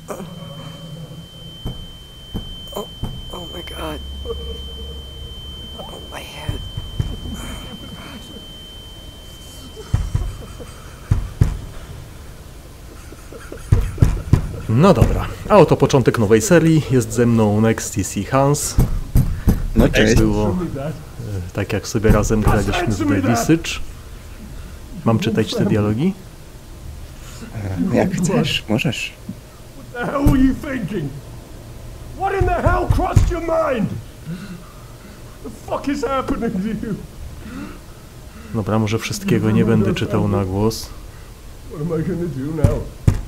Oh my god. Oh, my head. No dobra, a oto początek nowej serii. Jest ze mną Nextis i Hans. No cześć. Było tak jak sobie razem graliśmy w The Visage. Mam czytać te dialogi? Jak chcesz, możesz. What the hell were you thinking? What in the hell crossed your mind? The fuck is happening to you? Dobra, może wszystkiego nie będę czytał na głos. What am I gonna do now?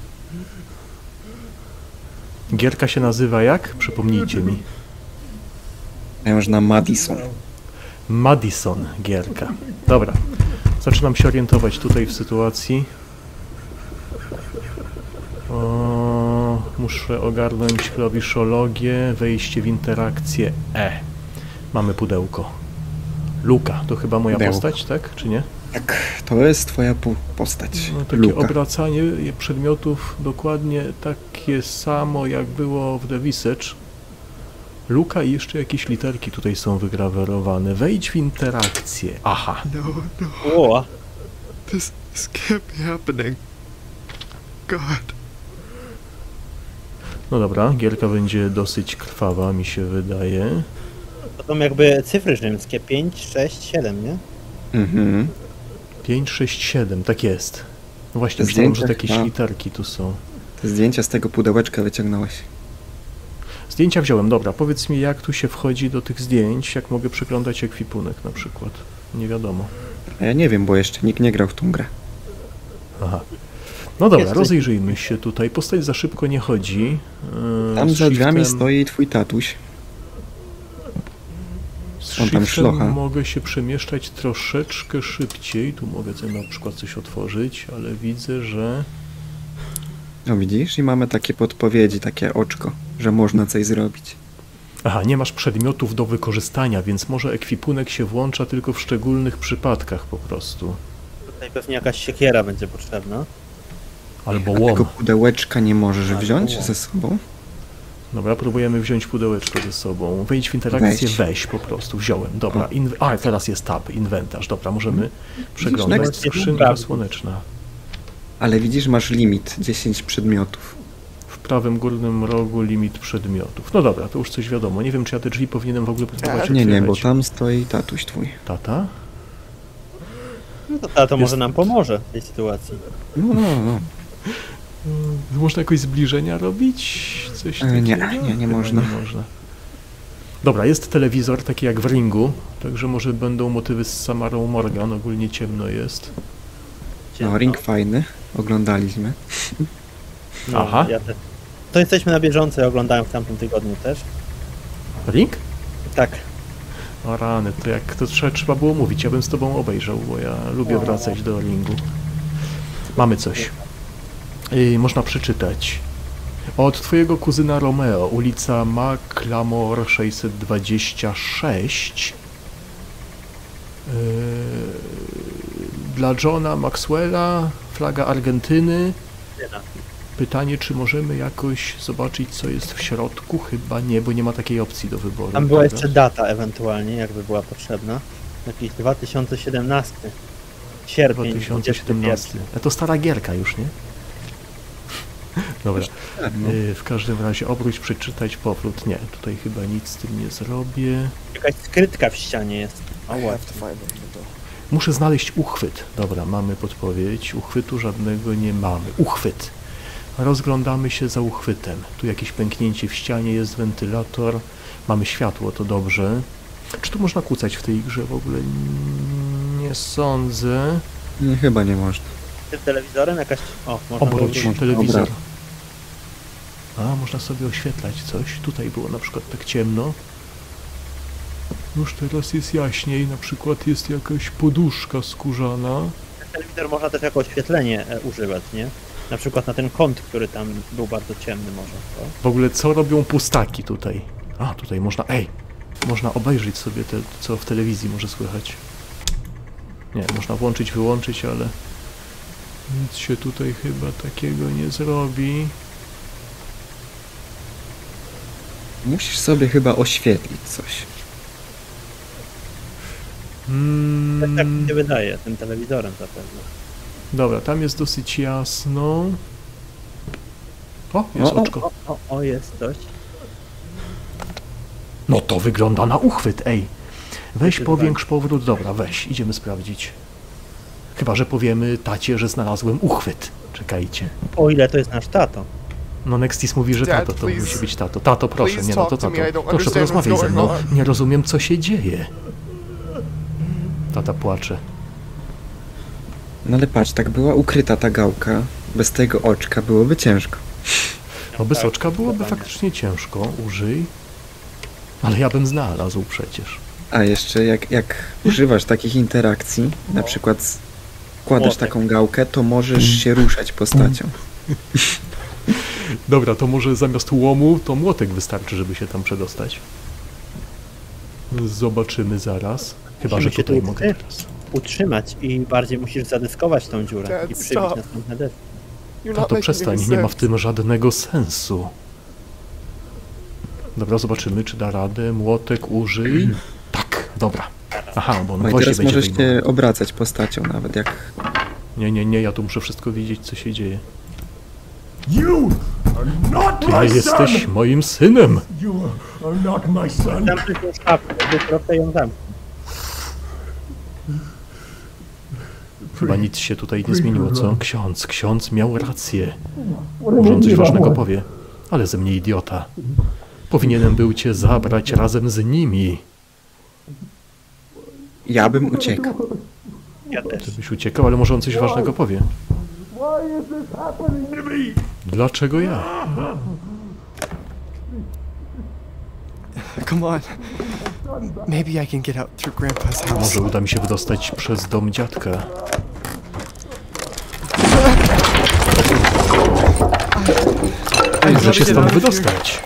Gierka się nazywa jak? Przypomnijcie mi. Ja już na Madison. Madison gierka. Dobra, zaczynam się orientować tutaj w sytuacji. Muszę ogarnąć klawiszologię, wejście w interakcję E. Mamy pudełko. Luka, to chyba moja postać, tak? Czy nie? Tak, to jest twoja postać. No, takie Luka. obracanie przedmiotów dokładnie takie samo jak było w The Visage. Luka i jeszcze jakieś literki tutaj są wygrawerowane. Wejdź w interakcję. Aha. No. This can't be happening. God. No dobra, gierka będzie dosyć krwawa, mi się wydaje. To są jakby cyfry rzymskie, 5, 6, 7, nie? Mhm. 5, 6, 7, tak jest. No właśnie, myślałem, że jakieś chyba. literki tu są. Te zdjęcia z tego pudełeczka wyciągnąłeś. Zdjęcia wziąłem, dobra. Powiedz mi, jak tu się wchodzi do tych zdjęć, jak mogę przeglądać ekwipunek na przykład. Nie wiadomo. A ja nie wiem, bo jeszcze nikt nie grał w tą grę. Aha. No dobra, rozejrzyjmy się tutaj. Postać za szybko nie chodzi. Tam za drzwiami shiftem- stoi twój tatuś. Z on tam shiftem szlocha. mogę się przemieszczać troszeczkę szybciej. Tu mogę sobie na przykład coś otworzyć, ale widzę, że... No widzisz? I mamy takie podpowiedzi, takie oczko, że można coś zrobić. Aha, nie masz przedmiotów do wykorzystania, więc może ekwipunek się włącza tylko w szczególnych przypadkach po prostu. Tutaj pewnie jakaś siekiera będzie potrzebna. Albo Tego łom. pudełeczka nie możesz wziąć łom. ze sobą? Dobra, próbujemy wziąć pudełeczko ze sobą. Wejdź w interakcję, weź po prostu. Wziąłem. Dobra, teraz jest tab, inwentarz. Dobra, możemy przeglądać. Next. Skrzynka słoneczna. Ale widzisz, masz limit 10 przedmiotów. W prawym górnym rogu limit przedmiotów. No dobra, to już coś wiadomo. Nie wiem, czy ja te drzwi powinienem w ogóle próbować Nie, otwierać. bo tam stoi tatuś twój. Tata? No to może nam pomoże w tej sytuacji. No. Można jakoś zbliżenia robić? Coś takiego? Nie Chyba można. Nie można. Dobra, jest telewizor, taki jak w Ringu, także może będą motywy z Samarą Morgan, ogólnie ciemno jest. No, ring fajny. Oglądaliśmy. No, Aha. To jesteśmy na bieżąco i oglądałem w tamtym tygodniu też. Ring? Tak. O rany, to jak to trzeba było mówić, ja bym z tobą obejrzał, bo ja lubię wracać do Ringu. Mamy coś. Można przeczytać. Od twojego kuzyna Romeo, ulica McLamore 626. Dla Johna Maxwella, flaga Argentyny. Pytanie, czy możemy jakoś zobaczyć, co jest w środku? Chyba nie, bo nie ma takiej opcji do wyboru. Tam była teraz. jeszcze data ewentualnie, jakby była potrzebna. Jakiś 2017. Sierpień 2017. To stara gierka już, nie? Dobra. W każdym razie obróć, przeczytać, powrót. Nie, tutaj chyba nic z tym nie zrobię. Jakaś skrytka w ścianie jest. Muszę znaleźć uchwyt. Dobra, mamy podpowiedź. Uchwytu żadnego nie mamy. Uchwyt. Rozglądamy się za uchwytem. Tu jakieś pęknięcie w ścianie, jest wentylator. Mamy światło, to dobrze. Czy tu można kłócać w tej grze? W ogóle nie sądzę. Nie, chyba nie można. Tym telewizorem jakaś... O, można Obróć było- telewizor. Obróć. A, można sobie oświetlać coś. Tutaj było na przykład tak ciemno. Już teraz jest jaśniej. Na przykład jest jakaś poduszka skórzana. Ten telewizor można też jako oświetlenie używać, nie? Na przykład na ten kąt, który tam był bardzo ciemny może. To. W ogóle co robią pustaki tutaj? A, tutaj można... Można obejrzeć sobie te, co w telewizji może słychać. Nie, można włączyć, wyłączyć, ale... Nic się tutaj chyba takiego nie zrobi. Musisz sobie chyba oświetlić coś. Tak mi się wydaje, tym telewizorem zapewne. Dobra, tam jest dosyć jasno. O, jest oczko. O, jest coś. No to wygląda na uchwyt, ej. Weź się powiększ powrót, dobra, weź, idziemy sprawdzić. Chyba, że powiemy tacie, że znalazłem uchwyt. Czekajcie. O ile to jest nasz tato. No Nextis mówi, że Dad, tato to please. musi być tato. Tato, proszę, Please nie no to talk to tato. me, I don't Proszę, understand porozmawiaj what's ze mną. going Nie rozumiem, co się dzieje. Tata płacze. No ale patrz, tak była ukryta ta gałka. Bez tego oczka byłoby ciężko. No bez tak, oczka byłoby zdecydowanie. faktycznie ciężko, użyj. Ale ja bym znalazł przecież. A jeszcze jak używasz takich interakcji, na przykład wkładasz Młotek. taką gałkę, to możesz się ruszać postacią. Dobra, to może zamiast łomu, to młotek wystarczy, żeby się tam przedostać. Zobaczymy zaraz. Chyba, Musimy że się tutaj tu mogę teraz. utrzymać i bardziej musisz zadyskować tą dziurę Dad, i przybić stop. następne deski. You're not Tato, making przestań, any nie ma w sense. tym żadnego sensu. Dobra, zobaczymy, czy da radę. Młotek użyj. Tak, dobra. Aha, bo on No i gwoździe teraz będzie możesz wyjmował. się obracać postacią nawet jak... Nie, ja tu muszę wszystko wiedzieć, co się dzieje. You are not Ty my jesteś son! moim synem! You are not my son! Zamknij tą szafkę, proszę ją zamknij. Chyba nic się tutaj nie zmieniło, co? Ksiądz miał rację. Może on coś ważnego powie. Ale ze mnie idiota. Powinienem był cię zabrać razem z nimi. Ja bym uciekał. Ja też. Żebyś uciekał, ale może on coś ważnego powie. Why is this happening to me? Dlaczego ja? Come on. Maybe I can get out through Grandpa's house. Może uda mi się wydostać przez dom dziadka. Chcę się stąd wydostać.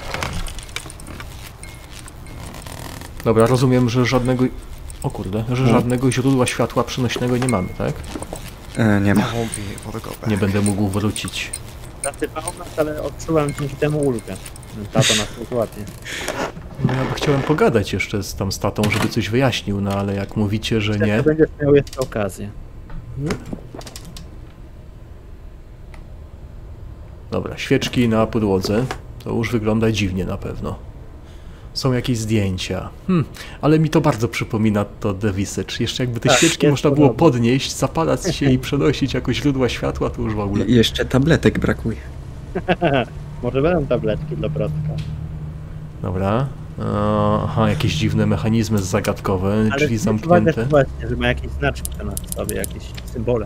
Dobra, rozumiem, że żadnego... O kurde, że żadnego źródła światła przynośnego nie mamy, tak? Nie I ma. won't be able to go back. Nie będę mógł wrócić. Zasypało nas, ale odczuwam dzięki temu ulgę. Tato nas tu złapie. No ja chciałem pogadać jeszcze z tatą, żeby coś wyjaśnił, no ale jak mówicie, że nie... Jak będziesz miał jeszcze okazję. Dobra, świeczki na podłodze. To już wygląda dziwnie na pewno. Są jakieś zdjęcia. Ale mi to bardzo przypomina to The Visage. Jeszcze jakby te Tak, świeczki jest można było podobne. podnieść, zapalać się i przenosić jako źródła światła, to już w ogóle. I jeszcze tabletek brakuje. Może będą tabletki dla Brodka. Dobra. Aha, jakieś dziwne mechanizmy zagadkowe, Ale drzwi zwróć uwagę, zamknięte. że właśnie, że ma jakieś znaczki na sobie, jakieś symbole.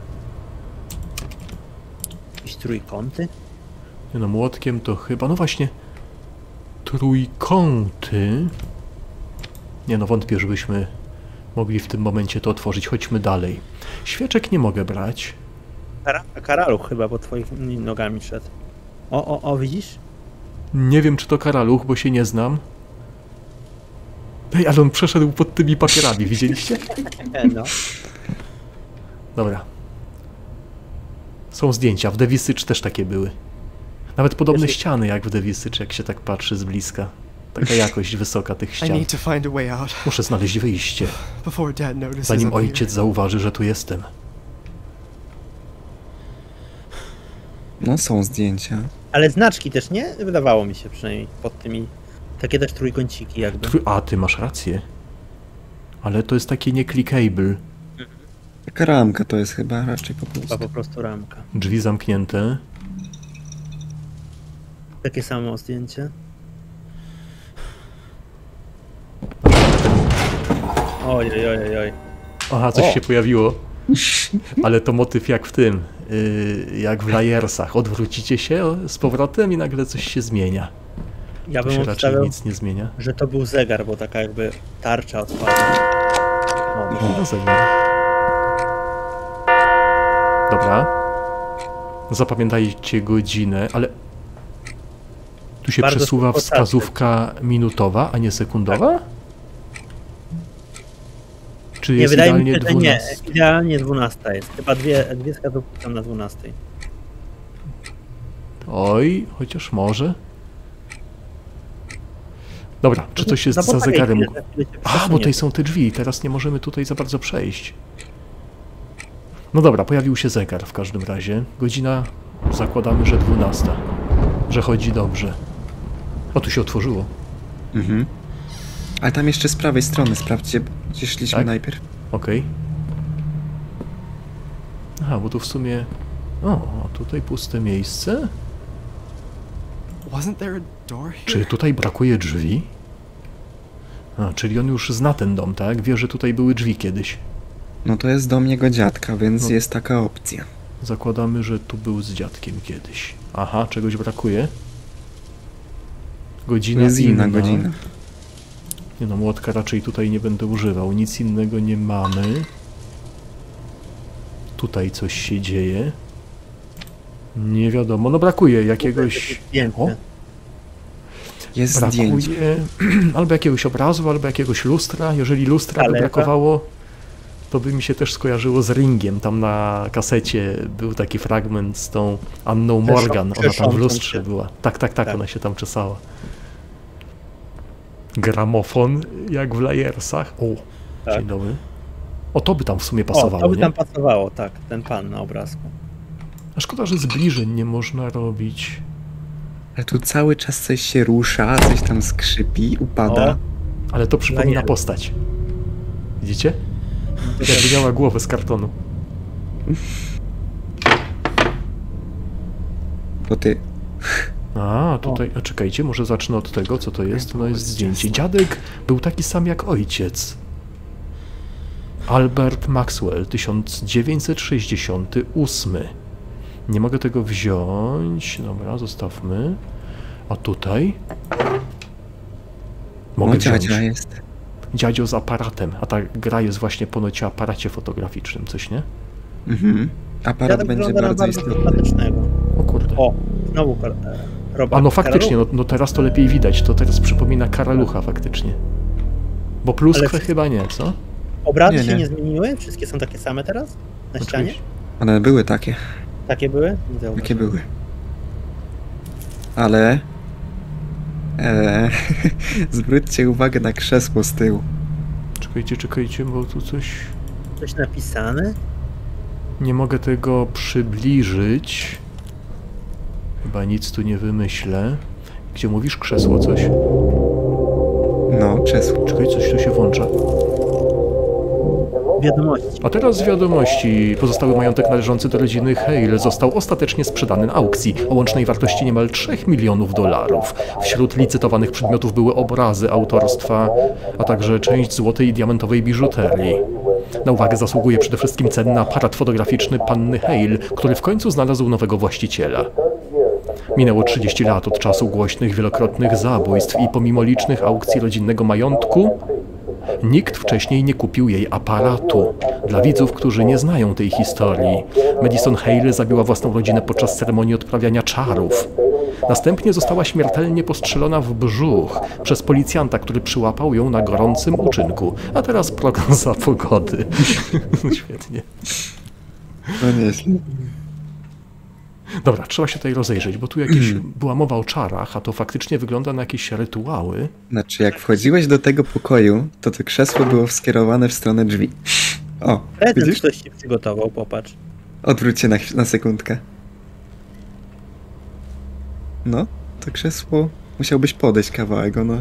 Jakieś trójkąty? Nie no, młotkiem to chyba... No właśnie. Trójkąty. Nie no, wątpię, żebyśmy mogli w tym momencie to otworzyć. Chodźmy dalej. Świeczek nie mogę brać. Karaluch chyba po twoich nogami szedł. O, widzisz? Nie wiem, czy to karaluch, bo się nie znam. Ej, ale on przeszedł pod tymi papierami, widzieliście? No. Dobra. Są zdjęcia, w The Visage też takie były. Nawet podobne Wiesz, ściany jak w The Visage, jak się tak patrzy z bliska. Taka jakość wysoka tych I ścian. need to find a way out Muszę znaleźć wyjście, before Dad notices zanim I'm here. ojciec zauważy, że tu jestem. No są zdjęcia. Ale znaczki też nie? Wydawało mi się przynajmniej pod tymi. Takie też trójkąciki jakby. A, ty masz rację. Ale to jest takie nie clickable. Taka ramka to jest chyba raczej po Chyba prostu. po prostu ramka. Drzwi zamknięte. Takie samo zdjęcie. Oj. Aha, coś O! się pojawiło. Ale to motyw jak w tym, jak w Layersach. Odwrócicie się z powrotem i nagle coś się zmienia. Ja Tu bym się raczej obstawiał, nic nie zmienia. że to był zegar, bo taka jakby tarcza odpadła. No, zegar. Dobra. Zapamiętajcie godzinę, ale... Tu się Bardzo przesuwa szybko wskazówka minutowa, a nie sekundowa? Czy Nie, jest wydaje mi idealnie się, że nie. 12? Idealnie 12 jest. Chyba dwie wskazówki są na 12. Oj, chociaż może. Dobra, czy coś jest No bo za tak, zegarem? chwilę, chwilę się A, bo przesunie. tutaj są te drzwi, teraz nie możemy tutaj za bardzo przejść. No dobra, pojawił się zegar w każdym razie. Godzina, zakładamy, że 12. Że chodzi dobrze. O, tu się otworzyło. Mhm. Ale tam jeszcze z prawej strony, sprawdźcie, gdzie szliśmy Tak? najpierw. Okej. Aha, bo tu w sumie... O, tutaj puste miejsce. Wasn't there a door here? Czy tutaj brakuje drzwi? A, czyli on już zna ten dom, tak? Wie, że tutaj były drzwi kiedyś. No to jest dom jego dziadka, więc No. jest taka opcja. Zakładamy, że tu był z dziadkiem kiedyś. Aha, czegoś brakuje? To Godzina jest inna inna. godzina. Nie no, młotka raczej tutaj nie będę używał. Nic innego nie mamy. Tutaj coś się dzieje. Nie wiadomo. No brakuje jakiegoś... Zdjęcie. O, Jest zdjęcie. brakuje albo jakiegoś obrazu, albo jakiegoś lustra. Jeżeli lustra by Kaleta. brakowało, to by mi się też skojarzyło z Ringiem. Tam na kasecie był taki fragment z tą Anną Morgan. Ona tam w Czeszącą lustrze się. była. Tak, Tak. ona się tam czesała. Gramofon, jak w Lajersach. O, Tak. dzień dobry. O, to by tam w sumie O, pasowało, to by nie? tam pasowało, tak, ten pan na obrazku. A szkoda, że zbliżeń nie można robić. Ale tu cały czas coś się rusza, coś tam skrzypi, upada. O. Ale to przypomina Lajery. postać. Widzicie? No to Jakby miała głowę z kartonu. To ty. A, tutaj, a czekajcie, może zacznę od tego, co to jest. No jest zdjęcie. Dziadek był taki sam jak ojciec. Albert Maxwell, 1968. Nie mogę tego wziąć. Dobra, zostawmy. A tutaj? Mogę No wziąć. dziadzia jest. Dziadzio z aparatem, a ta gra jest właśnie ponoć o aparacie fotograficznym, coś nie? Mhm. Aparat Dziadek będzie wygląda na bardzo bardzo istotny. sympatycznego. O kurde. O, znowu Robert A no faktycznie, Karol. no teraz to lepiej widać, to teraz przypomina Karalucha faktycznie. Bo pluskwę Ale- chyba nie, co? Obrazy Nie, się nie. nie zmieniły? Wszystkie są takie same teraz? Na ścianie? Oczywiście. One były takie, Takie były? Nie zauważyłem. jakie były. Ale... zwróćcie uwagę na krzesło z tyłu. Czekajcie, bo tu coś... Coś napisane? Nie mogę tego przybliżyć. Chyba nic tu nie wymyślę. Gdzie mówisz krzesło coś? No, krzesło. Czekaj, coś tu się włącza. Wiadomości. A teraz z wiadomości. Pozostały majątek należący do rodziny Hale został ostatecznie sprzedany na aukcji o łącznej wartości niemal $3 milionów. Wśród licytowanych przedmiotów były obrazy autorstwa, a także część złotej i diamentowej biżuterii. Na uwagę zasługuje przede wszystkim cenny aparat fotograficzny panny Hale, który w końcu znalazł nowego właściciela. Minęło 30 lat od czasu głośnych, wielokrotnych zabójstw i pomimo licznych aukcji rodzinnego majątku, nikt wcześniej nie kupił jej aparatu. Dla widzów, którzy nie znają tej historii, Madison Hale zabiła własną rodzinę podczas ceremonii odprawiania czarów. Następnie została śmiertelnie postrzelona w brzuch przez policjanta, który przyłapał ją na gorącym uczynku. A teraz prognoza pogody. Świetnie. No nieźle. Dobra, trzeba się tutaj rozejrzeć, bo tu jakieś była mowa o czarach, a to faktycznie wygląda na jakieś rytuały. Znaczy, jak wchodziłeś do tego pokoju, to krzesło było skierowane w stronę drzwi. O, Prezent widzisz? ktoś ci przygotował, popatrz. Odwróć się na sekundkę. No, to krzesło... Musiałbyś podejść kawałek, no.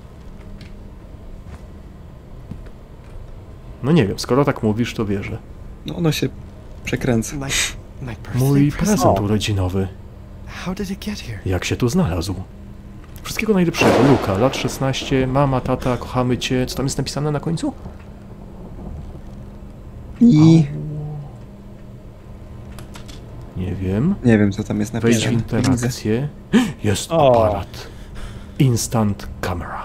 No nie wiem, skoro tak mówisz, to wierzę. No, ono się przekręca. My birthday Mój present. prezent urodzinowy. How did it get here? Jak się tu znalazł? Wszystkiego najlepszego. Luka, lat 16, mama, tata, kochamy cię. Co tam jest napisane na końcu? I... Nie wiem. Nie wiem, co tam jest Wejdź w napisane. Widzę. interakcję. Jest O. aparat. Instant camera.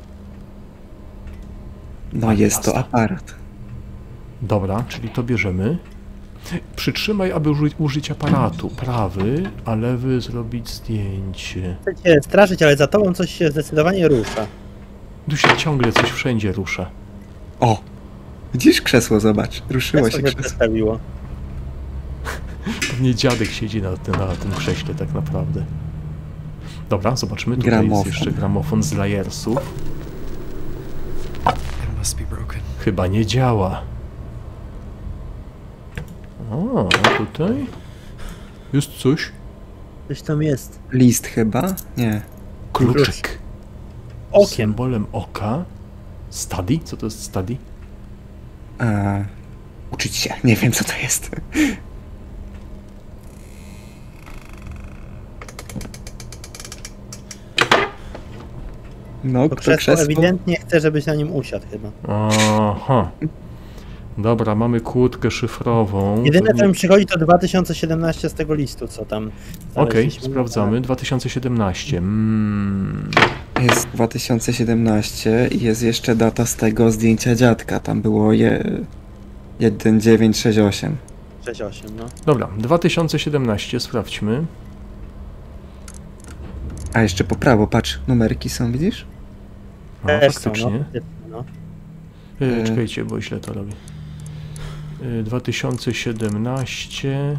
No, jest to Jazda. aparat. Dobra, czyli to bierzemy. Przytrzymaj, aby użyć aparatu. Prawy, a lewy zrobić zdjęcie. Chcę cię straszyć, ale za tobą coś się zdecydowanie rusza. Tu się ciągle coś wszędzie rusza. O! Widzisz krzesło, zobacz. Ruszyło Krzesło się się krzesło. przestawiło. Pewnie dziadek siedzi na tym krześle tak naprawdę. Dobra, zobaczymy. Tutaj jest Gramofon. jeszcze gramofon z Layersów. It must be broken. Chyba nie działa. O, a tutaj jest coś. Coś tam jest. List chyba? Nie. Kluczyk. Okiem. Symbolem oka. Study? Co to jest study? Uczyć się. Nie wiem, co to jest. No, To kto krzesło krzesło? ewidentnie chce, żebyś na nim usiadł chyba. Aha. Dobra, mamy kłódkę szyfrową. Jedyne co Pewnie- mi przychodzi to 2017 z tego listu, co tam Okej, znaleźliśmy. sprawdzamy. 2017. Jest 2017 i jest jeszcze data z tego zdjęcia dziadka. Tam było 1968. 6-8, no. Dobra, 2017, sprawdźmy. A jeszcze po prawo, patrz, numerki są, widzisz? A, Też są, faktycznie. no. Czekajcie, bo źle to robię. 2017.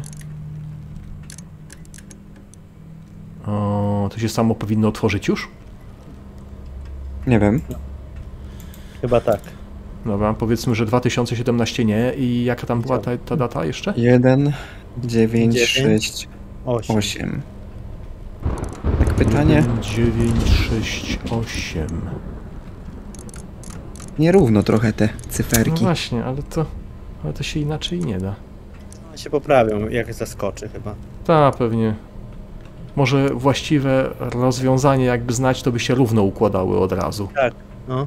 O, to się samo powinno otworzyć już? Nie wiem. Chyba tak. Dobra, powiedzmy, że 2017 nie. I jaka tam była ta data jeszcze? 1968. 8. Tak, pytanie? 968. Nierówno trochę te No cyferki. właśnie, ale to się inaczej nie da. One się poprawią, jak zaskoczy chyba. Ta, pewnie. Może właściwe rozwiązanie jakby znać, to by się równo układały od razu. Tak, no.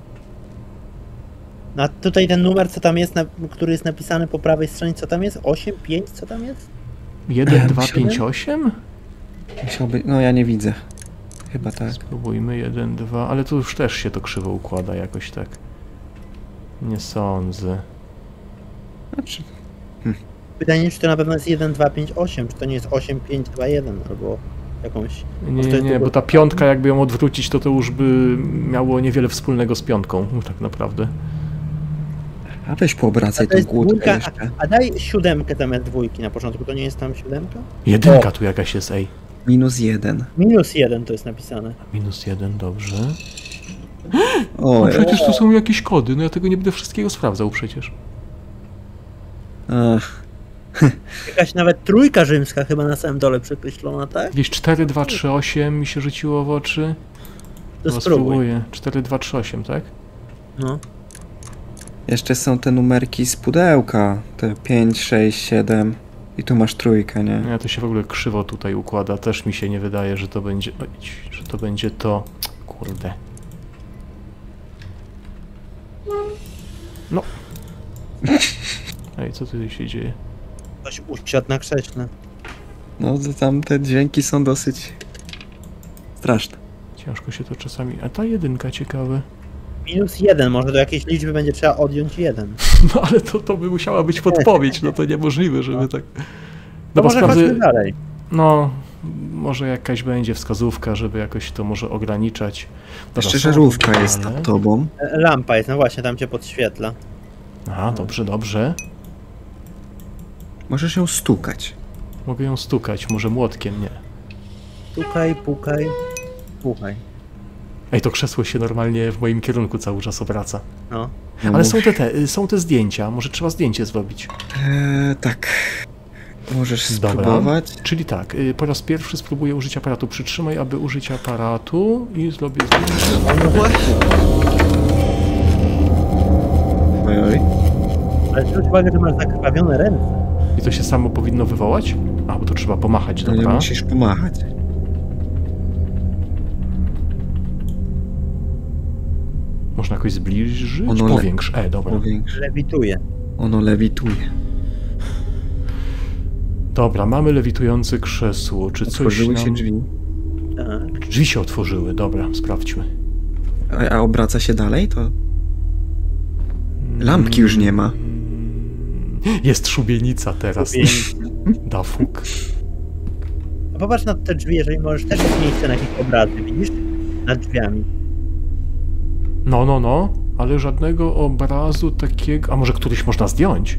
A tutaj ten numer, co tam jest, który jest napisany po prawej stronie, co tam jest? 8, 5, co tam jest? 1, 2, 5, 8? Musiałby... No ja nie widzę. Chyba tak. Spróbujmy 1, 2, ale tu już też się to krzywo układa jakoś tak. Nie sądzę. Znaczy, Pytanie, czy to na pewno jest 1, 2, 5, 8, czy to nie jest 8, 5, 2, 1, albo jakąś... Nie, bo ta piątka jakby ją odwrócić, to już by miało niewiele wspólnego z piątką, tak naprawdę. a weź poobracaj A to tą jest kłódkę dwójka, jeszcze. a daj 7 zamiast 2 na początku, to nie jest tam 7? Jedynka tu jakaś jest, ej. -1. Minus 1 to jest napisane. -1, dobrze. O, No przecież tu są jakieś kody, no ja tego nie będę wszystkiego sprawdzał przecież. ach, Jakaś nawet trójka rzymska chyba na samym dole przekreślona, tak? Gdzieś 4, 2, 3, 8 mi się rzuciło w oczy. To No, spróbuj. spróbuję. 4, 2, 3, 8, tak? No. jeszcze są te numerki z pudełka. Te 5, 6, 7. I tu masz trójkę, nie? Ja to się w ogóle krzywo tutaj układa. Też mi się nie wydaje, że to będzie... Oj, że to będzie to... Kurde. No. Ej, co tutaj się dzieje? Ktoś usiadł na krześle. No to tam te dźwięki są dosyć straszne. Ciężko się to czasami... A ta jedynka ciekawe. Minus 1, może do jakiejś liczby będzie trzeba odjąć 1. No ale to by musiała być podpowiedź, no to niemożliwe, żeby tak... No bo może chodźmy dalej. No, może jakaś będzie wskazówka, żeby jakoś to może ograniczać. Dobra, Jeszcze są żarówka jest ale- nad tobą. Lampa jest, no właśnie, tam cię podświetla. Aha, dobrze, dobrze. Możesz ją stukać. Mogę ją stukać, może młotkiem, nie. Pukaj, pukaj, pukaj. Ej, to krzesło się normalnie w moim kierunku cały czas obraca. No. No Ale mów. są te zdjęcia, może trzeba zdjęcie zrobić. Tak. Możesz Dobra. spróbować. Czyli tak, po raz pierwszy spróbuję użyć aparatu. Przytrzymaj, aby użyć aparatu i zrobię zdjęcie. Oj, oj. Ale zwróć uwagę, że masz zakrwawione ręce. I to się samo powinno wywołać? A, bo to trzeba pomachać, No nie dobra. musisz pomachać. Można jakoś zbliżyć? Ono Powiększ. Dobra. Powiększ. Lewituje. Ono lewituje. Dobra, mamy lewitujące krzesło. Czy coś Otworzyły nam... się drzwi. Tak. Drzwi się otworzyły, dobra, sprawdźmy. A obraca się dalej? To lampki już nie ma. Jest szubienica teraz. Dafuk. A popatrz na te drzwi, jeżeli możesz, też jest miejsce na jakieś obrazy, widzisz? Nad drzwiami. No, ale żadnego obrazu takiego... A może któryś można zdjąć?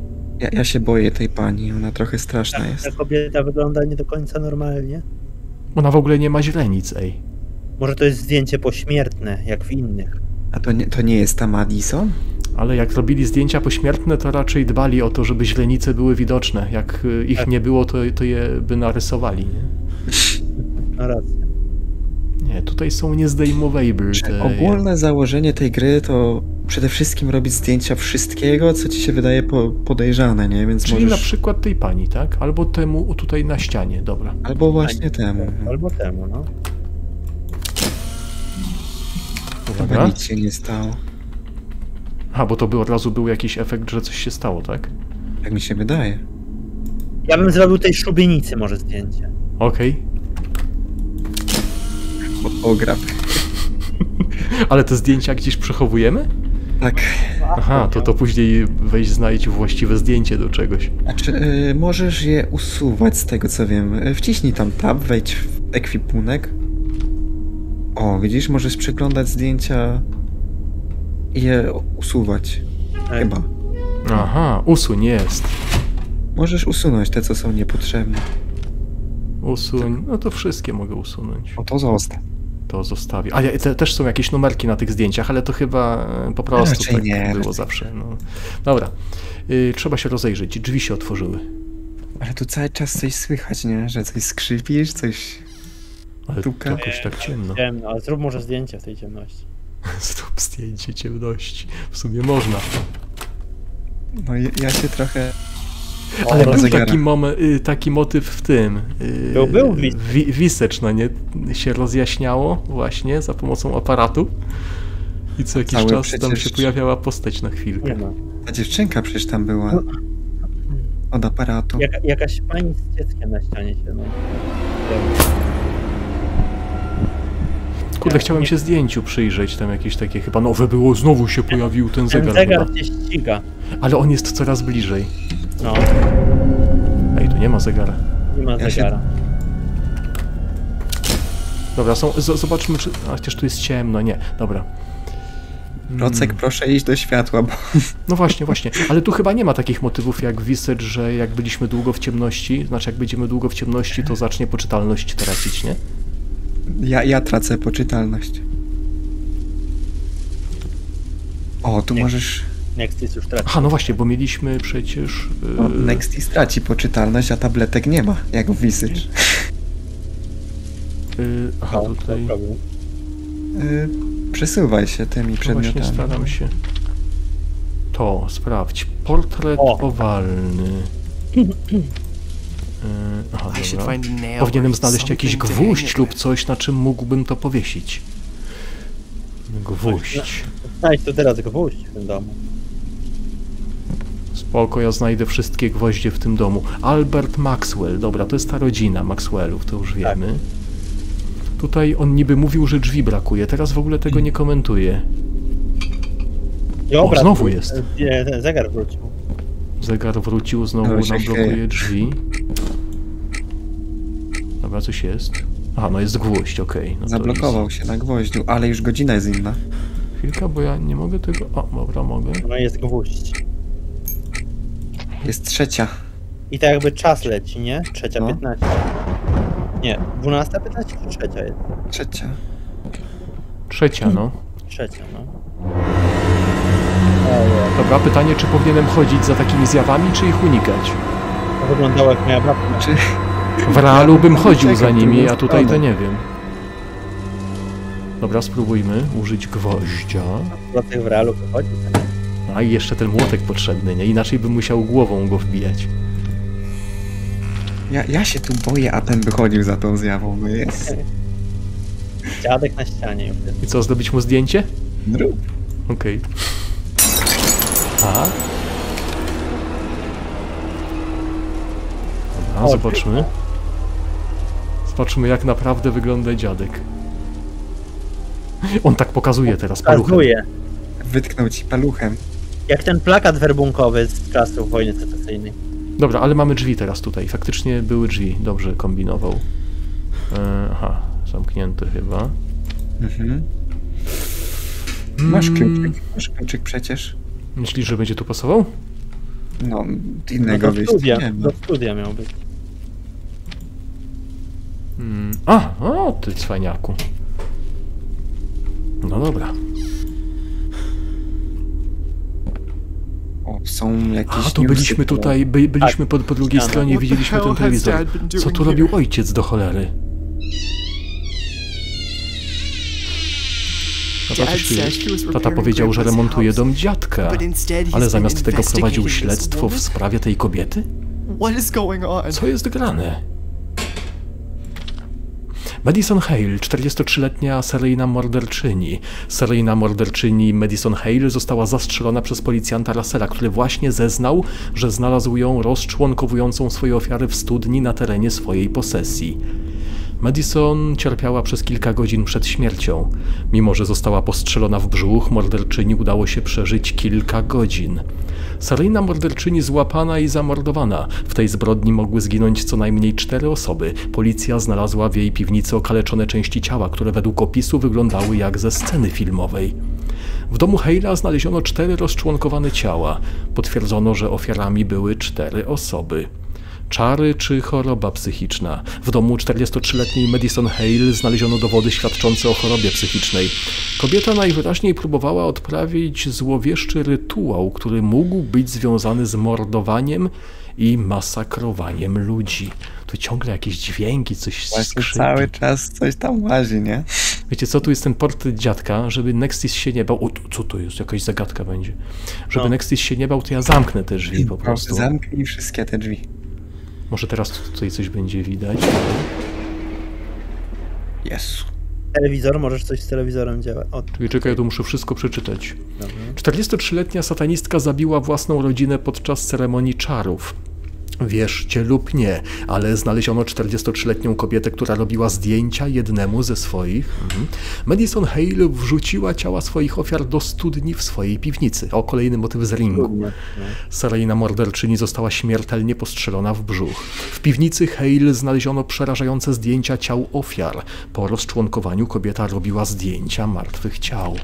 Ja się boję tej pani, ona trochę straszna jest. Ta kobieta wygląda nie do końca normalnie. Ona w ogóle nie ma źrenic, ej. Może to jest zdjęcie pośmiertne, jak w innych. A to nie jest ta Madison? Ale jak robili zdjęcia pośmiertne, to raczej dbali o to, żeby źrenice były widoczne. Jak ich nie było, to je by narysowali, nie? No racja. Nie, tutaj są niezdejmowable te... Ogólne założenie tej gry to przede wszystkim robić zdjęcia wszystkiego, co ci się wydaje podejrzane, nie? Więc Czyli możesz... na przykład tej pani, tak? Albo temu tutaj na ścianie, dobra. Albo właśnie temu. Albo temu, no. Chyba Uwaga. nic się nie stało. A, bo to od razu był jakiś efekt, że coś się stało, tak? Tak mi się wydaje. Ja bym zrobił tej szubienicy może zdjęcie. Okej. Ograb. Ale te zdjęcia gdzieś przechowujemy? Tak. Aha, to później weź znajdź właściwe zdjęcie do czegoś. Znaczy, możesz je usuwać z tego co wiem. Wciśnij tam tab, wejdź w ekwipunek. O, widzisz, możesz przeglądać zdjęcia i je usuwać. Chyba. Aha, usuń jest. Możesz usunąć te, co są niepotrzebne. Usuń, no to wszystkie mogę usunąć. O, to zostaw. To zostawię. A też są jakieś numerki na tych zdjęciach, ale to chyba po prostu Raczej tak nie, było raczej. zawsze. No. Dobra, trzeba się rozejrzeć. Drzwi się otworzyły. Ale tu cały czas coś słychać, nie? Że coś skrzypisz, coś... Ale Tuka. to jakoś tak ciemno. Ciemno, ale zrób może zdjęcie w tej ciemności. Zrób zdjęcie ciemności. W sumie można. No ja się trochę... Ale do był zegara. taki motyw w tym. Był Wisecz, no nie? Się rozjaśniało właśnie za pomocą aparatu. I co jakiś Cały czas tam przecież- się pojawiała postać na chwilkę. Nie no. Ta dziewczynka przecież tam była. Od aparatu. Jakaś pani z dzieckiem na ścianie się, no. Kurde, chciałem się zdjęciu przyjrzeć, tam jakieś takie chyba nowe było, znowu się pojawił ten Ten zegar. zegar chyba. cię ściga. Ale on jest coraz bliżej. No, Ej, tu nie ma zegara. nie ma Ja się- zegara. Dobra, zobaczmy, czy... A, chociaż tu jest ciemno, nie, dobra. Rocek, proszę iść do światła, bo... No właśnie, ale tu chyba nie ma takich motywów jak Visage, że jak byliśmy długo w ciemności, znaczy jak będziemy długo w ciemności, to zacznie poczytalność tracić, nie? Ja tracę poczytalność. O, tu Nie. możesz... Next już traci. Aha, no właśnie, bo mieliśmy przecież... O, Nexty straci poczytalność, a tabletek nie ma, jak w Visage. aha, No, tutaj... to problem. Przesuwaj się tymi No właśnie przedmiotami. staram się. To, sprawdź. Portret O. owalny. Aha, I should dobra. find a nail Powinienem or znaleźć jakiś something to hang gwóźdź it lub with. coś, na czym mógłbym to powiesić. Gwóźdź. Znajdź to teraz gwóźdź w tym domu. Spoko, ja znajdę wszystkie gwoździe w tym domu. Albert Maxwell, dobra, to jest ta rodzina Maxwellów, to już wiemy. Tutaj on niby mówił, że drzwi brakuje, teraz w ogóle tego nie komentuje. I obraz znowu wrócił. jest. Nie, ten zegar wrócił. Zegar wrócił, znowu No, się nam blokuje chwieje. drzwi. Dobra, coś jest. Aha, no jest gwóźdź, okej. No to Zablokował się na gwoździu, ale już godzina jest inna. jest... Chwilka, bo ja nie mogę tego... O, dobra, mogę. No jest gwóźdź. Jest trzecia. I tak jakby czas leci, nie? Trzecia No. 15. Nie, 12:15 czy trzecia jest? Trzecia. Trzecia, no. Trzecia, no. Dobra, pytanie, czy powinienem chodzić za takimi zjawami, czy ich unikać? To wyglądało jak moja babcia. Czy... W realu bym chodził za Czekam, nimi, tu a tutaj to stronę. nie wiem. Dobra, spróbujmy użyć gwoździa. Placek w realu wychodzi. A i jeszcze ten młotek potrzebny, nie? Inaczej bym musiał głową go wbijać. Ja się tu boję, a ten wychodził za tą zjawą, no jest. Dziadek na ścianie już jest. I co, zrobić mu zdjęcie? Drób. Okej. A? Dobra, O, zobaczmy. Zobaczmy, jak naprawdę wygląda dziadek. On tak pokazuje teraz paluchem. Pokazuje. Wytknął ci paluchem. Jak ten plakat werbunkowy z czasów wojny secesyjnej. Dobra, ale mamy drzwi teraz tutaj. Faktycznie były drzwi. Dobrze kombinował. Aha, zamknięte chyba. Mhm. Masz kluczyk przecież. Myślisz, że będzie tu pasował? No, No innego do wyjścia studia, nie ma. do studia miał być. O, ty cwaniaku. No dobra. O, są jakieś To byliśmy tutaj, byliśmy po drugiej stronie, widzieliśmy ten telewizor. Co tu robił ojciec do cholery? Tata powiedział, że remontuje dom dziadka, ale zamiast tego prowadził śledztwo w sprawie tej kobiety? Co jest grane? Madison Hale, 43-letnia seryjna morderczyni. Seryjna morderczyni Madison Hale została zastrzelona przez policjanta Russella, który właśnie zeznał, że znalazł ją rozczłonkowującą swoje ofiary w studni na terenie swojej posesji. Madison cierpiała przez kilka godzin przed śmiercią. Mimo że została postrzelona w brzuch, morderczyni udało się przeżyć kilka godzin. Seryjna morderczyni złapana i zamordowana. W tej zbrodni mogły zginąć co najmniej 4 osoby. Policja znalazła w jej piwnicy okaleczone części ciała, które według opisu wyglądały jak ze sceny filmowej. W domu Hale'a znaleziono 4 rozczłonkowane ciała. Potwierdzono, że ofiarami były 4 osoby. Czary czy choroba psychiczna? W domu 43-letniej Madison Hale znaleziono dowody świadczące o chorobie psychicznej. Kobieta najwyraźniej próbowała odprawić złowieszczy rytuał, który mógł być związany z mordowaniem i masakrowaniem ludzi. Tu ciągle jakieś dźwięki, coś skrzypi. Cały czas coś tam łazi, nie? Wiecie co, tu jest ten portret dziadka, żeby Nexus się nie bał. O, co to jest? Jakaś zagadka będzie. Żeby Nexus się nie bał, to ja zamknę te drzwi po prostu. Zamknij wszystkie te drzwi. Może teraz tutaj coś będzie widać. Jezu. Telewizor, możesz coś z telewizorem działać. Czekaj, ja tu muszę wszystko przeczytać. Dobra. 43-letnia satanistka zabiła własną rodzinę podczas ceremonii czarów. Wierzcie lub nie, ale znaleziono 43-letnią kobietę, która robiła zdjęcia jednemu ze swoich. Madison Hale wrzuciła ciała swoich ofiar do studni w swojej piwnicy. O, kolejny motyw z Ringu. Seryjna morderczyni została śmiertelnie postrzelona w brzuch. W piwnicy Hale znaleziono przerażające zdjęcia ciał ofiar. Po rozczłonkowaniu kobieta robiła zdjęcia martwych ciał.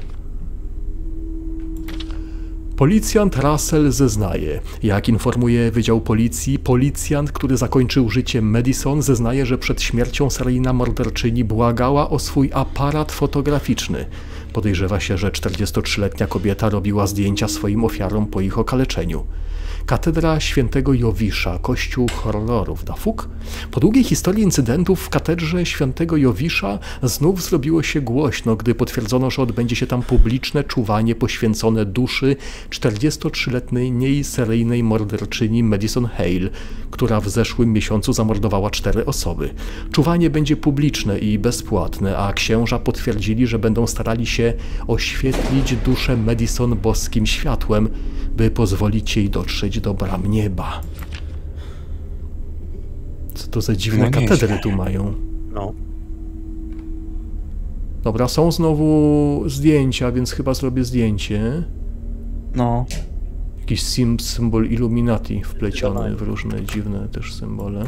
Policjant Russell zeznaje. Jak informuje Wydział Policji, policjant, który zakończył życie Madison, zeznaje, że przed śmiercią seryjna morderczyni błagała o swój aparat fotograficzny. Podejrzewa się, że 43-letnia kobieta robiła zdjęcia swoim ofiarom po ich okaleczeniu. Katedra Świętego Jowisza, kościół horrorów, da fuk? Po długiej historii incydentów w katedrze Świętego Jowisza znów zrobiło się głośno, gdy potwierdzono, że odbędzie się tam publiczne czuwanie poświęcone duszy 43-letniej seryjnej morderczyni Madison Hale, która w zeszłym miesiącu zamordowała 4 osoby. Czuwanie będzie publiczne i bezpłatne, a księża potwierdzili, że będą starali się oświetlić duszę Madison boskim światłem, by pozwolić jej dotrzeć do bram nieba. Co to za dziwne katedry tu mają? No. Dobra, są znowu zdjęcia, więc chyba zrobię zdjęcie. No. Jakiś symbol Illuminati wpleciony w różne dziwne też symbole.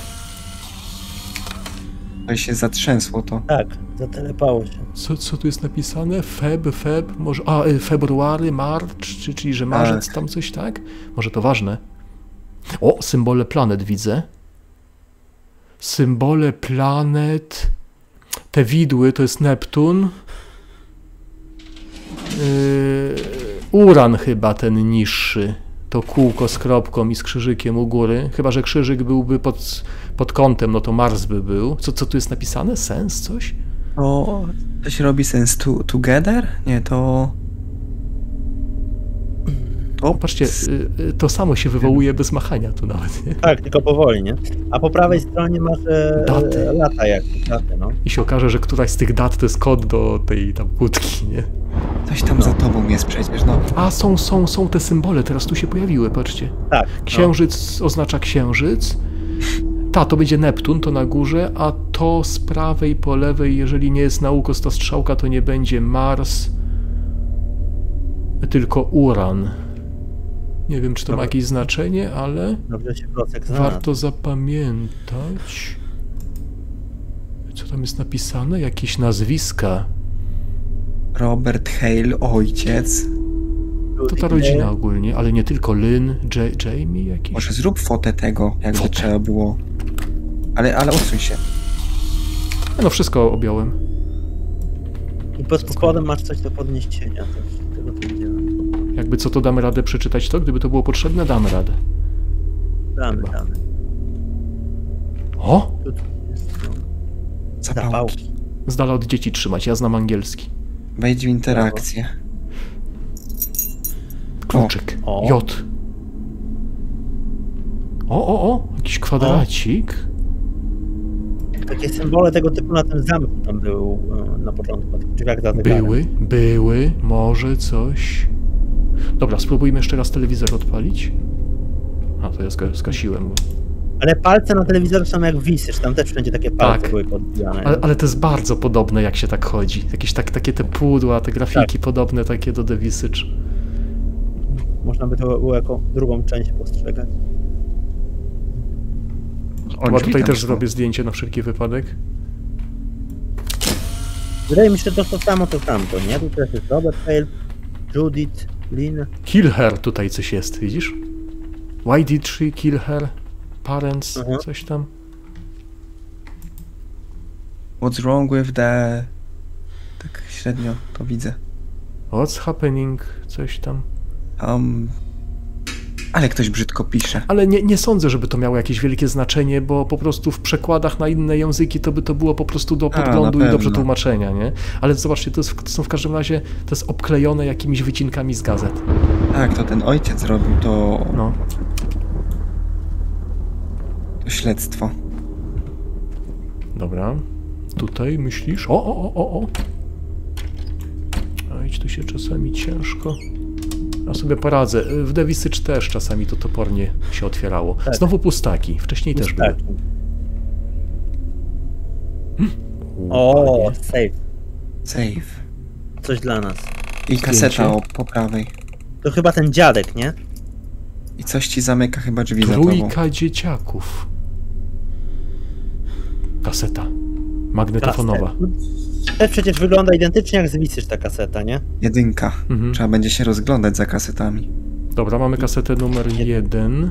To się zatrzęsło to. Tak, zatelepało się. Co tu jest napisane? Feb, może... February, marcz, czyli że marzec, tak. tam coś, tak? Może to ważne. O, symbole planet widzę. Symbole planet. Te widły to jest Neptun. Uran chyba ten niższy. To kółko z kropką i z krzyżykiem u góry. Chyba że krzyżyk byłby pod kątem, no to Mars by był. Co tu jest napisane? Sens? Coś? To się robi sens together? Nie, to... O, patrzcie, to samo się wywołuje bez machania tu nawet, nie? Tak, tylko powoli, nie? A po prawej stronie masz daty. Lata jakieś, daty, no. I się okaże, że któraś z tych dat to jest kod do tej tam kłódki, nie? Coś tam za tobą jest przecież, no. A, są te symbole, teraz tu się pojawiły, patrzcie. Tak. Księżyc oznacza księżyc. To będzie Neptun, to na górze, a to z prawej po lewej, jeżeli nie jest naukos ta strzałka, to nie będzie Mars, tylko Uran. Nie wiem, czy to ma jakieś znaczenie, ale Dobrze się Procek warto zapamiętać. Co tam jest napisane? Jakieś nazwiska. Robert Hale, ojciec. To ta rodzina ogólnie, ale nie tylko. Lynn, Jamie jakiś. Może zrób fotę tego, jakby trzeba było. Ale odsuń się. No wszystko objąłem. I pod spodem masz coś do podniesienia też. Tego tu widziałem. Jakby co, to damy radę przeczytać to? Gdyby to było potrzebne, damy radę. Damy. O! Tu jest, no. Zapałki. Z dala od dzieci trzymać, ja znam angielski. Wejdź w interakcję. Kluczyk. O. J. O! Jakiś kwadracik. Takie symbole tego typu na tym zamku tam był na początku, na tych drzwiach za zegarem. Były, może coś. Dobra, spróbujmy jeszcze raz telewizor odpalić. A, to ja skasiłem go. Ale palce na telewizorze są jak Visage, tam też wszędzie takie palce Tak. były podbijane. Ale to jest bardzo podobne, jak się tak chodzi. Jakieś takie te pudła, te grafiki podobne takie do The Visage. Można by to było jako drugą część postrzegać. Chyba tutaj też zrobię zdjęcie na wszelki wypadek. Wydaje mi się, że to samo, to tamto, nie? Tu też jest Robert Hale, Judith, Lynn. Kill her tutaj coś jest, widzisz? Why did she kill her parents? Coś tam. What's wrong with the... Tak średnio to widzę. What's happening? Coś tam. Ale ktoś brzydko pisze. Ale nie sądzę, żeby to miało jakieś wielkie znaczenie, bo po prostu w przekładach na inne języki to by to było po prostu do podglądu i do przetłumaczenia, nie? Ale zobaczcie, to są w każdym razie, to jest obklejone jakimiś wycinkami z gazet. Tak, to ten ojciec robił to... No. To śledztwo. Dobra. Tutaj myślisz? O! Oj, tu się czasami ciężko. Ja sobie poradzę. W The Visage też czasami to topornie się otwierało. Tak. Znowu pustaki. Wcześniej też były. O, Ładnie. save. Coś dla nas. I kaseta po prawej. To chyba ten dziadek, nie? I coś ci zamyka chyba drzwi za tobą. Trójka dzieciaków. Kaseta. Magnetofonowa. To przecież wygląda identycznie jak z Visage ta kaseta, nie? 1. Mhm. Trzeba będzie się rozglądać za kasetami. Dobra, mamy kasetę numer 1.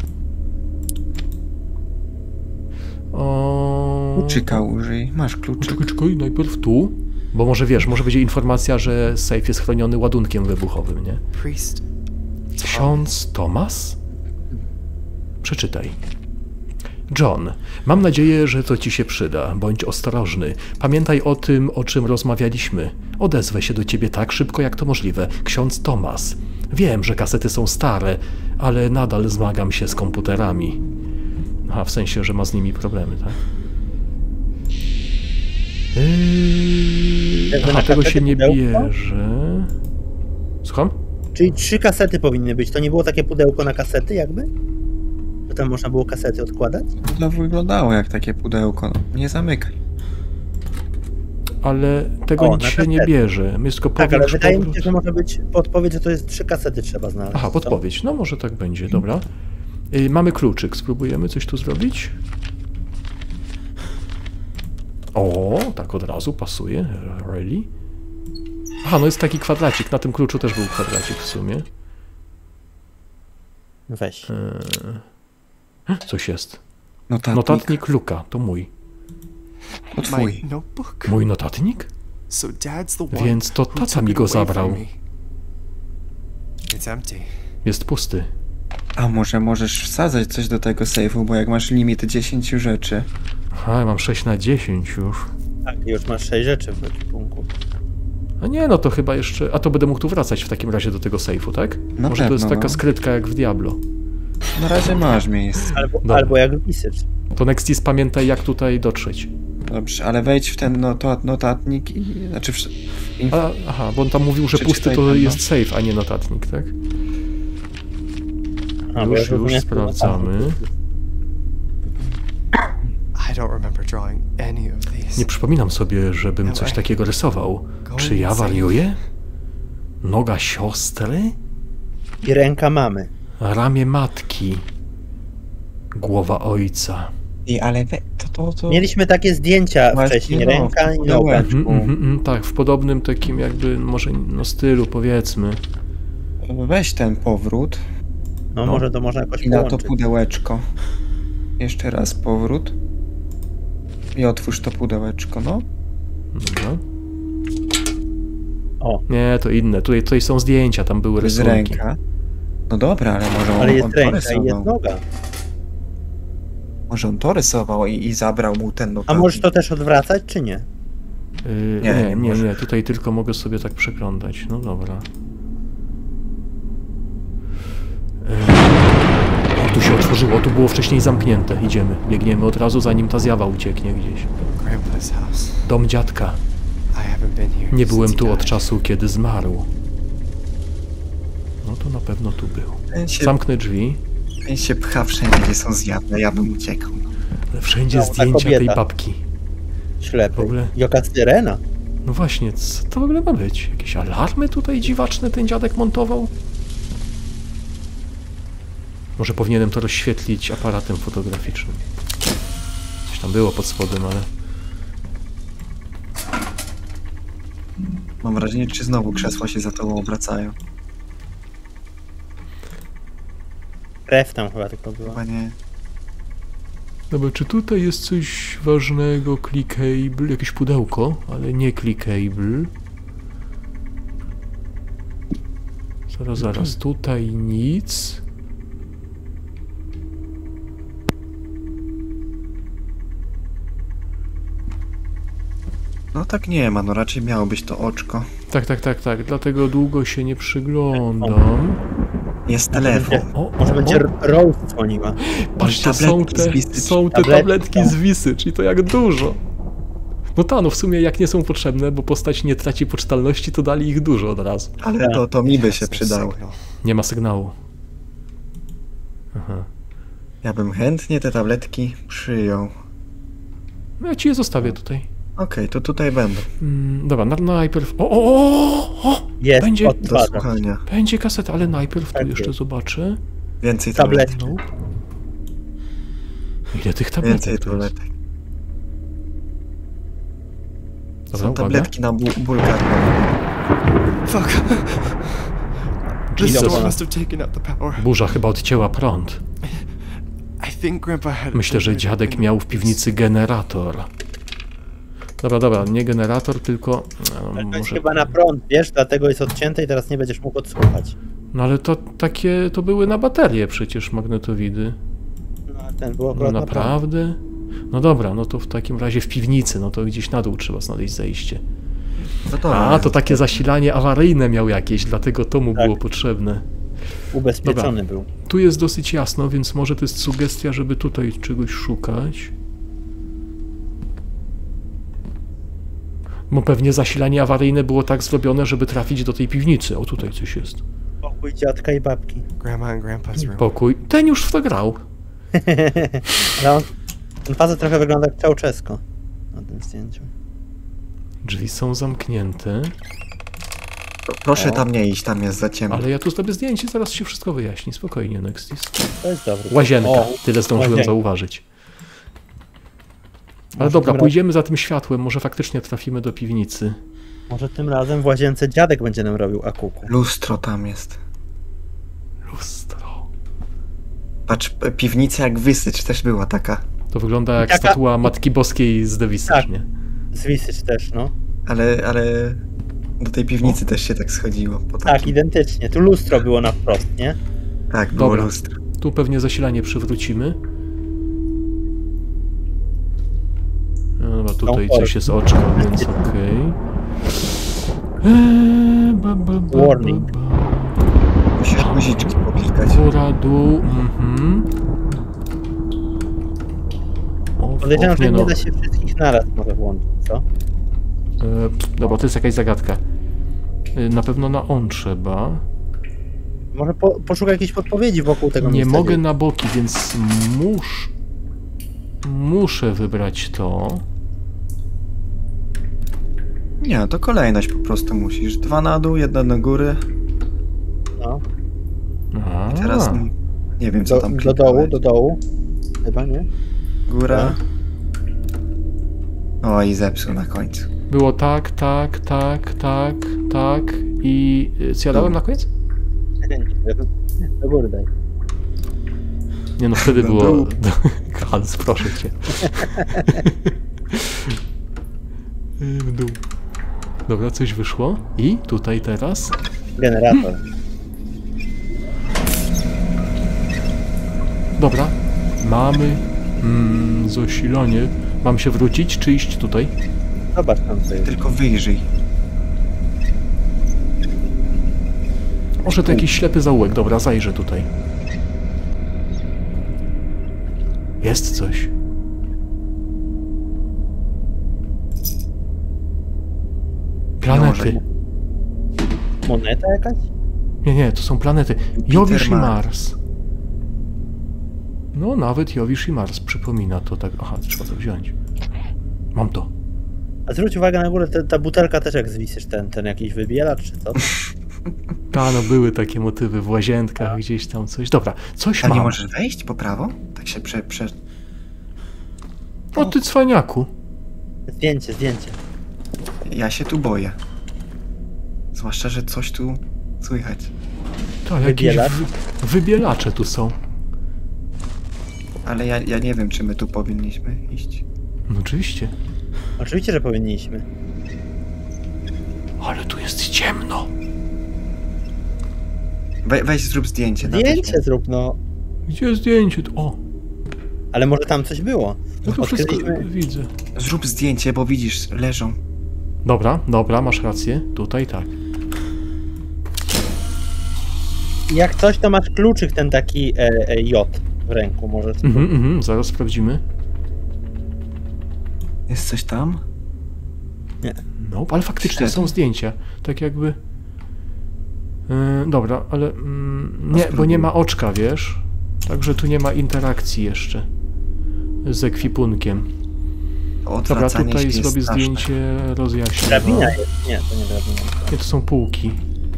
Kluczyka użyj. Masz kluczyk. Czekaj, najpierw tu. Bo może wiesz, może będzie informacja, że safe jest chroniony ładunkiem wybuchowym, nie? Priest. Ksiądz Thomas? Przeczytaj. John, mam nadzieję, że to ci się przyda. Bądź ostrożny. Pamiętaj o tym, o czym rozmawialiśmy. Odezwę się do ciebie tak szybko, jak to możliwe. Ksiądz Thomas. Wiem, że kasety są stare, ale nadal zmagam się z komputerami. Aha, w sensie, że ma z nimi problemy, tak? Aha, tego się nie bierze. Słucham? Czyli 3 kasety powinny być. To nie było takie pudełko na kasety jakby? Że tam można było kasety odkładać? To wyglądało jak takie pudełko. No, nie zamykaj. Ale tego nic się nie bierze. My tylko Tak, ale powiesz, wydaje mi się, że może być podpowiedź, że to jest 3 kasety trzeba znaleźć. Aha, podpowiedź. No może tak będzie, dobra. Mamy kluczyk. Spróbujemy coś tu zrobić? O, tak od razu pasuje. Really? Aha, no jest taki kwadracik. Na tym kluczu też był kwadracik w sumie. Weź. Coś jest. Notatnik. Luka, to mój. To twój. My notebook. Mój notatnik? So dad's the one Więc to who tata took mi it go away from zabrał. me. It's empty. Jest pusty. A może możesz wsadzać coś do tego sejfu, bo jak masz limit 10 rzeczy. Aha, ja mam 6 na 10 już. Tak, już masz 6 rzeczy w ekwipunku. A nie, no to chyba jeszcze... A to będę mógł tu wracać w takim razie do tego sejfu, tak? Na Może to jest pewno, taka no. skrytka jak w Diablo. Na razie masz miejsce. Albo jak Visage. To Nextis pamiętaj, jak tutaj dotrzeć. Dobrze, ale wejdź w ten notatnik i... Znaczy Aha, bo on tam mówił, że pusty Przeczytaj to tam, no. jest safe, a nie notatnik, tak? Już sprawdzamy. I don't remember drawing any of these. Nie przypominam sobie, żebym coś takiego rysował. Czy ja wariuję? Noga siostry? I ręka mamy. Ramię matki. Głowa ojca. ale to... Mieliśmy takie zdjęcia Właśnie, wcześniej, no, ręka i noga. pudełeczku. Tak, w podobnym takim jakby, może stylu powiedzmy. Weź ten powrót No może to można jakoś i na to połączyć. pudełeczko. Jeszcze raz powrót. I otwórz to pudełeczko, no. Dobra. O, Nie, to inne. Tutaj są zdjęcia, tam były To jest rysunki. ręka. No dobra, ale może ale on jest to ręka i jest rysował. noga. Może on to rysował i zabrał mu ten A notatnik. możesz to też odwracać, czy nie? Nie możesz. Nie, tutaj tylko mogę sobie tak przeglądać. No dobra. O, tu się otworzyło, tu było wcześniej zamknięte. Idziemy, biegniemy od razu, zanim ta zjawa ucieknie gdzieś. Grandpa's house. Dom dziadka. I haven't been here Nie byłem since he tu od died. czasu, kiedy zmarł. No to na pewno tu był. Zamknę drzwi, Ten się pcha wszędzie, gdzie są zjawne, ja bym uciekał. ale wszędzie No, ta zdjęcia tej kobieta. babki. Ślepy. W ogóle- Jaka syrena? No właśnie, co to w ogóle ma być? Jakieś alarmy tutaj dziwaczne ten dziadek montował? Może powinienem to rozświetlić aparatem fotograficznym. Coś tam było pod spodem, ale... Mam wrażenie, czy znowu krzesła się za tobą obracają. Krew tam chyba tylko była. Chyba nie. Dobra, czy tutaj jest coś ważnego? Clickable? Jakieś pudełko, ale nie clickable. Zaraz. Tutaj nic. No tak nie ma, no raczej miało być to oczko. Tak. Dlatego długo się nie przyglądam. Jest telefon. Może będzie Rose dzwoniła. Patrzcie, Tabletki z są te Tabletki, tabletki z Wisy, czyli to jak dużo. No w sumie jak nie są potrzebne, bo postać nie traci poczytalności, to dali ich dużo od razu. Ale to mi by się That's no przydało. signal. Nie ma sygnału. Aha. Ja bym chętnie te tabletki przyjął. No ja ci je zostawię tutaj. Okej, to tutaj będą. Dobra, najpierw... O! Jest, Będzie, Do odtwarza. słuchania. będzie kaseta, ale najpierw tu Tak jeszcze jest. zobaczę. Więcej Tabletki. tabletek. No. Ile tych tabletek Więcej tu jest? tabletek. Dobra, Są uwaga. tabletki na ból gardła. Fuck. The Jesus. storm must have taken out the power. Burza chyba odcięła prąd. I think Grandpa had. Myślę, że dziadek miał w piwnicy generator. Dobra, nie generator, tylko... To jest może... chyba na prąd, wiesz, dlatego jest odcięte i teraz nie będziesz mógł odsłuchać. No ale to były na baterie przecież magnetowidy. No a ten był No akurat na prąd. naprawdę? No dobra, no to w takim razie w piwnicy, no to gdzieś na dół trzeba znaleźć zejście. No to A, to takie zasilanie awaryjne miał jakieś, dlatego to mu Tak. było potrzebne. Ubezpieczony był. Tu jest dosyć jasno, więc może to jest sugestia, żeby tutaj czegoś szukać. Bo pewnie zasilanie awaryjne było tak zrobione, żeby trafić do tej piwnicy. O, tutaj coś jest. Pokój dziadka i babki. Grandma and Grandpa's room. Pokój. Ten już w to grał. Ale ten facet trochę wygląda jak Ceausescu na tym zdjęciu. Drzwi są zamknięte, Proszę O. tam nie iść, tam jest za ciemno. ale ja tu zrobię zdjęcie, zaraz się wszystko wyjaśni. Spokojnie, Nextis. To jest dobry. Łazienka. O, Tyle zdążyłem łazienka. zauważyć. Ale Może dobra, tym pójdziemy za tym światłem, może faktycznie trafimy do piwnicy. Może tym razem w łazience dziadek będzie nam robił akuku. Lustro tam jest. Lustro. Patrz, piwnica jak Wysycz też była taka. To wygląda jak Taka- statua Matki Boskiej z Devisy, Tak. nie? Z Wisycz też, no. Ale do tej piwnicy też się tak schodziło. Po Tak, takim. identycznie. Tu lustro było na wprost, nie? Tak, było Dobra. lustro. Tu pewnie zasilanie przywrócimy. No dobra, tutaj No, coś jest oczko, więc okej. Warning. Musisz guziczki poklikać. Góra, dół, O, Podejrzewam, że nie nie no. da się wszystkich naraz może włączyć, co? Dobra, to jest jakaś zagadka. Na pewno na on trzeba. Może poszukaj jakiejś podpowiedzi wokół tego Nie miejsca, mogę gdzie- na boki, więc muszę wybrać to. Nie, to kolejność po prostu musisz. 2 na dół, 1 do góry. No. A, I teraz nie wiem co tam Do dołu, kliknąłeś. do dołu. Chyba nie? Góra. O, i zepsuł na końcu. Było tak i co ja dałem na koniec? Do góry daj. Nie no, wtedy Do było... dół. Hans, proszę cię. W dół. Dobra, coś wyszło. I tutaj teraz? Generator. Dobra. Mamy zasilanie. Mam się wrócić, czy iść tutaj? Zobacz tam co jest. Tylko wyjrzyj. Może to jakiś ślepy zaułek. Dobra, zajrzę tutaj. Jest coś. Planety. Moneta jakaś? Nie, to są planety. Jowisz i Mars. Mars. No, nawet Jowisz i Mars przypomina to tak. Aha, trzeba to wziąć. Mam to. A zwróć uwagę na górę, ta butelka też jak zwiszysz, ten jakiś wybielacz czy co? Ta, no były takie motywy w łazienkach, gdzieś tam coś. Dobra, coś A mam. nie możesz wejść po prawo? Tak się O, ty cwaniaku. Zdjęcie. Ja się tu boję. Zwłaszcza, że coś tu słychać. To jakieś Wybielacz? wybielacze tu są. Ale ja nie wiem, czy my tu powinniśmy iść. No oczywiście. Oczywiście, że powinniśmy. Ale tu jest ciemno. Weź zrób zdjęcie. Zdjęcie zrób, no. Gdzie zdjęcie? O, Ale może tam coś było. no to wszystko Odkryliśmy. widzę. Zrób zdjęcie, bo widzisz, leżą. Dobra, masz rację. Tutaj tak. Jak coś, to masz kluczyk ten taki J w ręku, możesz. Zaraz sprawdzimy. Jest coś tam? No, ale faktycznie są zdjęcia. Tak jakby... dobra, ale... nie, bo nie ma oczka, wiesz? Także tu nie ma interakcji jeszcze z ekwipunkiem. Dobra, Odwracanie tutaj się jest zrobię straszne. zdjęcie, rozjaśnię. Drabina jest. Nie, to nie drabina. Nie, to są półki.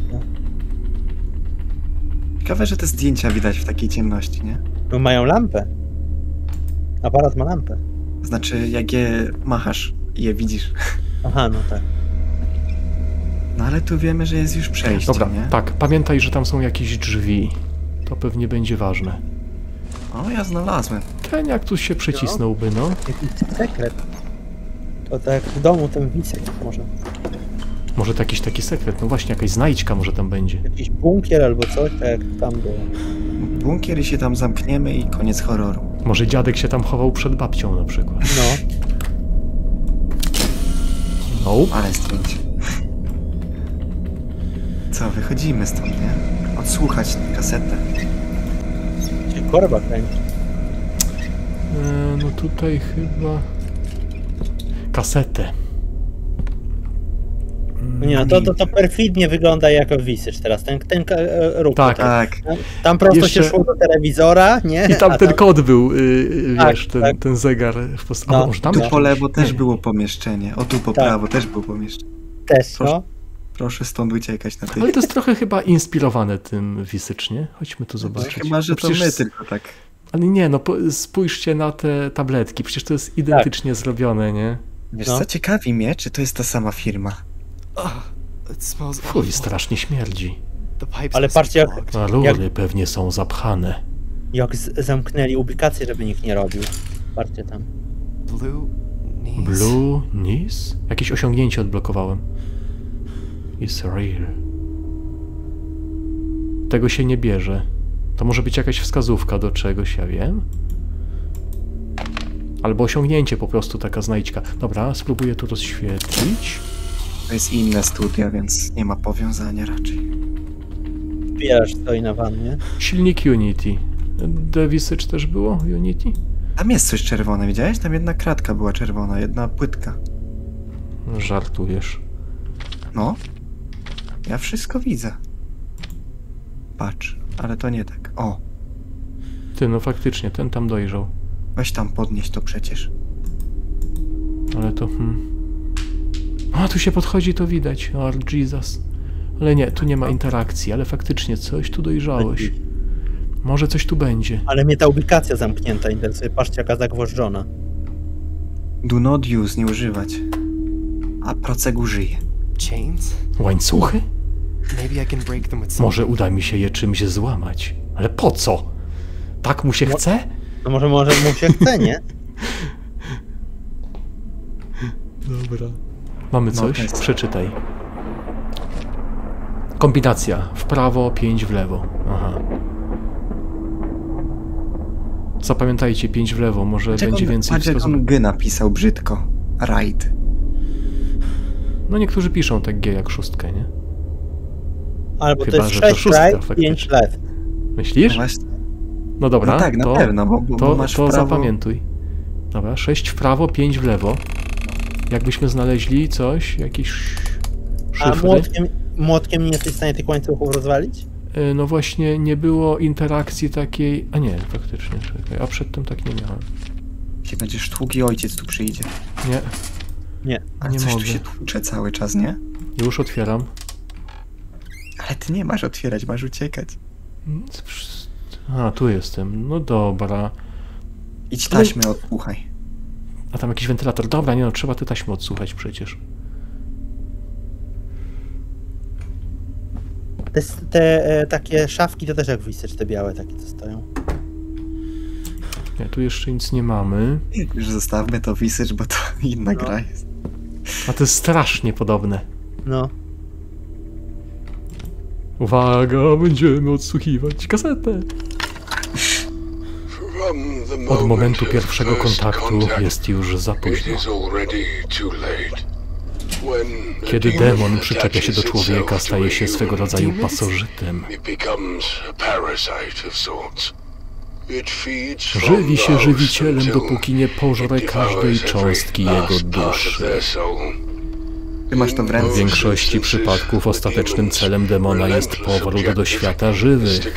Ciekawe, że te zdjęcia widać w takiej ciemności, nie? No mają lampę. Aparat ma lampę. Znaczy, jak je machasz i je widzisz. Aha, no tak. No ale tu wiemy, że jest już przejście, Dobra, nie? tak, pamiętaj, że tam są jakieś drzwi. To pewnie będzie ważne. O, ja znalazłem. Ten jak tu się przycisnąłby, no. Jakiś sekret. To tak w domu ten wisek może. Może to jakiś taki sekret, no właśnie, jakaś znajdźka może tam będzie. Jakiś bunkier albo coś, tak jak tam było. Bunkier i się tam zamkniemy i koniec horroru. Może dziadek się tam chował przed babcią na przykład. No. No. Ale zdjęcie. Co, wychodzimy stąd, nie? Odsłuchać kasetę. Się korba kręci. No tutaj chyba... Kasetę. No nie, no to perfidnie wygląda jako wisycz teraz. Ten ruch. Tak. tutaj. Tak. Tam prosto Jeszcze- się szło do telewizora, nie? I tam A ten kod był, Tak, wiesz, tak. ten zegar w postaci... No. A może tam Tu jest po jakiś? lewo też Nie. było pomieszczenie. O, tu po Tak. prawo też było pomieszczenie. Też, Proszę. no. Proszę stąd uciekać na tych. Ale to jest trochę chyba inspirowane tym Wisycz, nie? Chodźmy tu zobaczyć. Chyba, że No to przecież my tylko tak. Ale nie, no spójrzcie na te tabletki, przecież to jest identycznie zrobione, nie? Wiesz No. co, ciekawi mnie, czy to jest ta sama firma. It smells Fuj, awful. strasznie śmierdzi. The pipes Ale must be patrzcie, jak- clogged. A rury pewnie są zapchane. Jak zamknęli ubikację, żeby nikt nie robił. Patrzcie tam. Blue knees. Blue Knees? Jakieś osiągnięcie odblokowałem. It's real. Tego się nie bierze. To może być jakaś wskazówka do czegoś, ja wiem. Albo osiągnięcie po prostu, taka znajdźka. Dobra, spróbuję tu rozświetlić. To jest inne studia, więc nie ma powiązania raczej. Wspierasz stoi na wannie. Silnik Unity. Devisage też było? Unity? Tam jest coś czerwone, widziałeś? Tam jedna kratka była czerwona, jedna płytka. Żartujesz. No. Ja wszystko widzę. Patrz, ale to nie tak. O, Ty, no faktycznie, ten tam dojrzał. weź tam podnieść to przecież. Ale to... A, tu się podchodzi, to widać. O, Jesus. Ale nie, tu nie ma interakcji, ale faktycznie coś tu dojrzałeś. Może coś tu będzie. Ale mnie ta ubikacja zamknięta interesuje. Patrzcie, jaka zagwożdżona. Do not use, nie używać. A procek użyje. Chains? Łańcuchy? Maybe I can break them with some. Może uda mi się je czymś złamać. Ale po co? Tak mu się chce? No może mu się chce, nie? Dobra. Mamy coś? to jest- Przeczytaj. Kombinacja. W prawo, 5 w lewo. Aha. Zapamiętajcie, 5 w lewo, może będzie więcej Patrz, jak wskazówek. on G napisał brzydko. Right. No niektórzy piszą tak G jak 6, nie? Albo Chyba, to jest że to 6 szóstka right, 5 faktycznie. left. Myślisz? No właśnie. No dobra, No tak, na to, pewno, bo to, masz to w prawo... zapamiętuj. Dobra, 6 w prawo, 5 w lewo. Jakbyśmy znaleźli coś, jakieś A szyfry. młotkiem nie jesteś w stanie tych łańcuchów rozwalić? No właśnie nie było interakcji takiej... A nie, faktycznie, czekaj. A przedtem tak nie miałem. Jeśli będziesz tłuki, ojciec tu przyjdzie. Nie, Nie. Ale Nie coś mogę. tu się tłucze cały czas, nie? już otwieram. Ale ty nie masz otwierać, masz uciekać. A, tu jestem. No dobra. Idź taśmę, odsłuchaj. A tam jakiś wentylator. Dobra, nie no, trzeba te taśmy odsłuchać przecież. Te takie szafki to też jak wysycz, te białe takie co stoją. Nie, tu jeszcze nic nie mamy. Już zostawmy to wisycz, bo to inna gra jest. A to jest strasznie podobne. No. Uwaga, będziemy odsłuchiwać kasetę. Od momentu pierwszego kontaktu jest już za późno. Kiedy demon przyczepia się do człowieka, staje się swego rodzaju pasożytem. Żywi się żywicielem, dopóki nie pożre każdej cząstki jego duszy. Ty masz to w W ręce. większości przypadków ostatecznym celem demona jest powrót do świata żywych.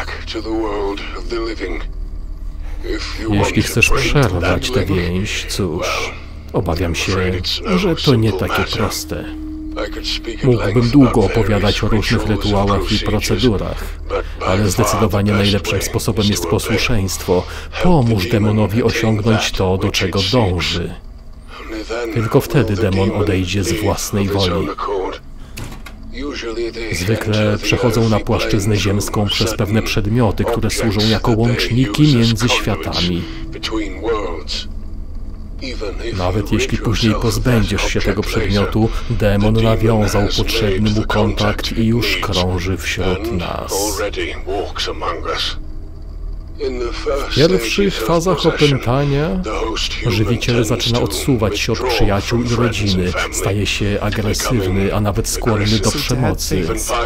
Jeśli chcesz przerwać tę więź, cóż, obawiam się, że to nie takie proste. Mógłbym długo opowiadać o różnych rytuałach i procedurach, ale zdecydowanie najlepszym sposobem jest posłuszeństwo. Pomóż demonowi osiągnąć to, do czego dąży. Tylko wtedy demon odejdzie z własnej woli. Zwykle przechodzą na płaszczyznę ziemską przez pewne przedmioty, które służą jako łączniki między światami. Nawet jeśli później pozbędziesz się tego przedmiotu, demon nawiązał potrzebny mu kontakt i już krąży wśród nas. W pierwszych fazach opętania żywiciel zaczyna odsuwać się od przyjaciół i rodziny, staje się agresywny, a nawet skłonny do przemocy.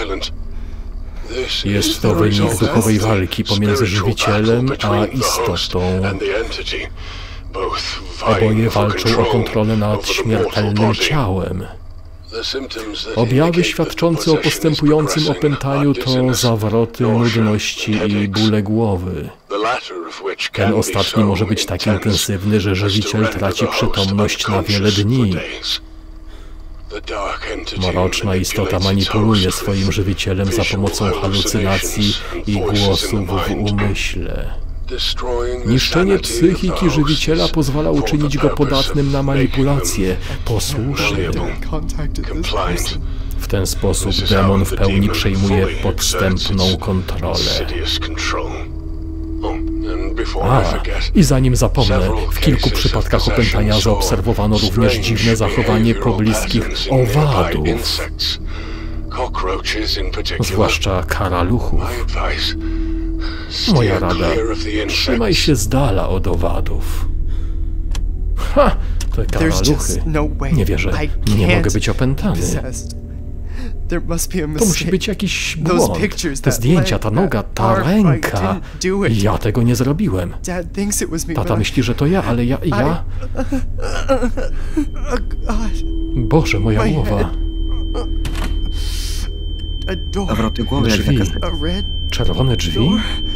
Jest to wynik duchowej walki pomiędzy żywicielem a istotą. Oboje walczą o kontrolę nad śmiertelnym ciałem. Objawy świadczące o postępującym opętaniu to zawroty, nudności i bóle głowy. Ten ostatni może być tak intensywny, że żywiciel traci przytomność na wiele dni. Mroczna istota manipuluje swoim żywicielem za pomocą halucynacji i głosów w umyśle. Niszczenie psychiki żywiciela pozwala uczynić go podatnym na manipulację, posłusznym. W ten sposób demon w pełni przejmuje podstępną kontrolę. A, i zanim zapomnę, w kilku przypadkach opętania zaobserwowano również dziwne zachowanie pobliskich owadów, zwłaszcza karaluchów. Moja rada, trzymaj się z dala od owadów. Ha! Te karaluchy. Nie wierzę, nie mogę być opętany. To musi być jakiś błąd. Te zdjęcia, ta noga, ta ręka. Ja tego nie zrobiłem. Tata myśli, że to ja, ale ja... Boże, moja głowa. Zawroty głowy jak Drzwi. na kasecie. Czerwone drzwi?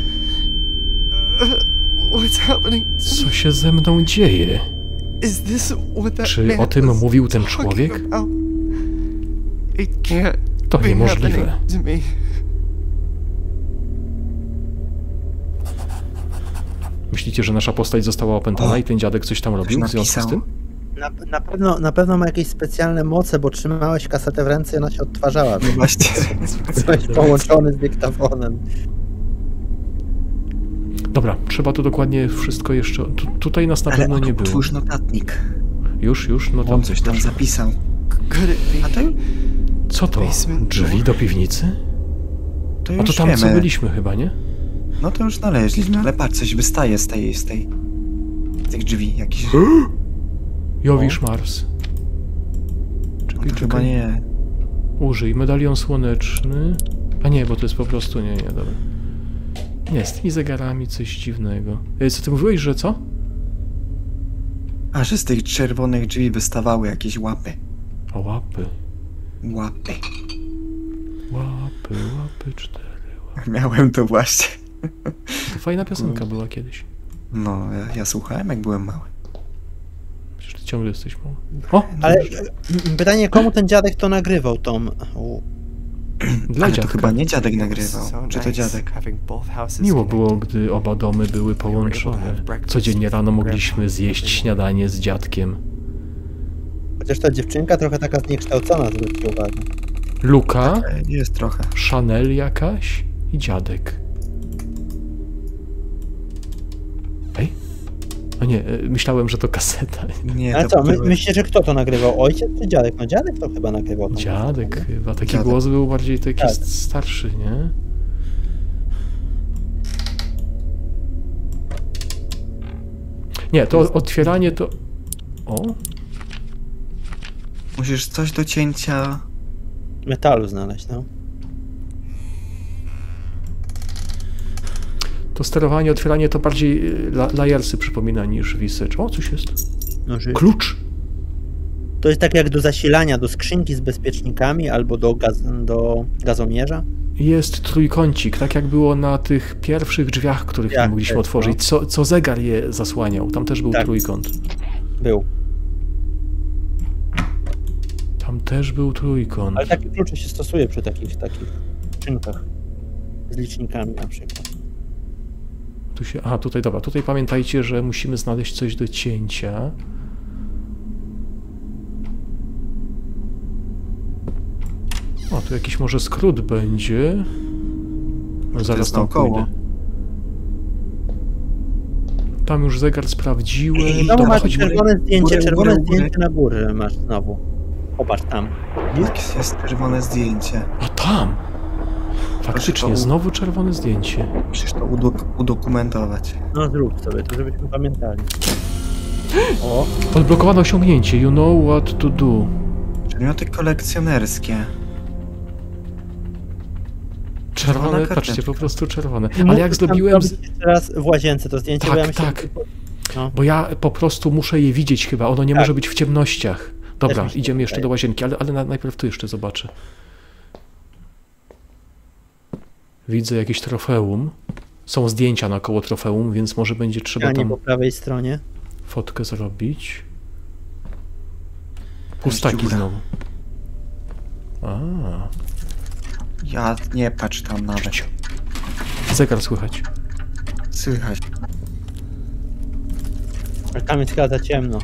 Co się ze mną dzieje? Czy o tym mówił ten człowiek? To niemożliwe. Myślicie, że nasza postać została opętana i ten dziadek coś tam robił w związku z tym? Na pewno ma jakieś specjalne moce, bo trzymałeś kasetę w ręce i ona się odtwarzała. Właśnie. Byłeś połączony z dyktafonem. Dobra, trzeba tu dokładnie wszystko jeszcze... Tutaj nas na Ale pewno nie było. otwórz notatnik. Już, no tam On coś tam zapisał. A to, Co to? Drzwi do piwnicy? to A już to tam co wiemy. byliśmy chyba, nie? No to już znaleźliśmy, ale patrz, coś wystaje z tych drzwi. Jakiś... Jowisz Mars. No to chyba nie. Użyj medalion słoneczny. A nie, bo to jest po prostu... Nie, dobra. Nie, z tymi zegarami coś dziwnego. Co ty mówiłeś, że co? A że z tych czerwonych drzwi wystawały jakieś łapy. O, łapy. Łapy. Łapy, 4 łapy. Miałem to właśnie. To fajna piosenka była kiedyś. No, ja słuchałem jak byłem mały. Przecież ty ciągle jesteś mały. O! Ale pytanie, komu ten dziadek to nagrywał, Tom? Dla Ale to dziadka. chyba nie dziadek nagrywał. Czy to dziadek? Miło było, gdy oba domy były połączone. Codziennie rano mogliśmy zjeść śniadanie z dziadkiem. Chociaż ta dziewczynka trochę taka zniekształcona, zwróćcie uwagę. Luka, Jest trochę. Chanel jakaś i dziadek. Ej? A nie, myślałem, że to kaseta. Nie, Ale to co, były- myślicie, że kto to nagrywał? Ojciec czy dziadek? No dziadek to chyba nagrywał. tą Dziadek piosenkę, chyba. Taki Dziadek. głos był bardziej taki Tak. starszy, nie? Nie, to otwieranie to... O? Musisz coś do cięcia... nie? Metalu znaleźć, no. To sterowanie, otwieranie to bardziej lajersy przypomina niż Visage. O, coś jest. No, że... Klucz! To jest tak jak do zasilania, do skrzynki z bezpiecznikami albo do gazomierza. Jest trójkącik, tak jak było na tych pierwszych drzwiach, których nie Jak mogliśmy też, otworzyć. Co zegar je zasłaniał. Tam też był Tak. trójkąt. Był. Tam też był trójkąt. Ale takie klucze się stosuje przy takich skrzynkach. Z licznikami na przykład. Tu się... Aha, tutaj, dobra. Tutaj pamiętajcie, że musimy znaleźć coś do cięcia. O, tu jakiś może skrót będzie. No, zaraz jest tam naokoło. pójdę. Tam już zegar sprawdziłem. I znowu Dobra, masz chodźmy. czerwone zdjęcie, Górę, czerwone górę, zdjęcie na górze masz znowu. Popatrz tam. Jest czerwone zdjęcie. A tam! Faktycznie, to- znowu czerwone zdjęcie. Musisz to udokumentować. No zrób sobie to, żebyśmy pamiętali. O, Odblokowano osiągnięcie. You know what to do. Przedmioty kolekcjonerskie. Czerwone, karteczka. patrzcie, po prostu czerwone. i Ale jak musisz tam zrobiłem... zrobić jeszcze raz w łazience to zdjęcie, bo ja Tak, myślę, tak. No. Bo ja po prostu muszę je widzieć chyba. Ono nie Tak. może być w ciemnościach. Dobra, myślę, idziemy że jeszcze tak. do łazienki, ale najpierw tu jeszcze zobaczę. Widzę jakieś trofeum. Są zdjęcia naokoło trofeum, więc może będzie trzeba Ścianie tam po prawej stronie. fotkę zrobić. Pustaki dziura. znowu. A, Ja nie patrz tam nawet. zegar słychać. Słychać. Ale tam jest chyba za ciemno.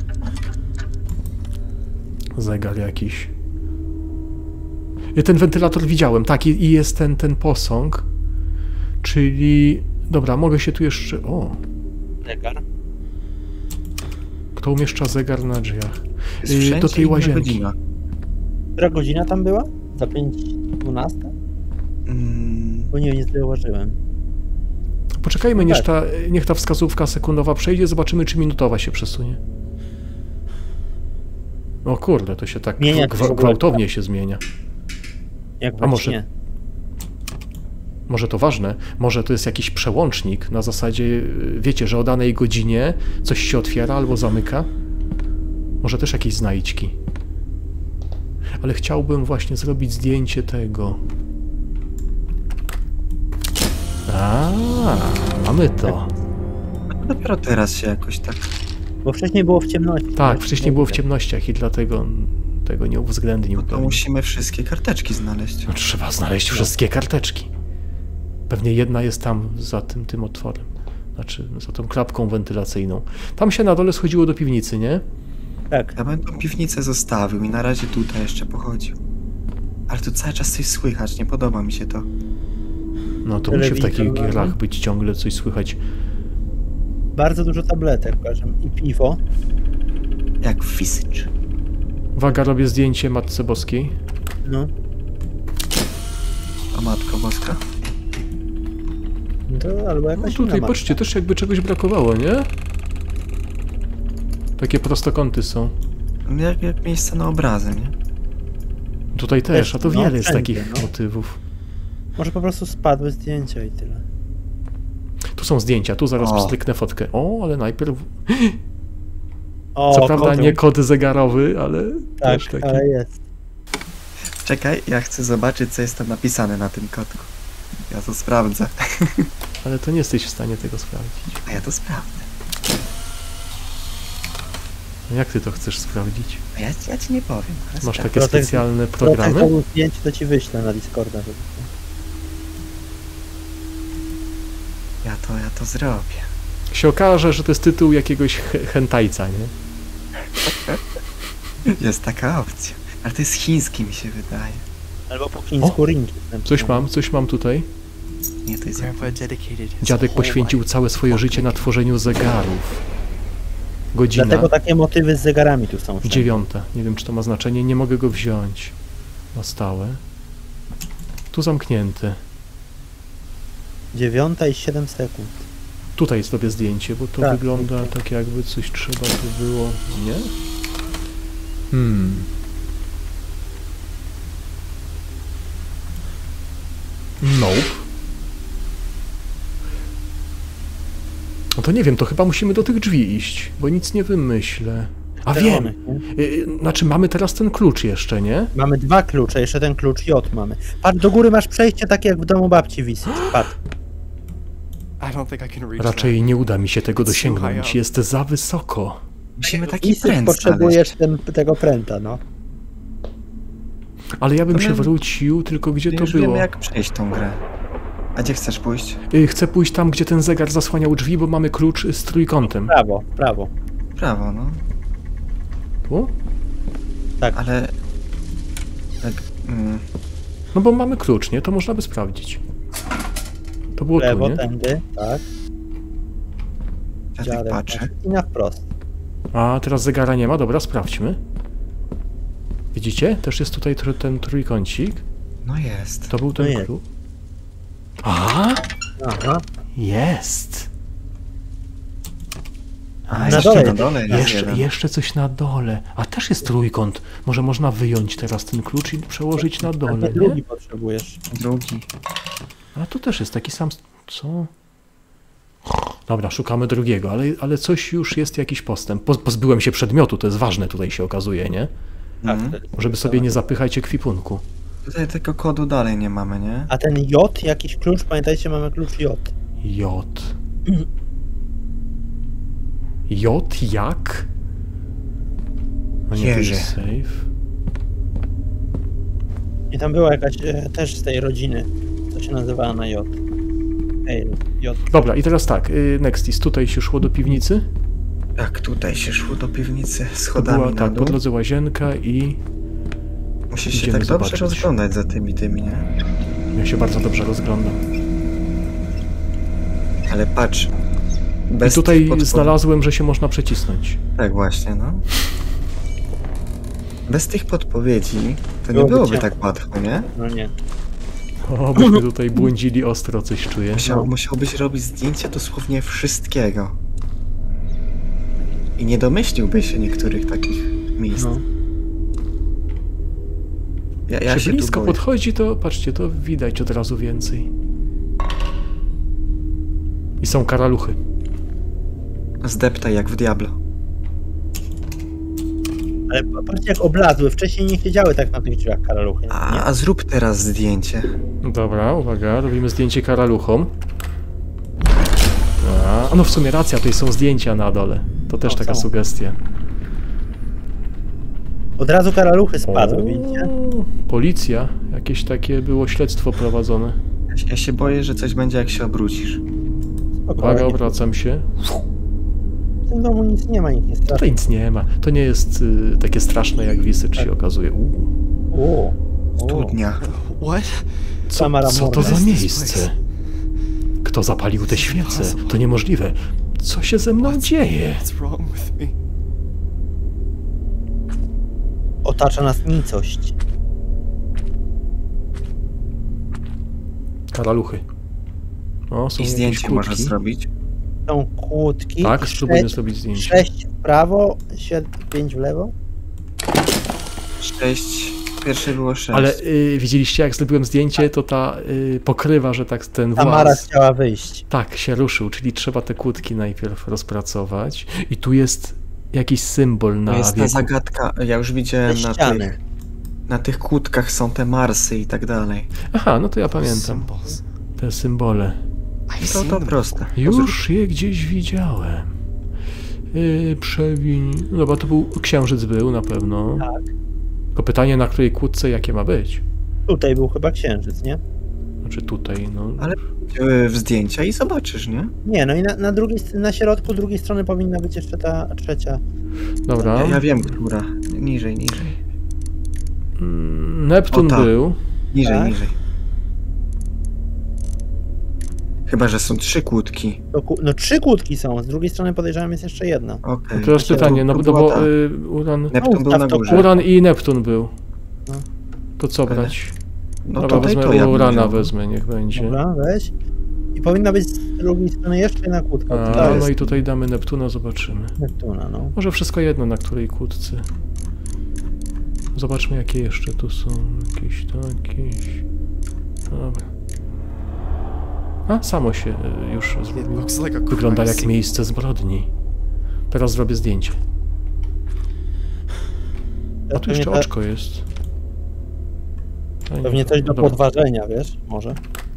Zegar jakiś. Ja ten wentylator widziałem, tak, i jest ten posąg. Czyli... Dobra, mogę się tu jeszcze... O, Zegar. kto umieszcza zegar na drzwiach? Jest Do wszędzie tej inna łazienki. godzina. Która godzina tam była? Za 5:12? Bo nie zauważyłem. Poczekajmy, No tak. niech ta wskazówka sekundowa przejdzie, zobaczymy, czy minutowa się przesunie. O kurde, to się tak Zmienia się w ogóle. gwałtownie się zmienia. Jak A może- właśnie. Może to ważne, może to jest jakiś przełącznik na zasadzie, wiecie, że o danej godzinie coś się otwiera albo zamyka. Może też jakieś znajdźki. Ale chciałbym właśnie zrobić zdjęcie tego. A, mamy to. Dopiero teraz się jakoś tak... Bo wcześniej było w ciemności. Tak, wcześniej było w ciemnościach i dlatego tego nie uwzględnił. No to pewnie. musimy wszystkie karteczki znaleźć. No, trzeba znaleźć wszystkie karteczki. Pewnie jedna jest tam za tym otworem. Znaczy za tą klapką wentylacyjną. Tam się na dole schodziło do piwnicy, nie? Tak. Ja bym tą piwnicę zostawił i na razie tutaj jeszcze pochodził. Ale tu cały czas coś słychać, nie podoba mi się to. No to musi w takich Telewizor, grach być ciągle coś słychać. Bardzo dużo tabletek, uważam. I piwo. Jak w Visage. Uwaga, robię zdjęcie Matce Boskiej. No. O Matko Boska. To albo No jakaś tutaj, inna patrzcie, też jakby czegoś brakowało, nie? Takie prostokąty są. Jak miejsce na obrazy, nie? Tutaj też, a to No, wiele jest wszędzie, takich no. motywów. Może po prostu spadły zdjęcia i tyle. Tu są zdjęcia, tu zaraz O. pstryknę fotkę. O, ale najpierw... O, Co prawda kotu. nie kod zegarowy, ale Tak, też taki. ale jest. Czekaj, ja chcę zobaczyć, co jest tam napisane na tym kotku. Ja to sprawdzę. Ale to nie jesteś w stanie tego sprawdzić. A ja to sprawdzę. No jak ty to chcesz sprawdzić? A ja ci nie powiem. Ale Masz sprawdzę. takie Protek- specjalne programy? Programy? Zdjęć to ci wyślę na Discorda. Żeby... Ja to zrobię. Się okaże, że to jest tytuł jakiegoś hentajca, nie? Jest taka opcja. Ale to jest chiński, mi się wydaje. Albo po chińsku ringi. Coś mam tutaj. Nie, to jest... Grandpa dedicated his Dziadek whole poświęcił life całe swoje życie na tworzeniu zegarów. Godzina Dlatego takie motywy z zegarami tu są. wszędzie. 9. Nie wiem, czy to ma znaczenie. Nie mogę go wziąć na stałe. Tu zamknięte. 9 i 7 sekund. Tutaj zrobię zdjęcie, bo to Tak. wygląda tak, jakby coś trzeba tu było. Nie? Nope. No to nie wiem, to chyba musimy do tych drzwi iść, bo nic nie wymyślę. A wiem! Czerwonych, nie? Znaczy mamy teraz ten klucz jeszcze, nie? Mamy 2 klucze, jeszcze ten klucz J mamy. Patrz, do góry masz przejście takie jak w domu babci wisi. Patrz. I don't think I can reach Raczej nie uda mi się tego It's too high dosięgnąć, up. jest za wysoko. Musimy taki Wisi pręt potrzebujesz znaleźć. tego pręta, no. Ale ja bym To się my- wrócił, tylko gdzie to Już było? wiemy, jak przejść tą grę. A gdzie chcesz pójść? Chcę pójść tam, gdzie ten zegar zasłaniał drzwi, bo mamy klucz z trójkątem. Prawo, prawo. Prawo, no. Tu? Ale... Tak... No bo mamy klucz, nie? To można by sprawdzić. To było tu, Lewo, nie? tędy, tak. ja tak Dziadek, patrzę. I na wprost. A, teraz zegara nie ma, dobra, sprawdźmy. Widzicie? Też jest tutaj ten trójkącik. No jest. To był ten No jest. klucz. A, Aha. jest! A, Na jeszcze dole. na dole jest jeden. Jeszcze coś na dole. A też jest trójkąt. Może można wyjąć teraz ten klucz i przełożyć na A dole, ty nie? drugi potrzebujesz. Drugi. A tu też jest taki sam... Co? Dobra, szukamy drugiego, ale coś już jest, jakiś postęp. Pozbyłem się przedmiotu, to jest ważne tutaj się okazuje, nie? Tak, Mhm. to jest- Żeby sobie nie zapychać ekwipunku. Tutaj tego kodu dalej nie mamy, nie? A ten J, jakiś klucz, pamiętajcie, mamy klucz J. J. J jak? A nie, to Jerzy. jest safe. I tam była jakaś też z tej rodziny, co się nazywała na J. Ej, J. Dobra, i teraz tak, Nextis, tutaj się szło do piwnicy. Tak, tutaj się szło do piwnicy To schodami była na tak, dół. po drodze łazienka i Musisz się idziemy tak dobrze zobaczyć. rozglądać za tymi, nie? ja się bardzo dobrze rozglądam. Ale patrz. I Bez tutaj tych znalazłem, że się można przecisnąć. Tak właśnie, no. Bez tych podpowiedzi to nie Byłoby byłoby ciężko. tak łatwo, nie? No nie. O, byśmy tutaj błądzili ostro, coś czuję. Musiałbyś robić zdjęcie dosłownie wszystkiego. I nie domyśliłbyś się niektórych takich miejsc. No. Ja Jak się się tu blisko boję. podchodzi, to patrzcie, to widać od razu więcej. I są karaluchy. Zdeptaj jak w Diablo. Ale patrzcie jak oblazły, wcześniej nie siedziały tak na tych drzwiach karaluchy. Nie? A zrób teraz zdjęcie. Dobra, uwaga, robimy zdjęcie karaluchom. A no w sumie racja, tutaj są zdjęcia na dole. To też No, taka są. sugestia. Od razu karaluchy spadły, widzicie? Policja. Jakieś takie było śledztwo prowadzone. Ja się boję, że coś będzie jak się obrócisz. Uwaga, Spokojnie. obracam się. W tym domu nic nie ma, nic nie Tutaj straszy. nic nie ma. To nie jest takie straszne jak Visage się okazuje. O, Studnia. What? Co to za This miejsce? Kto zapalił te świece? To niemożliwe. Co się ze mną dzieje? What's wrong with me? Otacza nas nicość. Karaluchy. O, są I jakieś zdjęcie możesz kłódki. zrobić. Są kłódki. Tak, i spróbujmy zrobić zdjęcie. 6 w prawo, 5 w lewo. 6. Pierwsze było 6. Ale widzieliście, jak zrobiłem zdjęcie, to ta pokrywa, że tak ten Tamara włas chciała wyjść. tak się ruszył, czyli trzeba te kłódki najpierw rozpracować. I tu jest jakiś symbol na To jest ta wieku. zagadka. Ja już widziałem Te na ściany. tych. Na tych kłódkach są te Marsy i tak dalej. Aha, no to ja pamiętam. Te symbole. To proste. Już je gdzieś widziałem. Przewiń... No dobra, to był księżyc był na pewno. Tak. Tylko pytanie, na której kłódce jakie ma być? Tutaj był chyba księżyc, nie? Znaczy tutaj, no... Ale w zdjęcia i zobaczysz, nie? Nie, no i na środku drugiej strony powinna być jeszcze ta trzecia. Dobra. Ja wiem, która. Niżej. Neptun O, tak. był. Niżej, Tak? niżej. Chyba, że są 3 kłódki. No 3 kłódki są, z drugiej strony podejrzewam jest jeszcze jedna. Okej. Teraz pytanie, no to bo była ta. Uran... Neptun był na górze. Uran i Neptun był. No. To co Okej. brać? No Dobra, tutaj wezmę to ja bym Urana, wziął. wezmę, niech będzie. Dobra, weź. I powinna być z drugiej strony jeszcze jedna kłódka. A, To no jest i tutaj damy Neptuna, zobaczymy. Neptuna, no. Może wszystko jedno, na której kłódce. Zobaczmy, jakie jeszcze tu są. Jakieś. Dobra. A, samo się już zrobiło. Wygląda jak miejsce zbrodni. Teraz zrobię zdjęcie. A tu jeszcze oczko jest. Fajnie. Pewnie coś do Dobra. podważenia, wiesz? Może.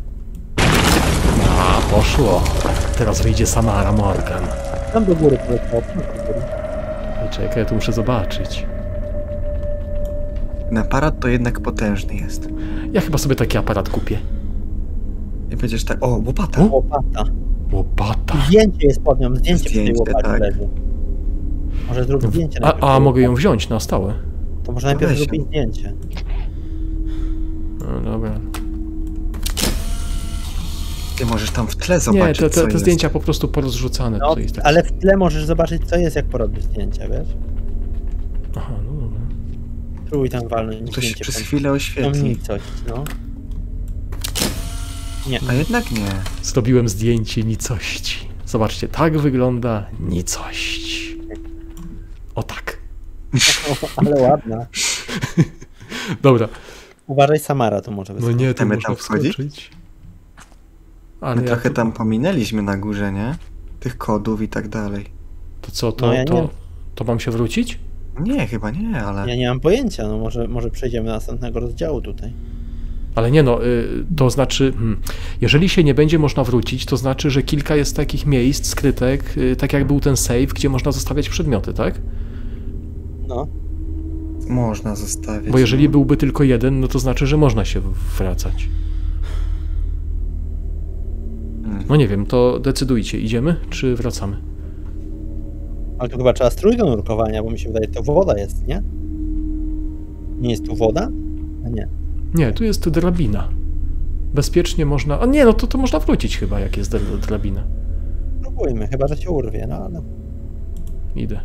A, poszło. Teraz wyjdzie Samara Morgan. Tam do góry poleciało, tam do góry. I czekaj, ja tu muszę zobaczyć. Ten aparat to jednak potężny jest. Ja chyba sobie taki aparat kupię. I będziesz tak... O, łopata. Łopata. Łopata. Zdjęcie jest pod nią, zdjęcie przy tej Zdjęcie, łopacie tak. leży. Może zrób zdjęcie najpierw. A tej mogę ją łopaty. wziąć na stałe? To może najpierw Weź ją. zrobić zdjęcie. No dobra. Ty możesz tam w tle Nie, zobaczyć, co te jest. zdjęcia po prostu porozrzucane No, tutaj. Tak. ale w tle możesz zobaczyć, co jest, jak porobisz zdjęcie, wiesz? Aha, no dobra. Spróbuj tam walnąć To się zdjęcie. przez tam- chwilę Tam oświetli. coś, no. Nie. A jednak nie. Zrobiłem zdjęcie nicości. Zobaczcie, tak wygląda nicość. O tak. Ale ładna. Dobra. Uważaj, Samara tu może No wyskoczyć. nie, tu Chcemy można tam wchodzić? wskoczyć. Ale My ja trochę tu- tam pominęliśmy na górze, nie? Tych kodów i tak dalej. To co, to, No ja nie. to mam się wrócić? Nie, chyba nie, ale... Ja nie mam pojęcia, no może przejdziemy do następnego rozdziału tutaj. Ale nie no, to znaczy, jeżeli się nie będzie można wrócić, to znaczy, że kilka jest takich miejsc, skrytek, tak jak był ten save, gdzie można zostawiać przedmioty, tak? No. Można zostawić. Bo jeżeli byłby tylko jeden, no to znaczy, że można się wracać. No nie wiem, to decydujcie, idziemy czy wracamy? Ale tu chyba trzeba strój do nurkowania, bo mi się wydaje, to woda jest, nie? Nie jest tu woda? A nie. Nie, tu jest drabina. Bezpiecznie można... A nie, no to można wrócić chyba, jak jest drabina. Próbujmy, chyba że się urwie, no ale... Idę.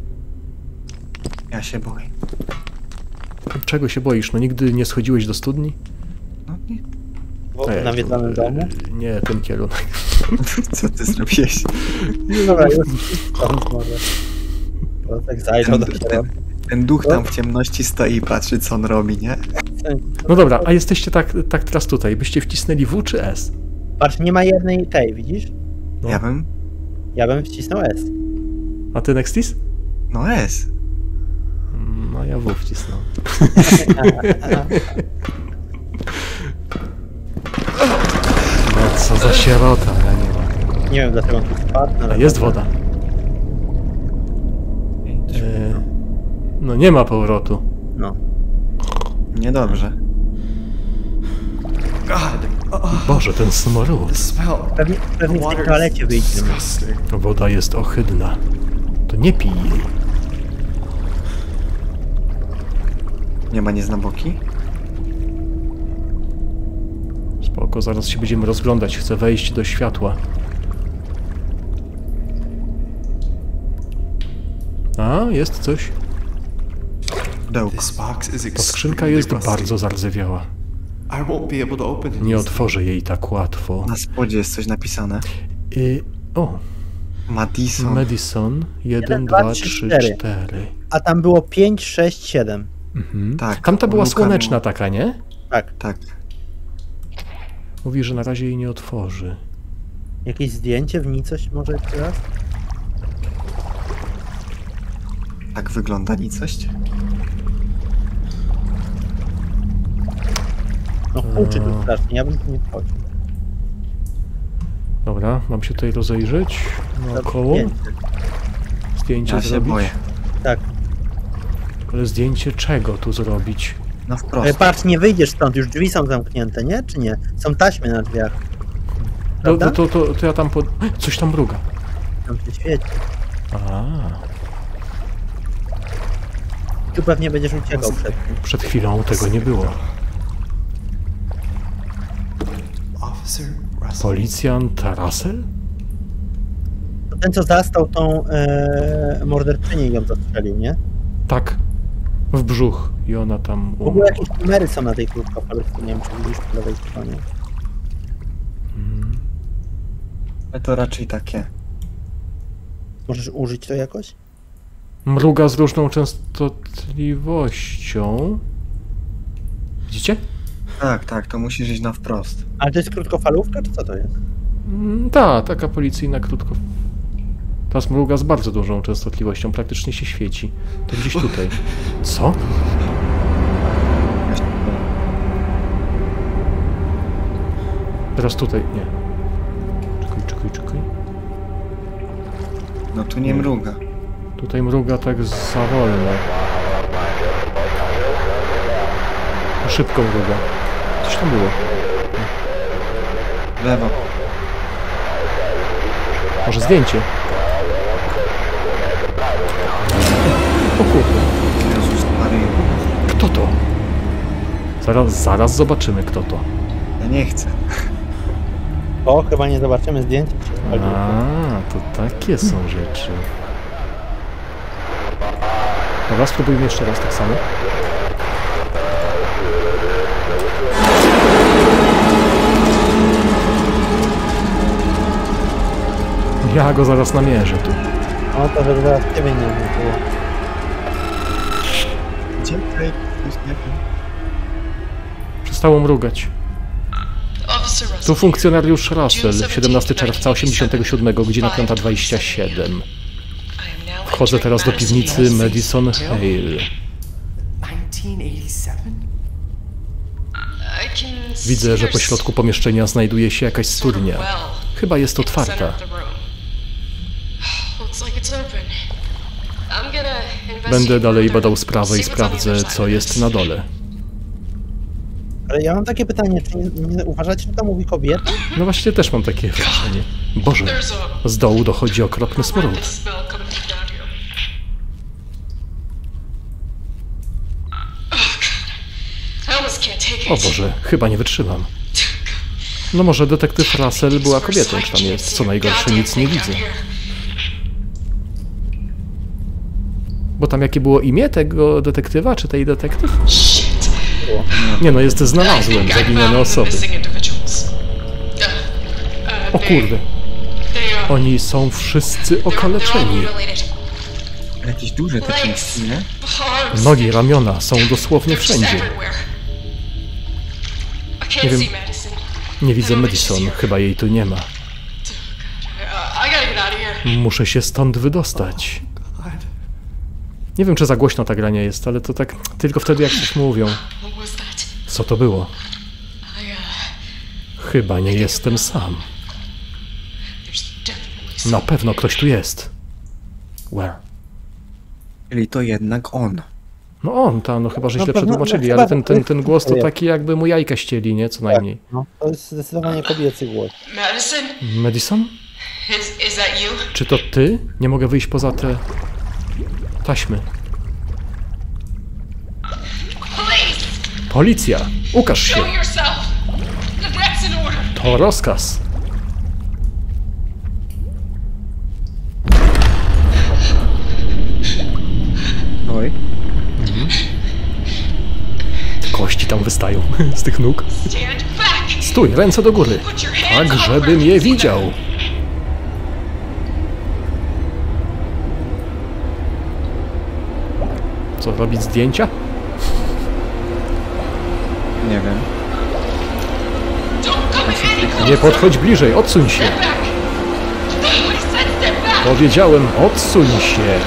Ja się boję. Czego się boisz? No nigdy nie schodziłeś do studni? No nie. W nawiedzonym domu? Nie, ten kierunek. Co ty zrobiłeś? No dobra, już stąd może. Bo tak zajrzał do środka. Ten duch tam w ciemności stoi i patrzy, co on robi, nie? No dobra, a jesteście tak teraz tutaj. Byście wcisnęli W czy S? Patrz, nie ma jednej tej, widzisz? No. Ja bym wcisnął S. A ty Nextis? No S. No ja W wcisnąłem. No co za sierota, ja nie mogę. Nie wiem dlaczego on tu spadł, no A ale... jest woda. No nie ma powrotu. No. Niedobrze. Boże, ten smród. Pewnie w tej toalecie wyjdziemy. Woda jest ohydna. To nie pij jej. Nie ma nieznaboki? Spoko, zaraz się będziemy rozglądać. Chcę wejść do światła. A, jest coś. pudełko. Ta skrzynka jest bardzo zardzewiała. Nie otworzę jej tak łatwo. Na spodzie jest coś napisane. Madison. Madison 1, 2, 3, 4. A tam było 5, 6, 7. Mhm. Tak. Tamta była Luka słoneczna taka, nie? Tak. Tak. Mówi, że na razie jej nie otworzy. Jakieś zdjęcie w niej coś może teraz? Tak wygląda nicość? No kurczę, to strasznie, ja bym tu nie wchodził. Dobra, mam się tutaj rozejrzeć naokoło. Zdjęcie Ja się zrobić. boję. Tak. Ale zdjęcie czego tu zrobić? No wprost. Patrz, nie wyjdziesz stąd, już drzwi są zamknięte, nie? Czy nie? Są taśmy na drzwiach. Prawda? To ja tam coś tam mruga. Tam się świeci. A, Tu pewnie będziesz uciekał przed tym. przed chwilą tego nie było. Policjant Russell? To ten, co zastał tą morderczynię i ją zastrzelił, nie? Tak. W brzuch. I ona tam W ogóle jakieś numery są na tej krótkofalówce, nie wiem, czy widzisz po lewej stronie. Ale to raczej takie. Możesz użyć to jakoś? Mruga z różną częstotliwością. Widzicie? Tak, to musisz iść na wprost. Ale to jest krótkofalówka, czy co to jest? Taka policyjna krótko. Ta mruga z bardzo dużą częstotliwością, praktycznie się świeci. To gdzieś tutaj. Co? Teraz tutaj, nie. Czekaj. No tu nie mruga. Tutaj mruga tak za wolno. Szybko mruga. Coś tam było. Lewo. Może zdjęcie? O kurde. Jezus Maryjo. Kto to? Zaraz zobaczymy, kto to. Ja nie chcę. O, chyba nie zobaczymy zdjęcia. To takie są rzeczy. Dobra, spróbujmy jeszcze raz tak samo. Ja go zaraz namierzę tu. O, to żeby zaraz ciebie nie było. Dziękuję. Przestało mrugać. Tu funkcjonariusz Russell, 17 czerwca 87, godzina 5:27. Wchodzę teraz do piwnicy Madison Hale. Widzę, że po środku pomieszczenia znajduje się jakaś studnia. Chyba jest otwarta. Będę dalej badał sprawę i sprawdzę, co jest na dole. Ale ja mam takie pytanie, czy nie uważacie, że to mówi kobieta? No właśnie też mam takie wrażenie. Boże, z dołu dochodzi okropny smród. O Boże, chyba nie wytrzymam. No może detektyw Russell była kobietą, czy tam jest. Co najgorsze, nic nie widzę. Bo tam jakie było imię tego detektywa, czy tej detektyw? Nie no, jest znalazłem zaginione osoby. O kurde. Oni są wszyscy okaleczeni. Jakieś duże te części, nie? Nogi, ramiona są dosłownie wszędzie. Nie wiem. Nie widzę Madison, chyba jej tu nie ma. Muszę się stąd wydostać. Nie wiem, czy za głośno ta grania jest, ale to tak tylko wtedy, jak coś mówią. Co to było? Chyba nie jestem sam. Na pewno ktoś tu jest. Where? Czyli to jednak on. No on, no chyba, że źle pewno, przetłumaczyli, ale ten głos to taki jakby mu jajka ścieli, nie? Co najmniej. No, to jest zdecydowanie kobiecy głos. Madison? Czy to ty? Nie mogę wyjść poza te taśmy. Policja! Ukaż się! To rozkaz! Oj. wystają z tych nóg. Stój, ręce do góry. Tak, żebym je widział. Co, robić zdjęcia? Nie wiem. Nie podchodź bliżej, odsuń się. Powiedziałem, odsuń się.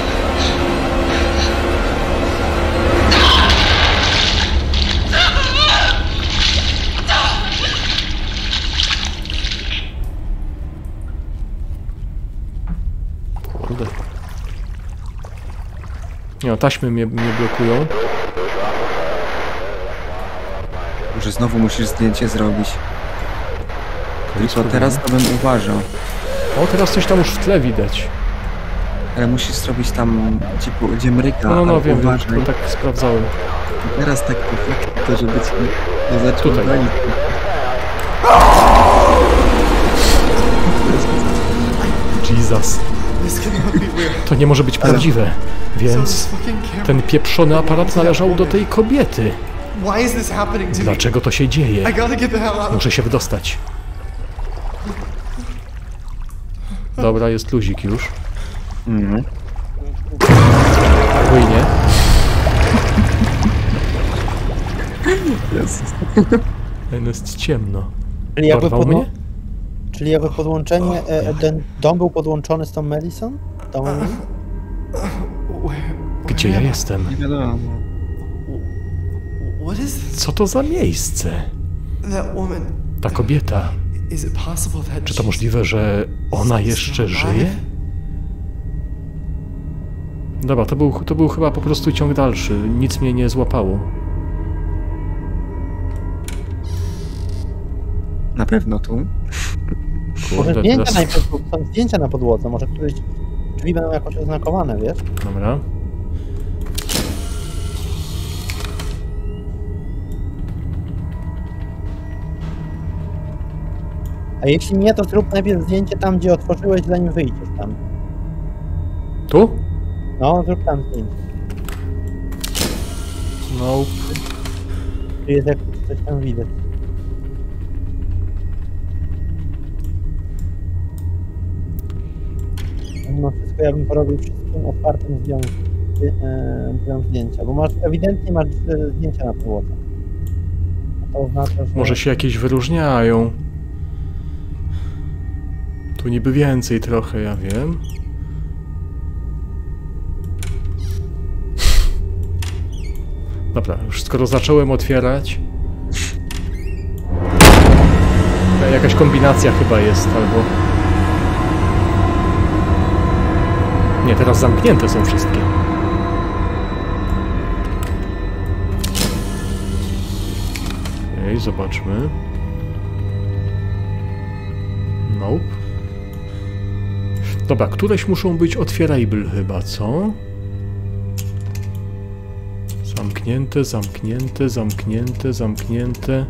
Kurde. Nie, no, taśmy mnie blokują. Może znowu musisz zdjęcie zrobić. Tylko teraz to bym uważał. O, teraz coś tam już w tle widać. Ale musisz zrobić tam, gdzie mryka. No, wiem, uważaj. to tak sprawdzałem. I teraz tak to, żeby ci nie zaczął Tutaj. gonić. Jesus. To nie może być prawdziwe. Więc ten pieprzony aparat należał do tej kobiety. Dlaczego to się dzieje? Muszę się wydostać. Dobra, jest luzik już. Płynie. No jest ciemno. Czyli jakby, Porwał mnie? czyli jakby podłączenie, ten dom był podłączony z tą Melison? Gdzie ja jestem? Nie wiadomo. Co to za miejsce? Ta kobieta. Czy to możliwe, że ona jeszcze żyje? Dobra, to był chyba po prostu ciąg dalszy. Nic mnie nie złapało. Na pewno tu. Może Kurde, zdjęcia teraz... najpierw, są zdjęcia na podłodze, może któreś drzwi będą jakoś oznakowane, wiesz? Dobra. A jeśli nie, to zrób najpierw zdjęcie tam, gdzie otworzyłeś, zanim wyjdziesz tam. Tu? No, zrób tam zdjęcie. No. Tu jest jak coś tam widać. Mimo wszystko ja bym porobił wszystkim otwartym drzwiom zdjęcia, bo ewidentnie masz zdjęcia na podłodze. A to oznacza, że... Może się jakieś wyróżniają. Tu niby więcej trochę, ja wiem. Dobra, już skoro zacząłem otwierać... Jakaś kombinacja chyba jest, albo... Nie, teraz zamknięte są wszystkie. Ej, zobaczmy. Nope. Dobra, któreś muszą być otwierable chyba, co? Zamknięte, zamknięte, zamknięte, zamknięte.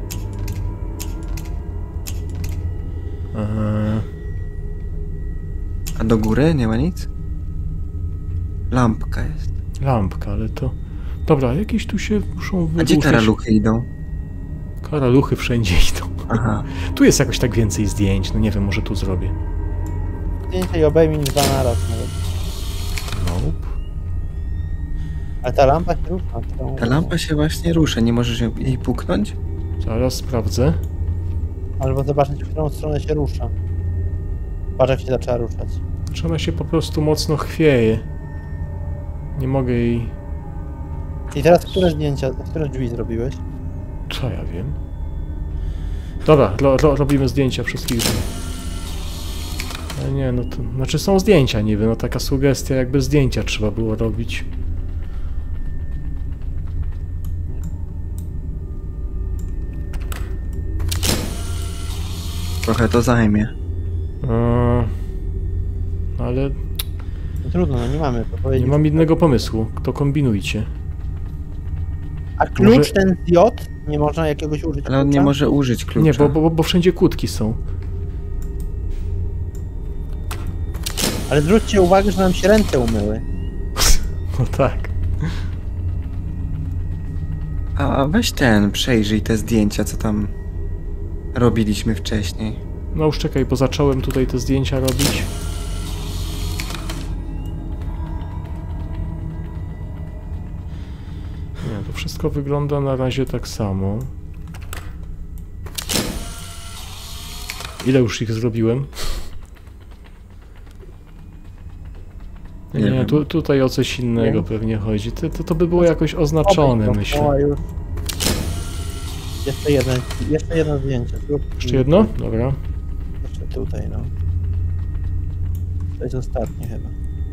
A do góry nie ma nic? Lampka jest. Lampka, ale to... Dobra, jakieś tu się muszą A wydłużyć. gdzie karaluchy idą? Karaluchy wszędzie idą. Aha. Tu jest jakoś tak więcej zdjęć, no nie wiem, może tu zrobię. Zdjęcie i obejmij dwa naraz nawet. Nope. Ale ta lampa się rusza. Ta lampa się właśnie rusza, nie możesz jej puknąć? Zaraz sprawdzę. Albo zobaczyć, w którą stronę się rusza. Patrz, jak się zaczęła ruszać. Czy ona się po prostu mocno chwieje. Nie mogę jej... I teraz które drzwi zrobiłeś? Co ja wiem? Dobra, robimy zdjęcia wszystkich drzwi. Ale nie, no to... Znaczy są zdjęcia niby, no taka sugestia, jakby zdjęcia trzeba było robić. Trochę to zajmie. Ale No trudno, no nie mamy podpowiedzi. nie mam innego pomysłu. To kombinujcie. A klucz Może- ten z J? Nie można jakiegoś użyć Ale on nie klucza? może użyć klucza. Nie, bo wszędzie kłódki są. Ale zwróćcie uwagę, że nam się ręce umyły. No tak. A weź przejrzyj te zdjęcia, co tam robiliśmy wcześniej. No już czekaj, bo zacząłem tutaj te zdjęcia robić. Nie, to wszystko wygląda na razie tak samo. Ile już ich zrobiłem? Nie Nie, wiem. tutaj o coś innego Nie. pewnie chodzi. To by było jakoś oznaczone, Obok myślę. dookoła już. Jeszcze jedno zdjęcie. Zrób Jeszcze jedno? Dobra. Jeszcze tutaj, no. To jest ostatnie chyba.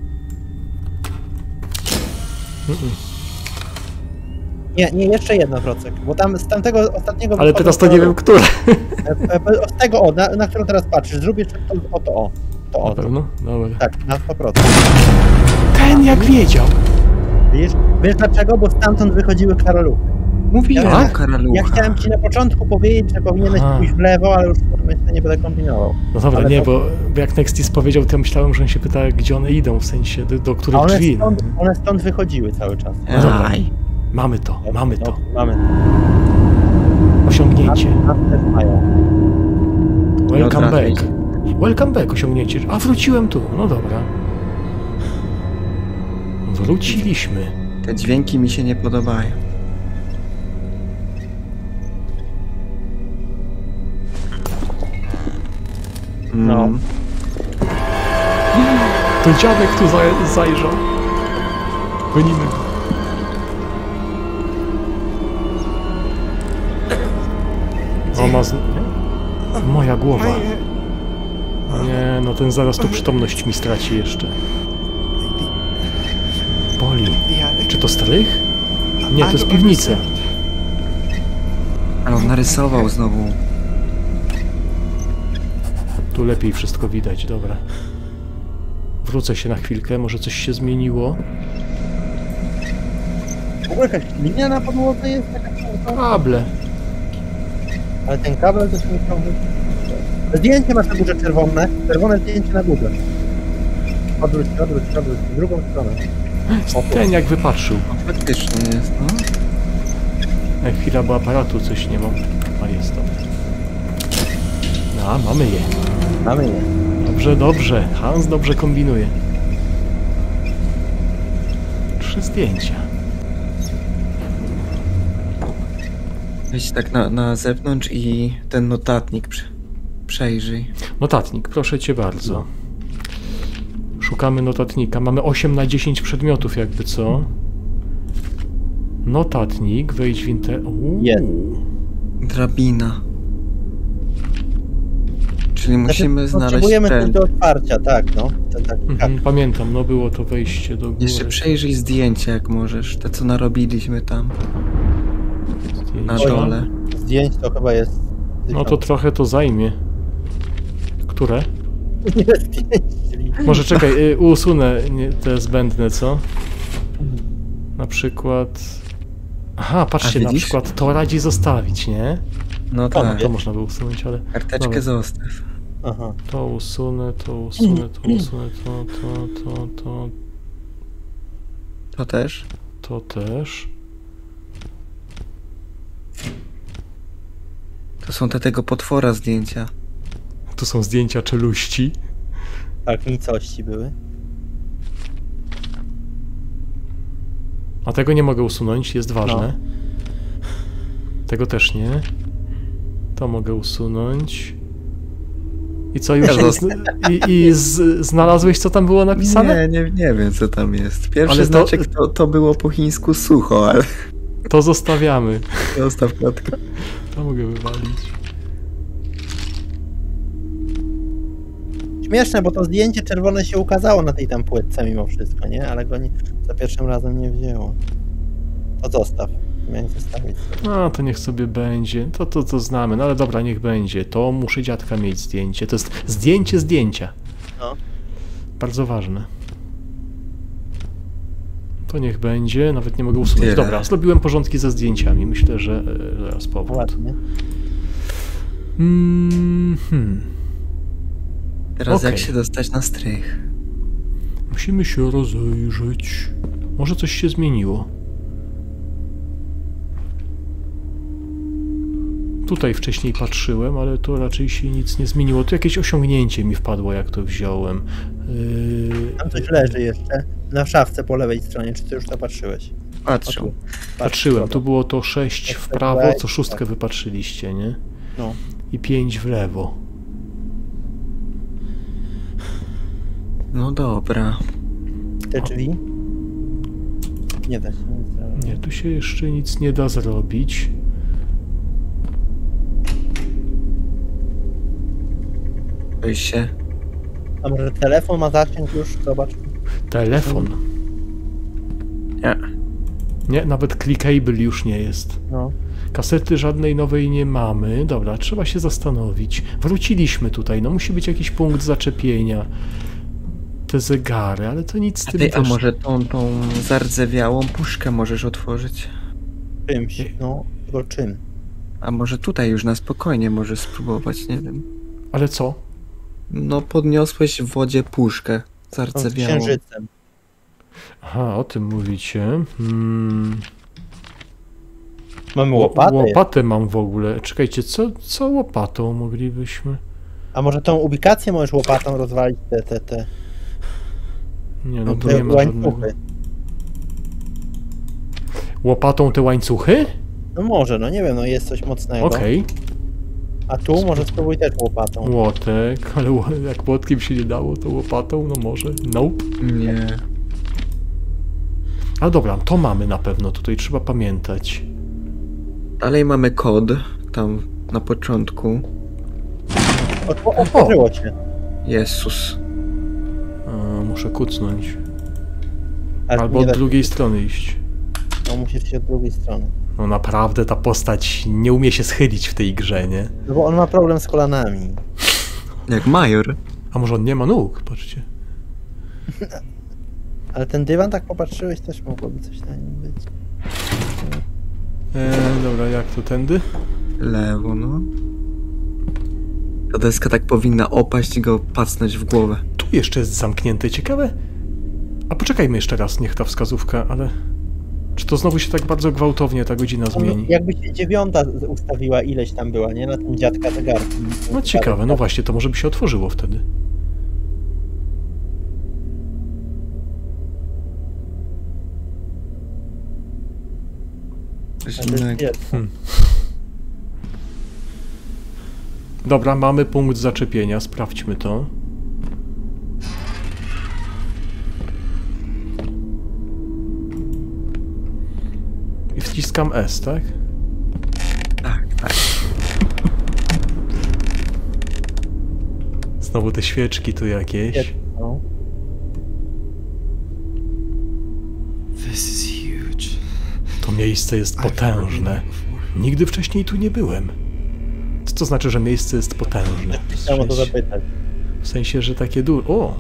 Nie, jeszcze jedno, Procek, bo tam z tamtego ostatniego... Ale teraz to nie wiem, które. Z tego, na którą teraz patrzysz, zrób jeszcze to. Na pewno? Dobra. Tak, na 100%. Ten jak wiedział! Wiesz dlaczego? Bo stamtąd wychodziły karaluchy. Mówiłem Ja- o karalucha. Ja chciałem ci na początku powiedzieć, że powinieneś Aha. pójść w lewo, ale już myślę, nie będę kombinował. No dobra, Ale nie, to- bo jak Nextis powiedział, to ja myślałem, że on się pyta, gdzie one idą, w sensie do A których drzwi. one stąd wychodziły cały czas. No dobra. Aj. Mamy to. No, mamy. Osiągnięcie. Nas też mają. Welcome Dobra, back. Welcome back, osiągnięcie. A wróciłem tu, no dobra. Wróciliśmy. Te dźwięki mi się nie podobają. No. To dziadek tu zajrzał. Gonimy go. O, moja głowa. Nie, no ten zaraz tu przytomność mi straci jeszcze. Boli. Czy to strych? Nie, to jest piwnica. Ale on narysował znowu. Tu lepiej wszystko widać, dobra. Wrócę się na chwilkę, może coś się zmieniło. W ogóle jakaś linia na podłodze jest taka... Kable. Ale ten kabel to jest nieprawda. Zdjęcie masz na górze czerwone. Czerwone zdjęcie na górze. Odwróć, w drugą stronę. O, tu. Ten jak wypatrzył. Faktycznie jest, no. Jak chwila, bo aparatu coś nie mam. A jest to. A, mamy je. Mamy je. Dobrze, dobrze. Hans dobrze kombinuje. 3 zdjęcia. Weź tak na zewnątrz i ten notatnik przejrzyj. Notatnik, proszę cię bardzo. Szukamy notatnika. Mamy 8 na 10 przedmiotów, jakby co. Notatnik, wejdź w Jest. Drabina. Czyli musimy znaleźć Potrzebujemy coś ten. do otwarcia, tak, no. Ten taki Pamiętam, no było to wejście do góry. Jeszcze przejrzyj zdjęcia, jak możesz. Te, co narobiliśmy tam na Zdjęcia. dole. zdjęć to chyba jest... No to trochę to zajmie. Które? Nie zdjęć, czyli... Może czekaj, usunę te zbędne, co? Na przykład... Aha, patrzcie, A na widzisz? przykład to radzi zostawić, nie? No tak. To można by usunąć, ale... Karteczkę Dobra. zostaw. Aha. To usunę, to... To też? To też. To są tego potwora zdjęcia. Tu są zdjęcia czeluści. Tak, nicości były. A tego nie mogę usunąć, jest ważne. Tego też nie. To mogę usunąć. I co, już Ja jest, znalazłeś, co tam było napisane? Nie wiem, co tam jest. Pierwszy Ale to- znaczek to było po chińsku sucho, ale To zostawiamy. zostaw klatkę. To mogę wywalić. Śmieszne, bo to zdjęcie czerwone się ukazało na tej tam płytce mimo wszystko, nie? Ale go nie, za pierwszym razem nie wzięło. To zostaw. Miałem zostawić sobie. No, to niech sobie będzie. To znamy. No ale dobra, niech będzie. To muszę dziadka mieć zdjęcie. To jest zdjęcie zdjęcia. No. Bardzo ważne. To niech będzie. Nawet nie mogę usunąć. Tyle. Dobra, zrobiłem porządki ze zdjęciami. Myślę, że zaraz powrót. Ładnie. Teraz Okej. jak się dostać na strych? Musimy się rozejrzeć. Może coś się zmieniło. Tutaj wcześniej patrzyłem, ale to raczej się nic nie zmieniło. Tu jakieś osiągnięcie mi wpadło, jak to wziąłem. Tam coś leży jeszcze. Na szafce po lewej stronie. Czy ty już to patrzyłeś? Patrzę. Patrzyłem, tu było to 6 w prawo, co 6 wypatrzyliście, nie? No. I 5 w lewo. No dobra. Te drzwi? Nie da się nic zrobić. Nie, tu się jeszcze nic nie da zrobić. Bój się. A może telefon ma zasięg już? Zobacz. Telefon. Nie. Nie, nawet clickable już nie jest. No. Kasety żadnej nowej nie mamy. Dobra, trzeba się zastanowić. Wróciliśmy tutaj, no musi być jakiś punkt zaczepienia. Te zegary, ale to nic z tym A też... może tą zardzewiałą puszkę możesz otworzyć? Czymś. No. Tylko czym? A może tutaj już na spokojnie możesz spróbować, nie wiem. Ale co? No podniosłeś w wodzie puszkę No, z zardzewiałą. księżycem. Aha, o tym mówicie. Mamy łopatę. Łopatę mam w ogóle. Czekajcie, co łopatą moglibyśmy? A może tą ubikację możesz łopatą rozwalić te Nie, no tu te nie ma żadnego. łańcuchy. Łopatą te łańcuchy? No może, no nie wiem, no jest coś mocnego. Okej. A tu może spróbuj też łopatą. Łotek, ale jak łotkiem się nie dało, to łopatą, no może. Nope. Nie. Ale dobra, to mamy na pewno, tutaj trzeba pamiętać. Dalej mamy kod, tam na początku. Otworzyło się. Jezus. Muszę kucnąć. Ale Albo nie od da- drugiej strony iść. No musisz się od drugiej strony. No naprawdę ta postać nie umie się schylić w tej grze, nie? No bo on ma problem z kolanami. Jak major. A może on nie ma nóg, patrzcie. Ale ten dywan, tak popatrzyłeś, też mogłoby coś na nim być. Dobra, jak to tędy? Lewo, no. Ta deska tak powinna opaść i go pacnąć w głowę. Tu jeszcze jest zamknięte, ciekawe. A poczekajmy jeszcze raz, niech ta wskazówka, ale... Czy to znowu się tak bardzo gwałtownie ta godzina zmieni? Jakby się 9 ustawiła, ileś tam była, nie? Na tym dziadka zegarku. No ciekawe, no właśnie, to może by się otworzyło wtedy. Coś Ale to jest innego. dziecko. Dobra, mamy punkt zaczepienia, sprawdźmy to. I wciskam S, tak? Tak, tak. Znowu te świeczki tu jakieś. Dziecko. This is huge. To miejsce jest potężne. Nigdy wcześniej tu nie byłem. Co to znaczy, że miejsce jest potężne? Chciałem o to zapytać. W sensie, że takie O!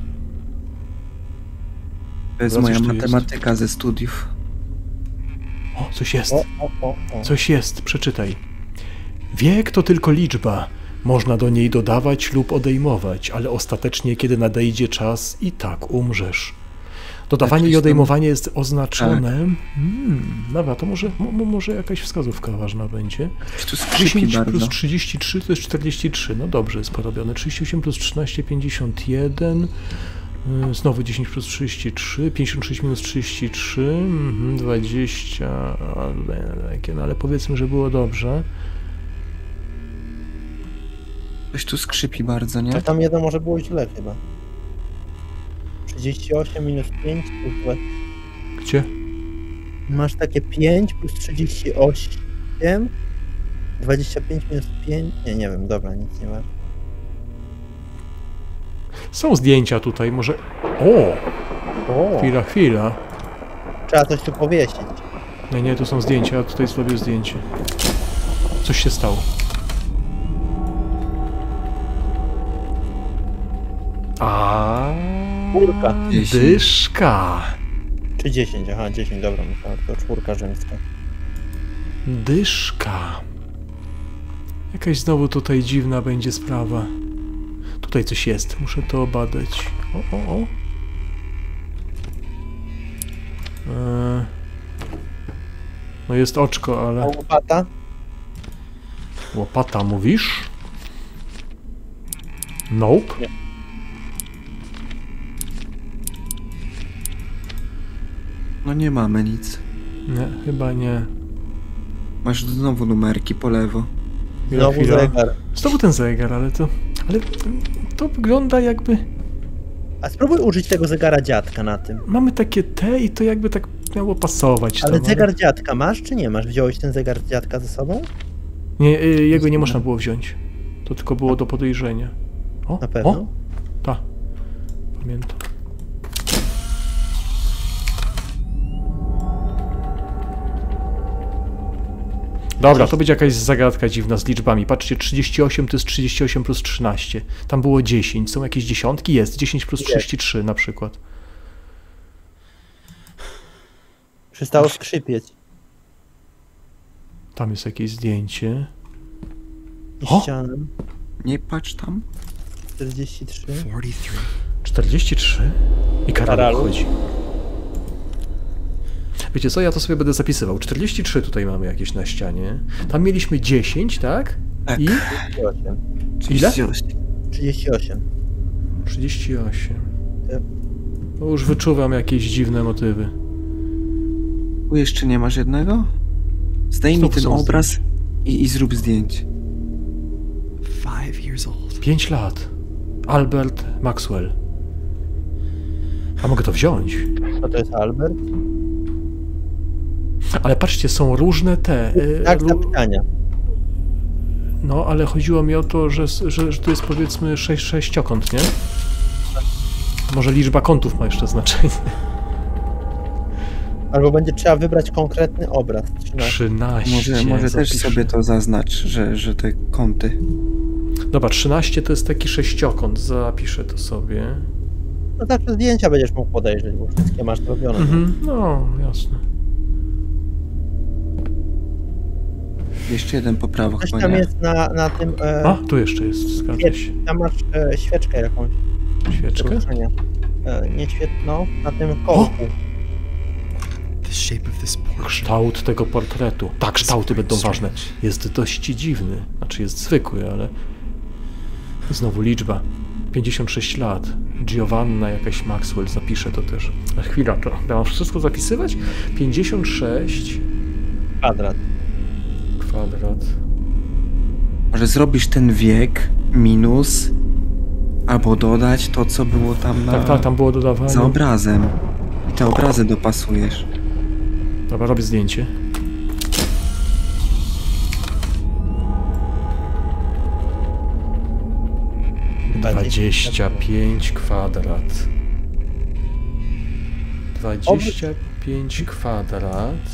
To jest Dobra, moja coś tu jest. matematyka ze studiów. O, coś jest. O. Coś jest, przeczytaj. Wiek to tylko liczba. Można do niej dodawać lub odejmować, ale ostatecznie, kiedy nadejdzie czas, i tak umrzesz. Dodawanie Jakieś i tam- odejmowanie jest oznaczone... Dobra, to może jakaś wskazówka ważna będzie. Tu skrzypi 10 bardzo. plus 33 to jest 43. No dobrze, jest porobione. 38 plus 13, 51. Znowu 10 plus 33. 56 minus 33. 20. No ale powiedzmy, że było dobrze. Coś tu skrzypi bardzo, nie? To tam jedno może było źle chyba. 38 minus 5 plus 2. Gdzie? Masz takie 5 plus 38. 25 minus 5. Nie wiem, dobra, nic nie ma. Są zdjęcia tutaj, może... O! O, Chwila. trzeba coś tu powiesić. Nie, tu są zdjęcia, ja tutaj zrobię zdjęcie. Coś się stało. Czwórka. Dyszka. Czy 10? Aha, 10, dobra, myślałem, to 4 rzymska. Dyszka. Jakaś znowu tutaj dziwna będzie sprawa. Tutaj coś jest, muszę to obadać. O. No jest oczko, A ale... łopata? Łopata mówisz? Nope. Nie. No nie mamy nic. Nie, chyba nie. Masz znowu numerki po lewo. Znowu zegar. Znowu ten zegar, ale to wygląda jakby... A spróbuj użyć tego zegara dziadka na tym. Mamy takie T i to jakby tak miało pasować. Ale tam, zegar dziadka masz, czy nie masz? Wziąłeś ten zegar dziadka ze sobą? Nie, jego nie można było wziąć. To tylko było do podejrzenia. O, Na pewno? O, tak. Pamiętam. Dobra, to będzie jakaś zagadka dziwna z liczbami. Patrzcie, 38 to jest 38 plus 13. Tam było 10. Są jakieś dziesiątki? Jest. 10 plus 33 na przykład. Przestało skrzypieć. Tam jest jakieś zdjęcie. I ścianę. Nie patrz tam. 43. 43? I Karol Karalu. chodzi. Wiecie co, ja to sobie będę zapisywał. 43 tutaj mamy jakieś na ścianie. Tam mieliśmy 10, tak? Tak. I? 38. Ile? 38. 38. Tak. No już wyczuwam jakieś dziwne motywy. Tu jeszcze nie masz jednego? Zdejmij Znowu ten są obraz i zrób zdjęcie. 5 lat. Albert Maxwell. A mogę to wziąć? Co to jest Albert? Ale patrzcie, są różne te... Tak, zapytania. No, ale chodziło mi o to, że tu jest powiedzmy 6 sześciokąt, nie? Może liczba kątów ma jeszcze znaczenie. Albo będzie trzeba wybrać konkretny obraz. 13. Może też zapiszę. sobie to zaznacz, że te kąty. Dobra, 13 to jest taki sześciokąt. Zapiszę to sobie. No zawsze zdjęcia będziesz mógł podejrzeć, bo wszystkie masz zrobione. No, jasne. Jeszcze jeden po prawo Coś chyba tam nie. jest na tym... A, tu jeszcze jest, zgadza się. Tam masz świeczkę jakąś. Świeczkę? Ruszenia. Nie świetną, na tym kołku. Kształt tego portretu. Tak, kształty będą ważne. Jest dość dziwny. Znaczy jest zwykły, ale... Znowu liczba. 56 lat. Giovanna jakaś Maxwell. Zapiszę to też. A chwila, to ja mam wszystko zapisywać? 56... Kwadrat. Kwadrat. Może zrobisz ten wiek minus albo dodać to, co było tam na... Tak, tam było dodawane. za obrazem. I te obrazy dopasujesz. Dobra, robię zdjęcie. Dwadzieścia 25 kwadrat. 25 kwadrat.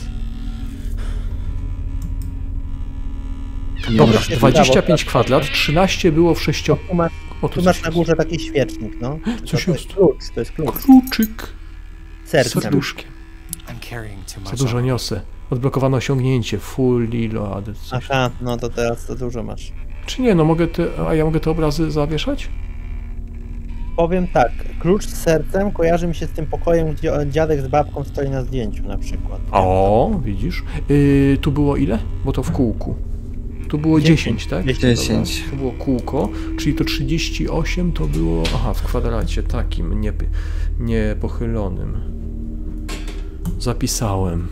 Dobra, się 25 wydało, kwadrat, 13 było w sześcio... Tu masz, O, tu masz na górze taki świecznik, no. Coś to jest. jest klucz, to jest klucz. Kluczyk. Sercem. Serduszkiem. Za dużo niosę. Odblokowano osiągnięcie. Fully loaded. Coś. Aha, no to teraz to dużo masz. Czy nie, no mogę a ja mogę te obrazy zawieszać? Powiem tak, klucz z sercem kojarzy mi się z tym pokojem, gdzie dziadek z babką stoi na zdjęciu na przykład. O, widzisz. Tu było ile? Bo to w kółku. Tu było 10, tak? 10. Dobra, to było kółko, czyli to 38 to było... Aha, w kwadracie takim, niepochylonym. Zapisałem.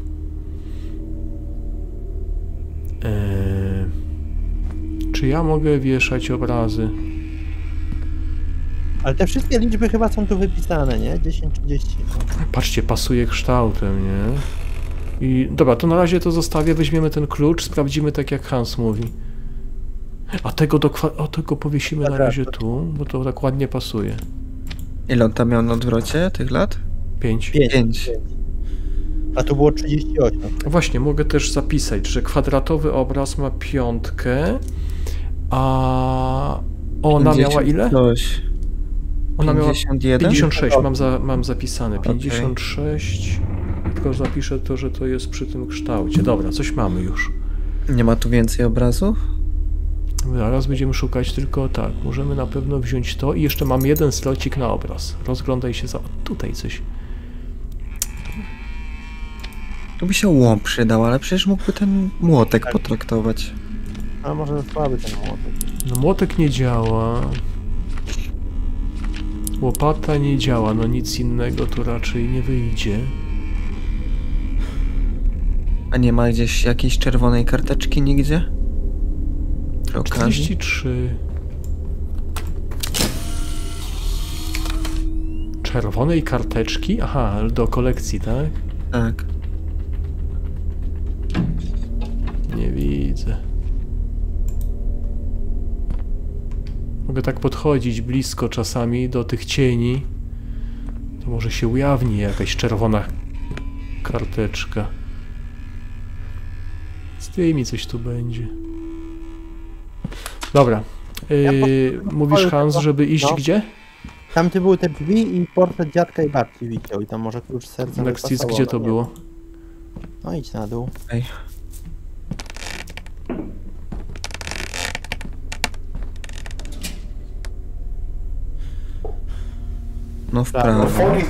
Czy ja mogę wieszać obrazy? Ale te wszystkie liczby chyba są tu wypisane, nie? 10, 30. Patrzcie, pasuje kształtem, nie? I dobra, to na razie to zostawię, weźmiemy ten klucz, sprawdzimy tak jak Hans mówi. A tego tego powiesimy na razie tu, bo to tak ładnie pasuje. Ile on tam miał na odwrocie tych lat? 5. 5. A tu było 38. Właśnie, mogę też zapisać, że kwadratowy obraz ma 5, a ona miała ile? Coś. Ona miała 51? 56, mam zapisane. 56, tylko zapiszę to, że to jest przy tym kształcie. Dobra, coś mamy już. Nie ma tu więcej obrazów? Zaraz będziemy szukać tylko tak. Możemy na pewno wziąć to i jeszcze mam jeden slocik na obraz. Rozglądaj się za... Tutaj coś. Tu by się łom przydał, ale przecież mógłby ten młotek potraktować. Ale może słaby ten młotek. No młotek nie działa. Łopata nie działa, no nic innego tu raczej nie wyjdzie. A nie ma gdzieś jakiejś czerwonej karteczki nigdzie? Przy okazji? 43. Czerwonej karteczki? Aha, do kolekcji, tak? Tak. Nie widzę. Mogę tak podchodzić blisko czasami do tych cieni. To może się ujawni jakaś czerwona karteczka. Zdejmij, coś tu będzie. Dobra. Mówisz, Hans, żeby iść gdzie? Tam ty były te drzwi i portret dziadka i babci widział i tam może klucz serca Nextis, wypasował, gdzie to ale nie. było? No idź na dół. Ej. No w prawo.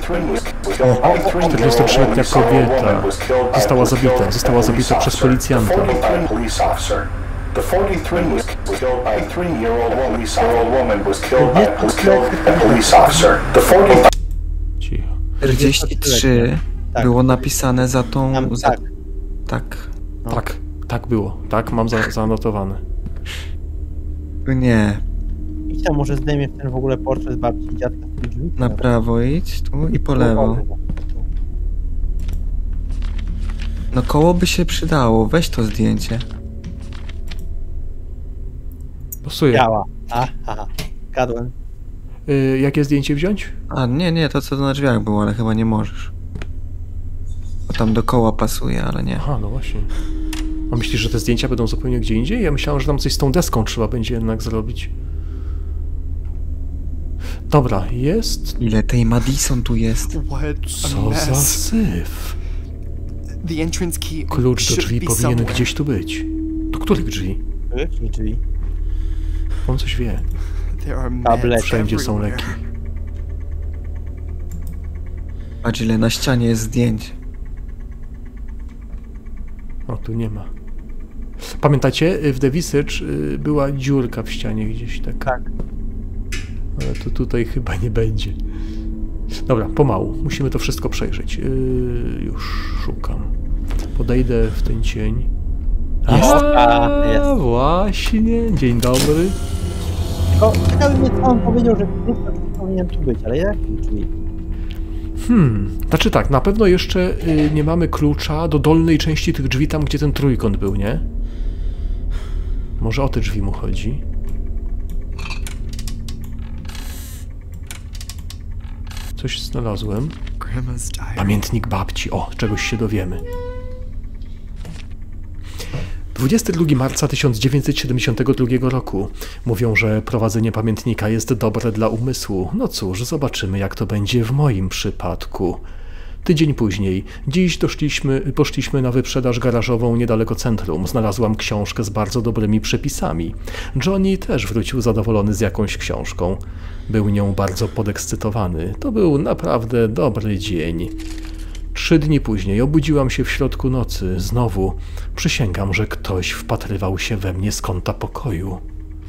43-letnia kobieta została zabita przez policjanta. The 43 was killed by a 3-year-old woman was killed by a police officer. The 40. Cicho. 43 Tak. było napisane za tą... Tam, za... tak. Tak. No. Tak było. Tak, mam zanotowane. Nie. Idź tam, może zdejmiesz ten w ogóle portret babci i dziadka z tych drzwi. Na prawo idź, tu i po lewo. No koło by się przydało, weź to zdjęcie. Pasuje. Działa. Aha, gadłem. Jakie zdjęcie wziąć? A nie, to co na drzwiach było, ale chyba nie możesz. Bo tam do koła pasuje, ale nie. Aha, no właśnie. A myślisz, że te zdjęcia będą zupełnie gdzie indziej? Ja myślałem, że tam coś z tą deską trzeba będzie jednak zrobić. Dobra, jest... Ile tej Madison tu jest? What a Co za mess. syf. The entrance key Klucz do should drzwi be powinien somewhere. gdzieś tu być. Do których drzwi? Drzwi. On coś wie. There are Tablety. meds Wszędzie są everywhere. leki. Patrz ile na ścianie jest zdjęć. O, tu nie ma. Pamiętacie, w The Visage była dziurka w ścianie gdzieś taka. Tak. Ale to tutaj chyba nie będzie. Dobra, pomału. Musimy to wszystko przejrzeć. Już szukam. Podejdę w ten cień. Jest. Właśnie. Dzień dobry. Tylko ciekawi mnie, co on powiedział, że klucz powinien tu być, ale jaki drzwi? Znaczy tak, na pewno jeszcze nie mamy klucza do dolnej części tych drzwi, tam gdzie ten trójkąt był, nie? Może o te drzwi mu chodzi. Coś znalazłem. Grandma's diary. Pamiętnik babci. O, czegoś się dowiemy. 22 marca 1972 roku. Mówią, że prowadzenie pamiętnika jest dobre dla umysłu. No cóż, zobaczymy, jak to będzie w moim przypadku. Tydzień później. Dziś poszliśmy na wyprzedaż garażową niedaleko centrum. Znalazłam książkę z bardzo dobrymi przepisami. Johnny też wrócił zadowolony z jakąś książką. Był nią bardzo podekscytowany. To był naprawdę dobry dzień. 3 dni później obudziłam się w środku nocy. Znowu przysięgam, że ktoś wpatrywał się we mnie z kąta pokoju.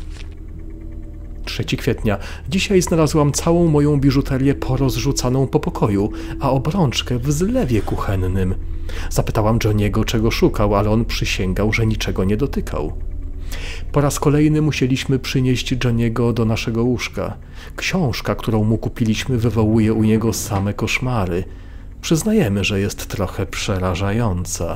3 kwietnia. Dzisiaj znalazłam całą moją biżuterię porozrzucaną po pokoju, a obrączkę w zlewie kuchennym. Zapytałam Johnny'ego, czego szukał, ale on przysięgał, że niczego nie dotykał. Po raz kolejny musieliśmy przynieść Johnny'ego do naszego łóżka. Książka, którą mu kupiliśmy, wywołuje u niego same koszmary. Przyznajemy, że jest trochę przerażająca.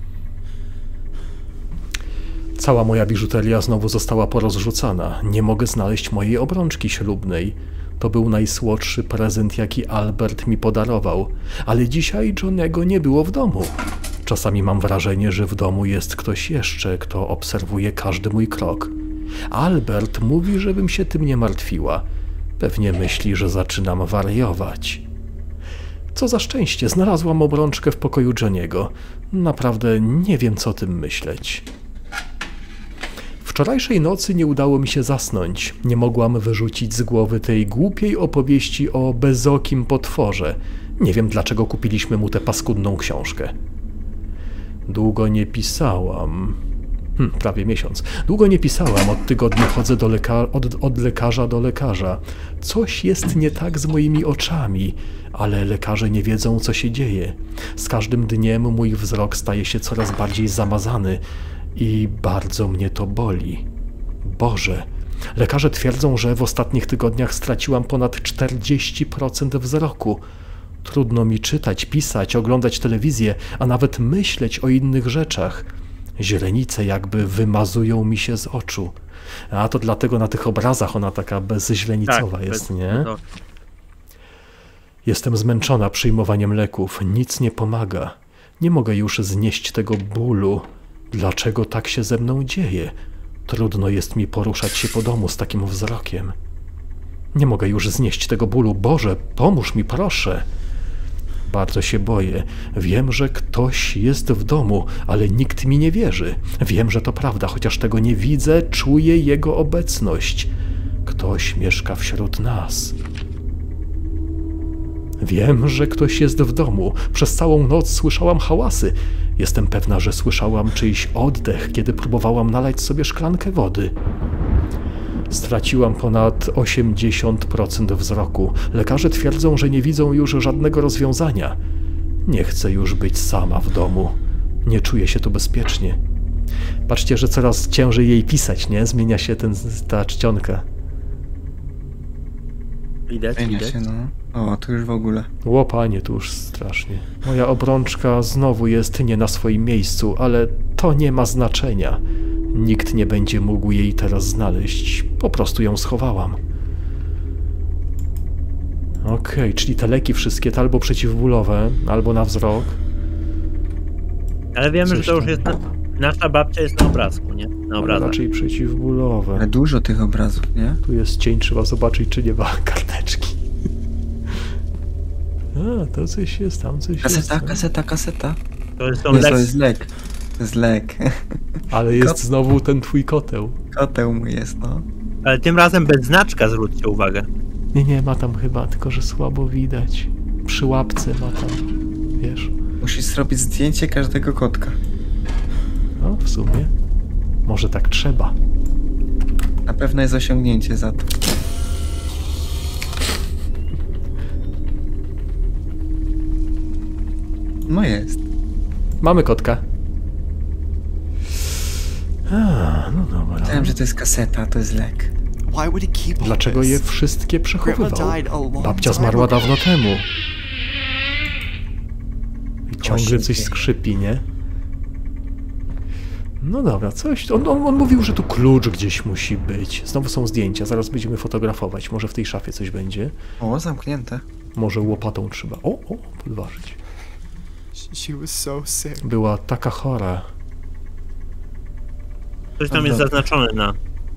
Cała moja biżuteria znowu została porozrzucana. Nie mogę znaleźć mojej obrączki ślubnej. To był najsłodszy prezent, jaki Albert mi podarował. Ale dzisiaj Johnny'ego nie było w domu. Czasami mam wrażenie, że w domu jest ktoś jeszcze, kto obserwuje każdy mój krok. Albert mówi, żebym się tym nie martwiła. Pewnie myśli, że zaczynam wariować. Co za szczęście, znalazłam obrączkę w pokoju Johnny'ego. Naprawdę nie wiem, co o tym myśleć. Wczorajszej nocy nie udało mi się zasnąć. Nie mogłam wyrzucić z głowy tej głupiej opowieści o bezokim potworze. Nie wiem, dlaczego kupiliśmy mu tę paskudną książkę. Długo nie pisałam. Prawie miesiąc. Długo nie pisałam, od tygodni chodzę od lekarza do lekarza. Coś jest nie tak z moimi oczami, ale lekarze nie wiedzą, co się dzieje. Z każdym dniem mój wzrok staje się coraz bardziej zamazany i bardzo mnie to boli. Boże, lekarze twierdzą, że w ostatnich tygodniach straciłam ponad 40% wzroku. Trudno mi czytać, pisać, oglądać telewizję, a nawet myśleć o innych rzeczach. Źrenice jakby wymazują mi się z oczu. A to dlatego na tych obrazach ona taka bezźrenicowa jest, nie? Jestem zmęczona przyjmowaniem leków. Nic nie pomaga. Nie mogę już znieść tego bólu. Dlaczego tak się ze mną dzieje? Trudno jest mi poruszać się po domu z takim wzrokiem. Nie mogę już znieść tego bólu. Boże, pomóż mi, proszę. Bardzo się boję. Wiem, że ktoś jest w domu, ale nikt mi nie wierzy. Wiem, że to prawda, chociaż tego nie widzę, czuję jego obecność. Ktoś mieszka wśród nas. Wiem, że ktoś jest w domu. Przez całą noc słyszałam hałasy. Jestem pewna, że słyszałam czyjś oddech, kiedy próbowałam nalać sobie szklankę wody. Straciłam ponad 80% wzroku. Lekarze twierdzą, że nie widzą już żadnego rozwiązania. Nie chcę już być sama w domu. Nie czuję się tu bezpiecznie. Patrzcie, że coraz ciężej jej pisać, nie? Zmienia się ta czcionka. Zmienia się, no. O, tu już w ogóle. O panie, tu już strasznie. Moja obrączka znowu jest nie na swoim miejscu, ale to nie ma znaczenia. Nikt nie będzie mógł jej teraz znaleźć. Po prostu ją schowałam. Okej, czyli te leki wszystkie to albo przeciwbólowe, albo na wzrok. Ale wiemy, Coś że to już tam. jest... Nasza babcia jest na obrazku, nie? Na obrazach. Raczej przeciwbólowe. Ale dużo tych obrazów, nie? Tu jest cień, trzeba zobaczyć, czy nie ma karteczki. A, to coś jest, tam coś Kaseta, jest. kaseta. To są Nie, to leki. jest lek. To jest lek. Ale jest znowu ten twój koteł. Koteł mu jest, no. Ale tym razem bez znaczka, zwróćcie uwagę. Nie, ma tam chyba, tylko że słabo widać. Przy łapce ma tam, wiesz. Musisz zrobić zdjęcie każdego kotka. No, w sumie. Może tak trzeba. Na pewno jest osiągnięcie za to. No jest. Mamy kotka. A, no dobra. Myślałem, że to jest kaseta, to jest lek. Why would he keep all Dlaczego this? je wszystkie przechowywał? Grandma died a long Babcia time zmarła ago. dawno temu. I ciągle Właśnie coś nie. skrzypi, nie? No dobra, coś... On mówił, że tu klucz gdzieś musi być. Znowu są zdjęcia, zaraz będziemy fotografować. Może w tej szafie coś będzie. O, zamknięte. Może łopatą trzeba. O, podważyć. She was so sick. Była taka chora. Coś tam jest zaznaczone na...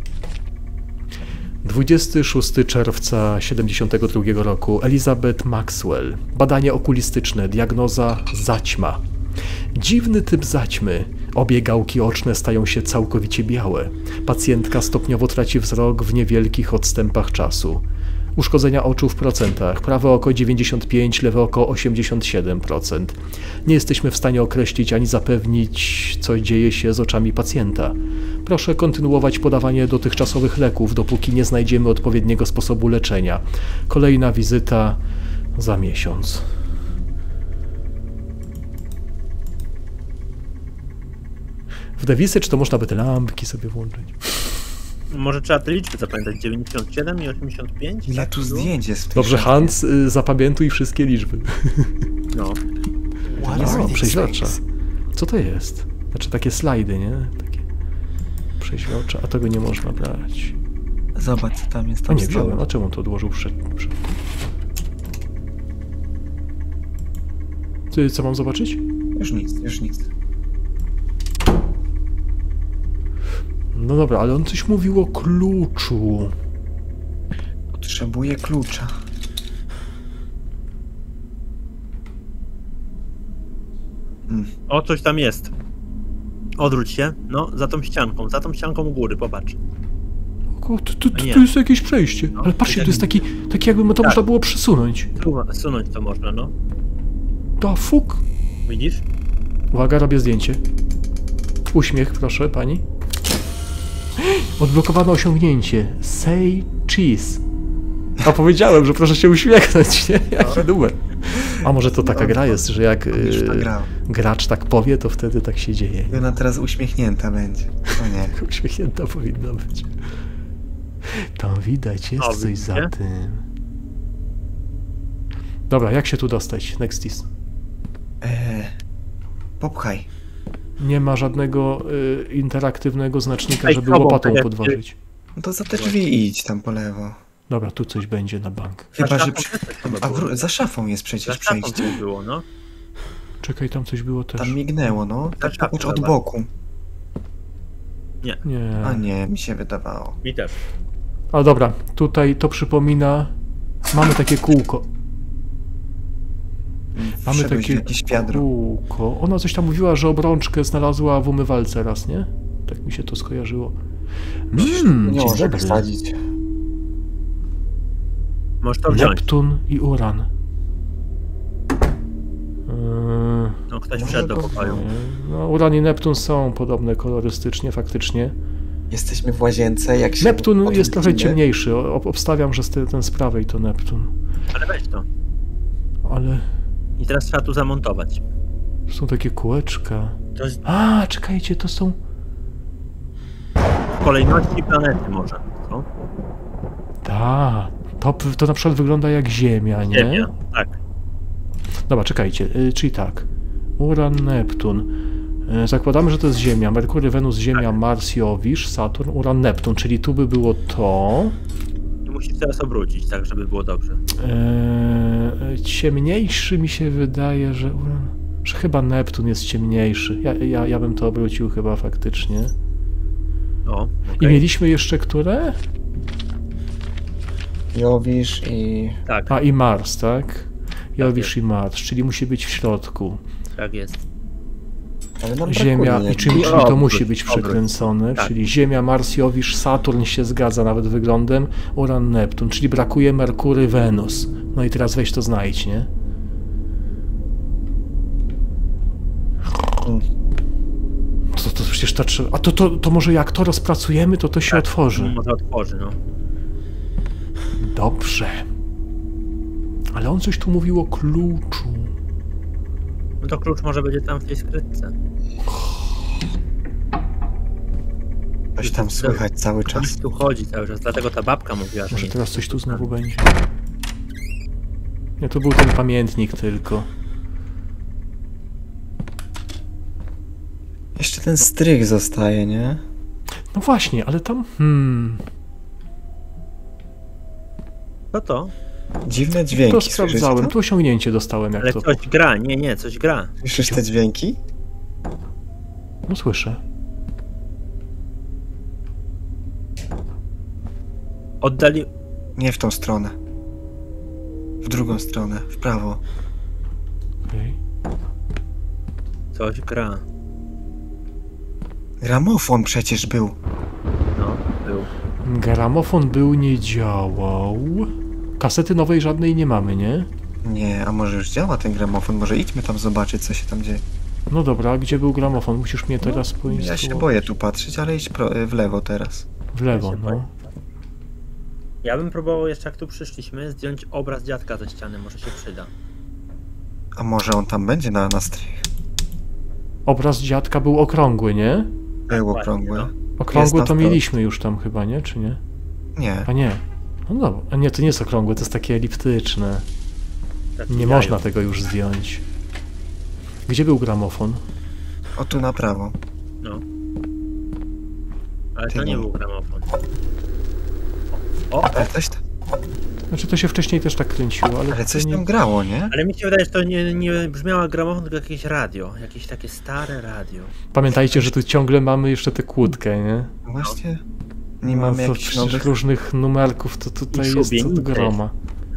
26 czerwca 1972 roku. Elizabeth Maxwell. Badanie okulistyczne. Diagnoza zaćma. Dziwny typ zaćmy. Obie gałki oczne stają się całkowicie białe. Pacjentka stopniowo traci wzrok w niewielkich odstępach czasu. Uszkodzenia oczu w procentach. Prawe oko 95, lewe oko 87%. Nie jesteśmy w stanie określić ani zapewnić, co dzieje się z oczami pacjenta. Proszę kontynuować podawanie dotychczasowych leków, dopóki nie znajdziemy odpowiedniego sposobu leczenia. Kolejna wizyta za miesiąc. W Devisage to można by te lampki sobie włączyć. Może trzeba te liczby zapamiętać. 97 i 85? Ile Tak tu było? zdjęć jest w tej Dobrze, szafie? Hans, zapamiętuj wszystkie liczby. No. What are O, these przeźrocza. things? Co to jest? Znaczy takie slajdy, nie? Takie przeźrocza, a tego nie można brać. Zobacz, co tam jest. A Tam nie stoi. wziąłem, a czemu on to odłożył przed... Ty, co mam zobaczyć? Już nic. No dobra, ale on coś mówił o kluczu. Potrzebuję klucza. O, coś tam jest. Odwróć się. No, za tą ścianką u góry, popatrz. O, Nie. tu jest jakieś przejście. No, Ale patrzcie, to jest taki jakby to Tak. można było przesunąć. Sunąć to można, no. Da fuk. Widzisz? Uwaga, robię zdjęcie. Uśmiech, proszę, pani. Odblokowano osiągnięcie. Say cheese. A powiedziałem, że proszę się uśmiechnąć, nie? Jaki numer. A może to taka gra jest, że jak gracz tak powie, to wtedy tak się dzieje. I ona teraz uśmiechnięta będzie. O nie. Uśmiechnięta powinna być. Tam widać, jest coś za tym. Dobra, jak się tu dostać? Nextis. Popchaj. Nie ma żadnego interaktywnego znacznika, żeby łopatą podważyć. No to za te drzwi idź tam po lewo. Dobra, tu coś będzie na bank. Chyba, że... za szafą jest przecież przejście. Było, no. Czekaj, tam coś było też. Tam mignęło, no. Tak patrz od boku. Nie. Nie. A nie, mi się wydawało. Mi też. A dobra, tutaj to przypomina... Mamy takie kółko. Mamy takie kółko. Ona coś tam mówiła, że obrączkę znalazła w umywalce raz, nie? Tak mi się to skojarzyło. Nie może wsadzić. Możesz to wziąć. Neptun i Uran. No, ktoś wszedł do pokoju. No, Uran i Neptun są podobne kolorystycznie, faktycznie. Jesteśmy w łazience, jak się... Neptun jest trochę ciemniejszy. Obstawiam, że ten z prawej to Neptun. Ale weź to. Ale... I teraz trzeba tu zamontować. Są takie kółeczka. To jest... A, czekajcie, to są... W kolejności planety może. Co? Tak. To na przykład wygląda jak Ziemia, nie? Ziemia, tak. Dobra, czekajcie. Czyli tak. Uran, Neptun. Zakładamy, że to jest Ziemia. Merkury, Wenus, Ziemia, tak. Mars, Jowisz, Saturn, Uran, Neptun. Czyli tu by było to. I musisz teraz obrócić, tak, żeby było dobrze. Ciemniejszy mi się wydaje, że chyba Neptun jest ciemniejszy. Ja bym to obrócił chyba faktycznie. O, okay. I mieliśmy jeszcze które? Jowisz i... Tak. A i Mars, tak? Jowisz i Mars, czyli musi być w środku. Tak jest. Ziemia, i czyli to musi być przekręcone, tak. Czyli Ziemia, Mars, Jowisz, Saturn się zgadza nawet wyglądem, Uran, Neptun, czyli brakuje Merkury, Wenus. No i teraz weź to znajdź, nie? To przecież to trzeba... A to może jak to rozpracujemy, to się otworzy. Może otworzy, no. Dobrze. Ale on coś tu mówił o kluczu. No to klucz może będzie tam w tej skrytce. Coś tam słychać cały czas. Coś tu chodzi cały czas, dlatego ta babka mówiła, że... Może teraz coś tu znowu będzie. Nie, to był ten pamiętnik tylko. Jeszcze ten strych zostaje, nie? No właśnie, ale tam... Co to? Dziwne dźwięki. To sprawdzałem, tu osiągnięcie dostałem. Jak ale to... coś gra, nie, coś gra. Słyszysz te dźwięki? No słyszę. Oddali... Nie w tą stronę. W drugą stronę, w prawo. Okay. Coś gra. Gramofon przecież był. No, był. Gramofon był, nie działał. Kasety nowej żadnej nie mamy, nie? Nie, a może już działa ten gramofon? Może idźmy tam zobaczyć, co się tam dzieje. No dobra, gdzie był gramofon? Musisz mnie teraz poinstruować. Ja się boję tu patrzeć, ale idź w lewo teraz. W lewo, no. Ja bym próbował jeszcze, jak tu przyszliśmy, zdjąć obraz dziadka ze ściany, może się przyda. A może on tam będzie na strych? Obraz dziadka był okrągły, nie? Był okrągły. No. Okrągły to mieliśmy już tam chyba, nie? Czy nie? Nie. A nie. No dobra. A nie, to nie jest okrągłe, to jest takie eliptyczne. Nie można tego już zdjąć. Gdzie był gramofon? O, tu na prawo. No. Ale to nie był gramofon. O! Ale coś tam... Znaczy to się wcześniej też tak kręciło, ale coś tam grało, nie? Ale mi się wydaje, że to nie brzmiało gramofon, tylko jakieś radio. Jakieś takie stare radio. Pamiętajcie, że tu ciągle mamy jeszcze tę kłódkę, nie? Właśnie. Nie mamy jakichś nowych... różnych numerków, to tutaj jest to groma.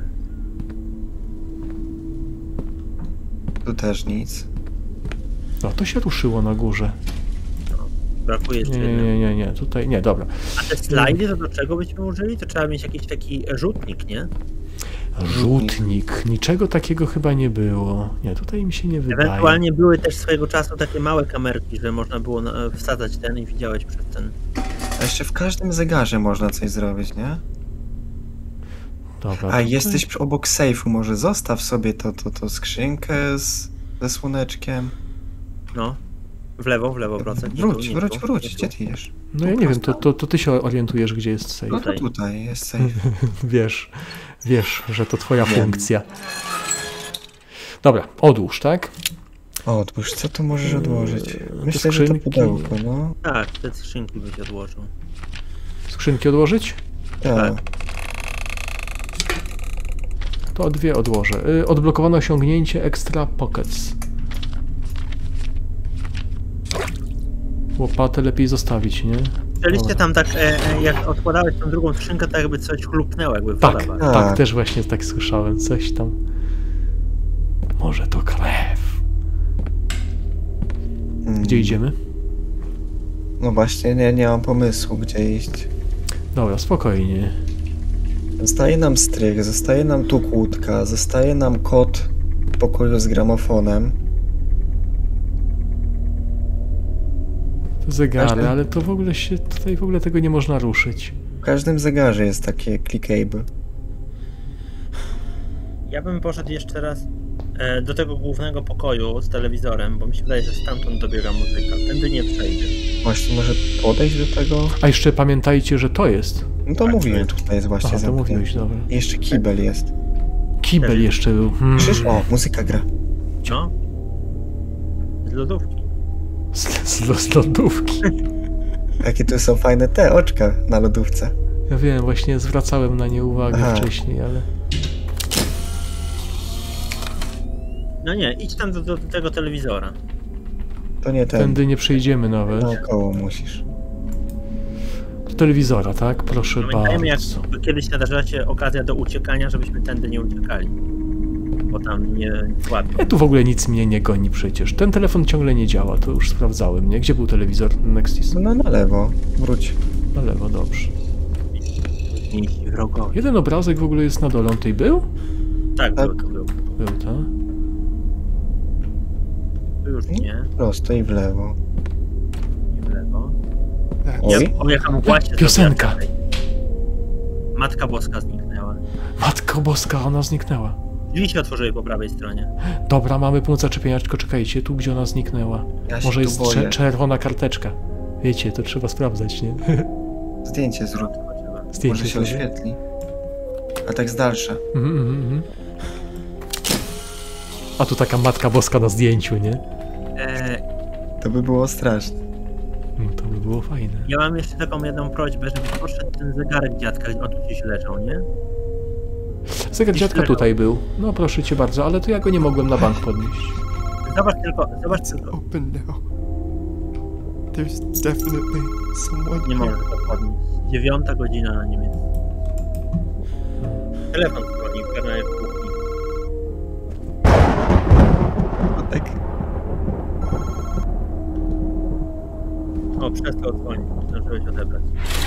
Tu też nic. No, to się ruszyło na górze. Brakuje jeszcze nie, tutaj nie, dobra. A te slajdy to do czego byśmy użyli? To trzeba mieć jakiś taki rzutnik, nie? Rzutnik. Niczego takiego chyba nie było. Nie, tutaj mi się nie wydaje. Ewentualnie były też swojego czasu takie małe kamerki, że można było wsadzać ten i widziałeś przez ten. A jeszcze w każdym zegarze można coś zrobić, nie? Dobra, A tutaj... jesteś obok sejfu, może zostaw sobie to skrzynkę ze słoneczkiem. No. W lewo wracać. Wróć, gdzie ty jesz? No ja nie wiem, to ty się orientujesz, gdzie jest safe. No to tutaj jest sejf. Wiesz, że to twoja funkcja. Dobra, odłóż, tak? Odłóż, co tu możesz odłożyć? Myślę, że skrzynki. to pudełko, no. Tak, te skrzynki byś odłożył. Skrzynki odłożyć? Tak. To 2 odłożę. Odblokowano osiągnięcie Extra Pockets. Łopatę lepiej zostawić, nie? Słyszeliście tam tak, jak odkładałeś tą drugą skrzynkę, tak jakby coś chlupnęło, jakby Tak, woda. tak, też właśnie tak słyszałem, coś tam. Może to krew. Gdzie idziemy? No właśnie, nie mam pomysłu, gdzie iść. Dobra, spokojnie. Zostaje nam strych, zostaje nam tu kłódka, zostaje nam kod w pokoju z gramofonem. To zegary, ale to w ogóle się, tutaj w ogóle tego nie można ruszyć. W każdym zegarze jest takie clickable. Ja bym poszedł jeszcze raz do tego głównego pokoju z telewizorem, bo mi się wydaje, że stamtąd dobiega muzyka. Tędy nie przejdziesz. Właśnie, może podejść do tego? A jeszcze pamiętajcie, że to jest. No to mówiłem, tutaj jest właśnie Aha, to zamknięte. mówiłeś, dobra. I jeszcze kibel jest. Kibel jeszcze był. Słyszysz? O, muzyka gra. No. Z lodówki. Z lodówki. Jakie tu są fajne te oczka na lodówce. Ja wiem, właśnie zwracałem na nie uwagę wcześniej, ale... No nie, idź tam do tego telewizora. To nie ten. Tędy nie przejdziemy nawet. Naokoło musisz. Do telewizora, tak? Proszę Pamiętajmy, jak bardzo. kiedyś nadarzyła się okazja do uciekania, żebyśmy tędy nie uciekali. Bo tam nie ładnie. Tu w ogóle nic mnie nie goni przecież. Ten telefon ciągle nie działa, to już sprawdzałem, nie? Gdzie był telewizor Nextis? No na lewo, wróć. Na lewo, dobrze. Wrogowie. Jeden obrazek w ogóle jest na dole, on tutaj był? Tak, Tak. był. Był, tak? Tu już nie. Prosto i w lewo. I w lewo. Oj. O, jaka mgła się Piosenka. zrobiła. Matka Boska zniknęła. Matko Boska, ona zniknęła. Drzwi się otworzyły po prawej stronie. Dobra, mamy punkt zaczepienia, tylko czekajcie, tu gdzie ona zniknęła. Ja się Może tu jest boję. czerwona karteczka. Wiecie, to trzeba sprawdzać, nie? Zdjęcie zrób. Zdjęcie Może się sobie. oświetli. A tak z dalsza. Mhm. A tu taka Matka Boska na zdjęciu, nie? To by było straszne. No, to by było fajne. Ja mam jeszcze taką jedną prośbę, żeby poszedł ten zegarek dziadka, on tu gdzieś leżał, nie? Zegar dziadka tutaj był. No proszę cię bardzo, ale to ja go nie mogłem na bank podnieść. Zobacz tylko. Open now. There's definitely someone Nie here. mogę go podnieść. 9 godzina na niemiecki. Telefon dzwoni w kanale w kuchni. Tak. O, przestał dzwonić, zdążyłeś odebrać.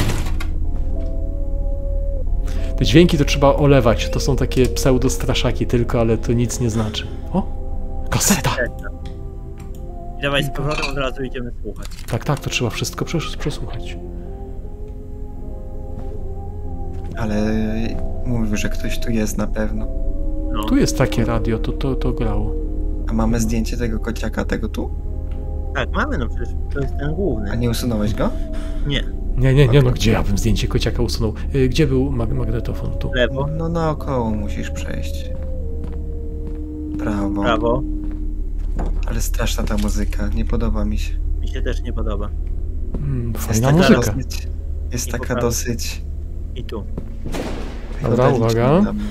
Te dźwięki to trzeba olewać. To są takie pseudostraszaki tylko, ale to nic nie znaczy. O! Kaseta! I dawaj z powrotem, od razu idziemy słuchać. Tak, to trzeba wszystko przesłuchać. Ale mówił, że ktoś tu jest na pewno. No. Tu jest takie radio, to grało. A mamy zdjęcie tego kociaka, tego tu? Tak, mamy, no przecież to jest ten główny. A nie usunąłeś go? Nie, Nie, no gdzie ja bym zdjęcie kociaka usunął? Gdzie był magnetofon? Tu. lewo, No naokoło musisz przejść. Prawo. prawo. Ale straszna ta muzyka, nie podoba mi się. Mi się też nie podoba. Jest Fajna taka muzyka. dosyć... Jest I taka poprawię. dosyć... I tu. Dobra, psychodeliczna uwaga. dla mnie.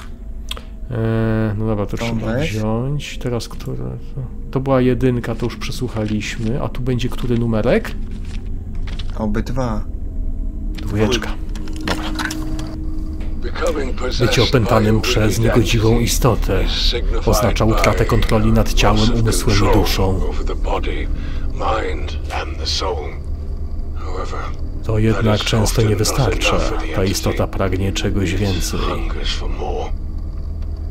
No dobra, to Tą trzeba weź. wziąć. Teraz która? To była 1, to już przesłuchaliśmy. A tu będzie który numerek? Obydwa. 2. Bycie opętanym przez niegodziwą istotę oznacza utratę kontroli nad ciałem, umysłem i duszą. To jednak często nie wystarcza. Ta istota pragnie czegoś więcej.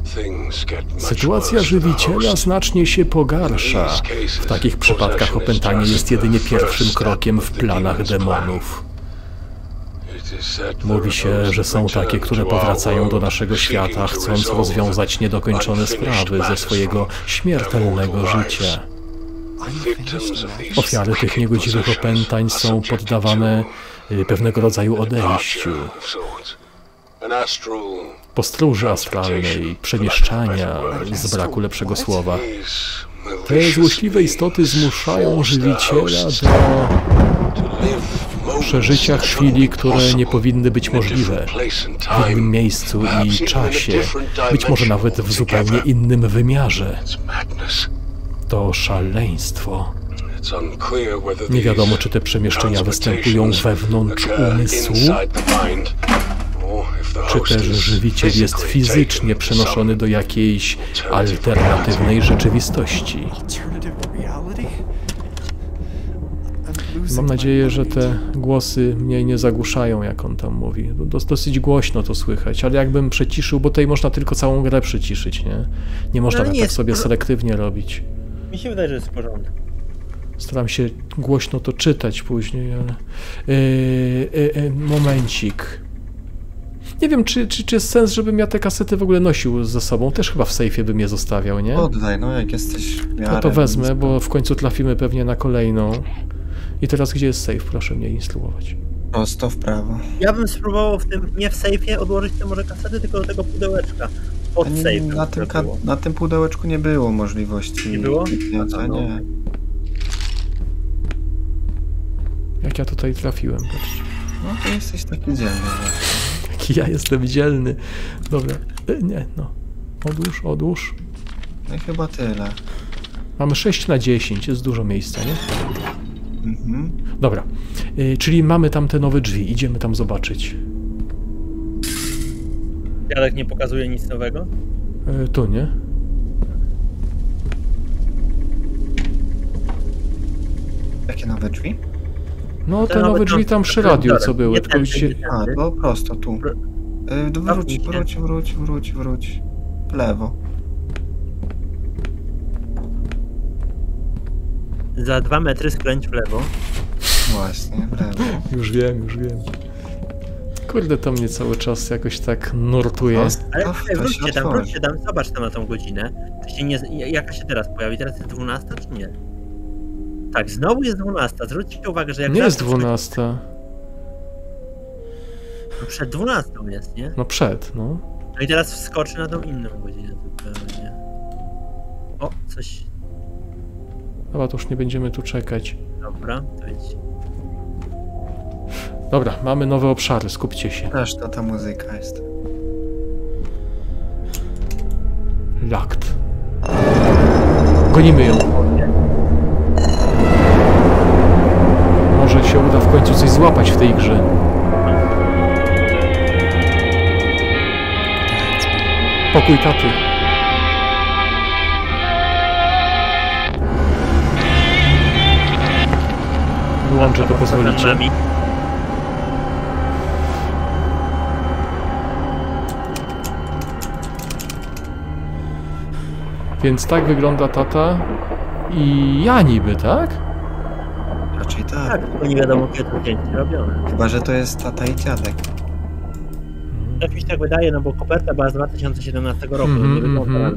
Sytuacja żywiciela znacznie się pogarsza. W takich przypadkach opętanie jest jedynie pierwszym krokiem w planach demonów. Mówi się, że są takie, które powracają do naszego świata, chcąc rozwiązać niedokończone sprawy ze swojego śmiertelnego życia. Ofiary tych niegodziwych opętań są poddawane pewnego rodzaju odejściu. Postróży astralnej, przemieszczania, z braku lepszego słowa. Te złośliwe istoty zmuszają żywiciela do przeżycia chwili, które nie powinny być możliwe. W innym miejscu i czasie, być może nawet w zupełnie innym wymiarze. To szaleństwo. Nie wiadomo, czy te przemieszczenia występują wewnątrz umysłu, czy też żywiciel jest fizycznie przenoszony do jakiejś alternatywnej rzeczywistości. Mam nadzieję, że te głosy mnie nie zagłuszają, jak on tam mówi. Dosyć głośno to słychać, ale jakbym przyciszył, bo tutaj można tylko całą grę przyciszyć, nie? Nie można tak sobie selektywnie robić. Mi się wydaje, że jest w porządku. Staram się głośno to czytać później, ale... momencik. Nie wiem, czy jest sens, żebym ja te kasety w ogóle nosił ze sobą. Też chyba w sejfie bym je zostawiał, nie? Oddaj, no jak jesteś miarę... No to wezmę, bo w końcu trafimy pewnie na kolejną. I teraz gdzie jest sejf? Proszę mnie instruować. Prosto w prawo. Ja bym spróbował w tym, nie w sejfie odłożyć te może kasety, tylko do tego pudełeczka. Pod sejfem. Na tym pudełeczku nie było możliwości. Nie było? Nie. Jak ja tutaj trafiłem, patrzcie. No to jesteś taki dzielny właśnie. Ja jestem dzielny. Dobra, nie, no. Odłóż. No i chyba tyle. Mamy 6 na 10, jest dużo miejsca, nie? Mhm. Dobra, czyli mamy tam te nowe drzwi, idziemy tam zobaczyć. Dziadek nie pokazuje nic nowego? Tu, nie? Jakie nowe drzwi? No te nowe drzwi tam przy radiu, co były, tylko gdzie... A, to prosto tu. Wróć. W lewo. Za 2 metry skręć w lewo. Właśnie, w lewo. Już wiem. Kurde, to mnie cały czas jakoś tak nurtuje. Ale wróćcie tam, zobacz tam na tą godzinę. Jaka się teraz pojawi? Teraz jest 12 czy nie? Tak, znowu jest 12. Zwróćcie uwagę, że jak... Nie jest 12. No przed 12 jest, nie? No przed, no. No i teraz wskoczy na tą inną godzinę zupełnie. O, coś... Dobra, to już nie będziemy tu czekać. Dobra, to idź. Dobra, mamy nowe obszary, skupcie się. Też to ta muzyka jest. Lakt. Gonimy ją. Może się uda w końcu coś złapać w tej grze. Pokój taty. Wyłączę to, pozwolicie. Więc tak wygląda tata i ja niby, tak? Raczej tak. Tak, tylko nie wiadomo kiedy to zdjęcie robione. Chyba, że to jest tata i dziadek. Tak mi się tak wydaje, no bo koperta była z 2017 roku, nie wygląda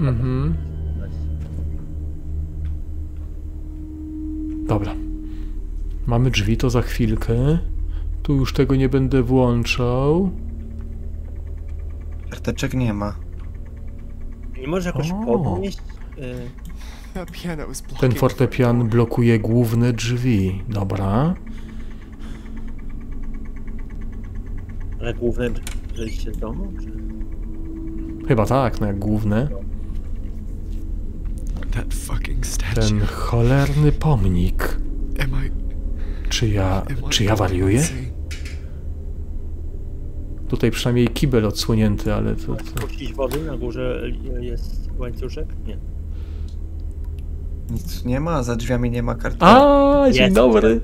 Dobra. Mamy drzwi, to za chwilkę. Tu już tego nie będę włączał. Karteczek nie ma. Nie może jakoś podnieść... Ten fortepian blokuje główne drzwi. Dobra. Ale główne drzwi z domu? Czy... Chyba tak, no jak główne. Ten cholerny pomnik. Czy ja wariuję? Tutaj przynajmniej kibel odsłonięty, ale to... Puścić wody, na górze jest łańcuszek? Nie. Nic nie ma, a za drzwiami nie ma kartki. A, dzień dobry.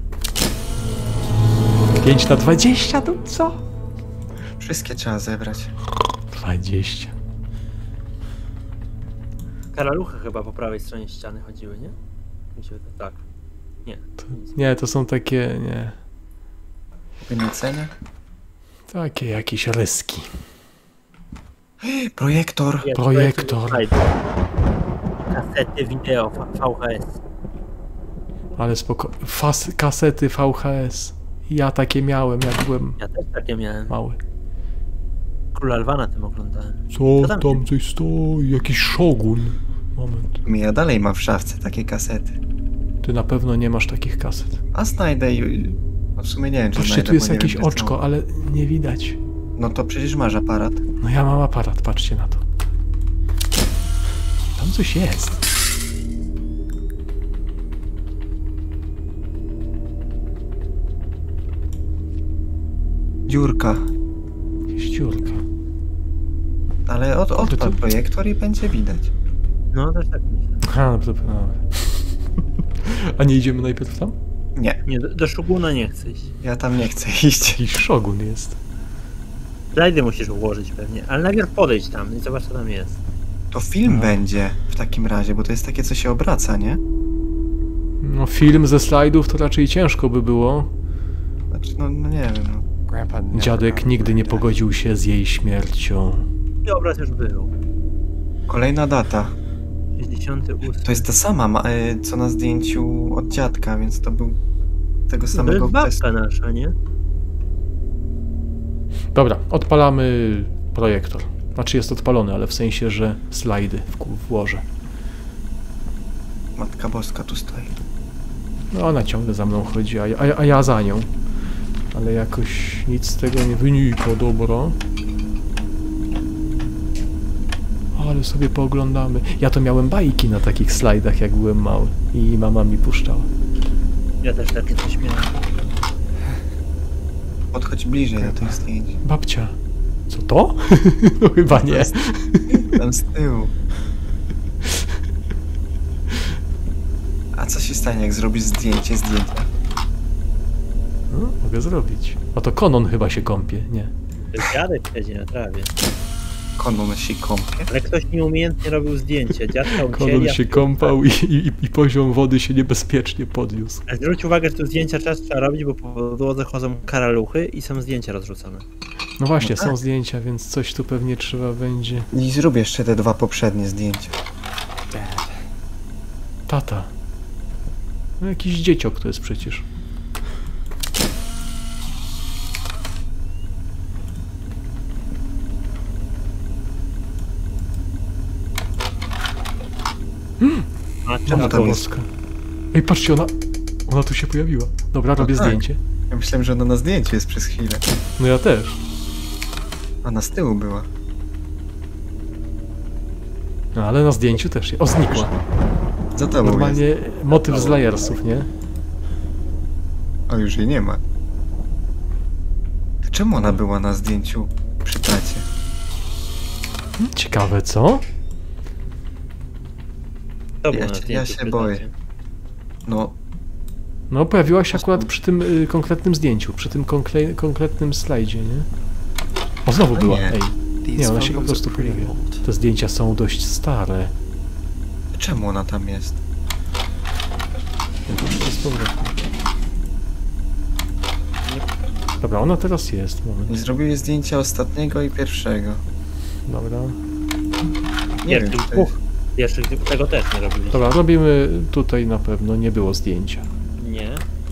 5 na 20, to co? Wszystkie trzeba zebrać. 20. karaluchy chyba po prawej stronie ściany chodziły, nie? Tak. Nie. Nie, to są takie, nie. Wyniecenie? Takie jakieś ryski. Projektor! Projektor. Kasety wideo VHS. Ale spoko... kasety VHS. Ja takie miałem, jak byłem Ja też takie miałem. mały. Króla Lwa na tym oglądałem. Co tam coś stoi? Jakiś szogun. Moment. Ja dalej mam w szafce takie kasety. Ty na pewno nie masz takich kaset. A znajdę i... No w sumie nie wiem, czy Patrzcie, znajdę, tu jest bo nie jakieś wiem, czy oczko, są. ale nie widać. No to przecież masz aparat. No ja mam aparat, patrzcie na to. Tam coś jest. Dziurka. Jakaś dziurka. Ale odpal projektor i będzie widać. No też tak myślę. A, no, no. A nie idziemy najpierw tam? Nie, Nie, do Szuguna nie chcę iść. ja tam nie chcę iść. Jakiś szogun jest. Slajdy musisz ułożyć pewnie, ale najpierw podejdź tam i zobacz co tam jest. To film będzie w takim razie, bo to jest takie, co się obraca, nie? No film ze slajdów to raczej ciężko by było. Znaczy, no nie wiem. No. Dziadek nigdy nie pogodził się z jej śmiercią. I obraz już był. Kolejna data. 68. To jest ta sama, co na zdjęciu od dziadka, więc to był tego to samego jest babka nasza, nie? Dobra, odpalamy projektor. Znaczy jest odpalony, ale w sensie, że slajdy włożę. Matka Boska tu stoi. No ona ciągle za mną chodzi, a ja za nią. Ale jakoś nic z tego nie wynika, dobra. Ale sobie pooglądamy. Ja to miałem bajki na takich slajdach, jak byłem mały. I mama mi puszczała. Ja też takie coś miałem. Podchodź bliżej do tych zdjęć. Babcia. Co to? No chyba nie. Tam z tyłu. A co się stanie, jak zrobisz zdjęcia? No, mogę zrobić. A to Konon chyba się kąpie, nie? To jest dziadek siedzi na trawie. Konon się kąpie. Ale ktoś nieumiejętnie robił zdjęcie. Dziadka Konon ucięli, się kąpał i poziom wody się niebezpiecznie podniósł. Ale zwróć uwagę, że tu zdjęcia trzeba robić, bo po podłodze chodzą karaluchy i są zdjęcia rozrzucone. No właśnie, No tak. są zdjęcia, więc coś tu pewnie trzeba będzie... I zrób jeszcze te 2 poprzednie zdjęcia. Tata. No jakiś dzieciok to jest przecież. Czemu tam jest? Boska. Ej, patrzcie, ona tu się pojawiła. Dobra, robię tak. zdjęcie. Ja myślałem, że ona na zdjęciu jest przez chwilę. No ja też. Ona z tyłu była. No ale na zdjęciu też. O, znikła. Za tobą Normalnie jest. motyw z Layersów, nie? O, już jej nie ma. To czemu ona była na zdjęciu przy tacie? Ciekawe, co? To było Ja na się- zdjęciu ja się przy boję. tacie. No, No, pojawiła się akurat przy tym konkretnym zdjęciu, przy tym konkretnym slajdzie, nie? O, znowu No była, nie. ej. Nie, ona się po prostu pojawia. Te zdjęcia są dość stare. czemu ona tam jest? To z powrotem. Dobra, ona teraz jest, Nie moment. zrobiły zdjęcia ostatniego i pierwszego. Dobra. Nie wiem, Pierwszych czy to jest... dwóch. Pierwszych tego też nie robiliśmy. Dobra, robimy tutaj na pewno, nie było zdjęcia. Nie.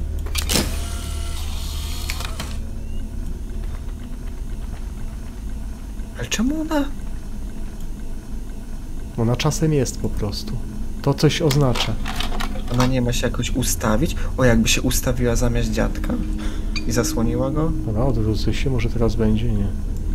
Ale czemu ona? Ona czasem jest po prostu. To coś oznacza. Ona nie ma się jakoś ustawić? O, jakby się ustawiła zamiast dziadka i zasłoniła go? Dobra, odwrócę się, może teraz będzie, nie.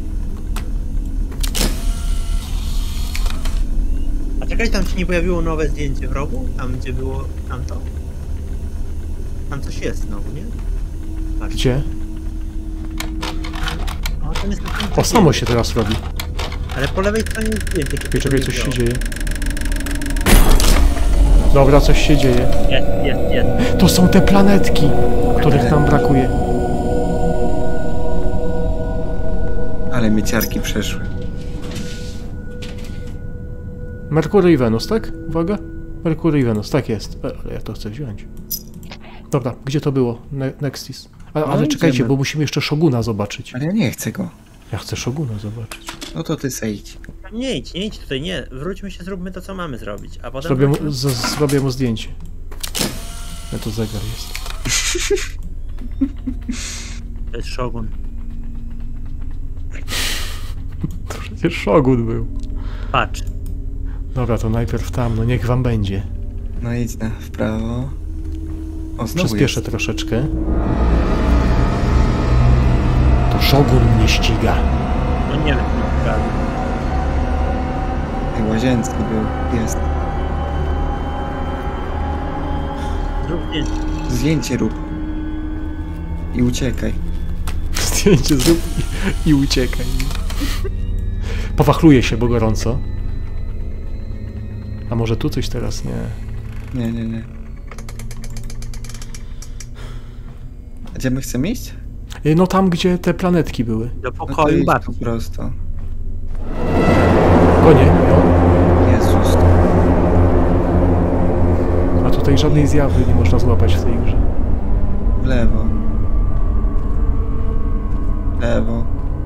A czekaj, tam się nie pojawiło nowe zdjęcie w rogu? Tam gdzie było tamto? Tam coś jest znowu, nie? Patrz. Gdzie? O, tam jest takie O, samo się teraz robi. Ale po lewej stronie jest zdjęcie. Czekaj, czekaj, coś się dzieje. Dobra, coś się dzieje. Jest. To są te planetki, których nam brakuje. Ale mieciarki przeszły. Merkury i Wenus, tak? Uwaga. Merkury i Wenus, tak jest. Ale ja to chcę wziąć. Dobra, gdzie to było? Nextis. Ale czekajcie, idziemy. bo musimy jeszcze Szoguna zobaczyć. Ale ja nie chcę go. Ja chcę Szoguna zobaczyć. No to ty sejdź. Nie idź tutaj, nie. Wróćmy się, zróbmy to, co mamy zrobić, a potem... Zrobię mu zdjęcie. No to zegar jest. To jest Shogun. To przecież Shogun był. Patrz. Dobra, to najpierw tam, no niech wam będzie. No idź w prawo. O, znowu Przyspieszę jest. troszeczkę. To Shogun mnie ściga. No nie wiem, prawda. W łazience był. Jest. Zrób zdjęcie. Zdjęcie rób. I uciekaj. Zdjęcie zrób i uciekaj. Powachluję się, bo gorąco. A może tu coś teraz? Nie. Nie. A gdzie my chcemy iść? No tam, gdzie te planetki były. Do No to pokoju idź babci. po prostu. Konie. No. Jezus. A tutaj żadnej zjawy nie można złapać w tej grze. W lewo. Lewo.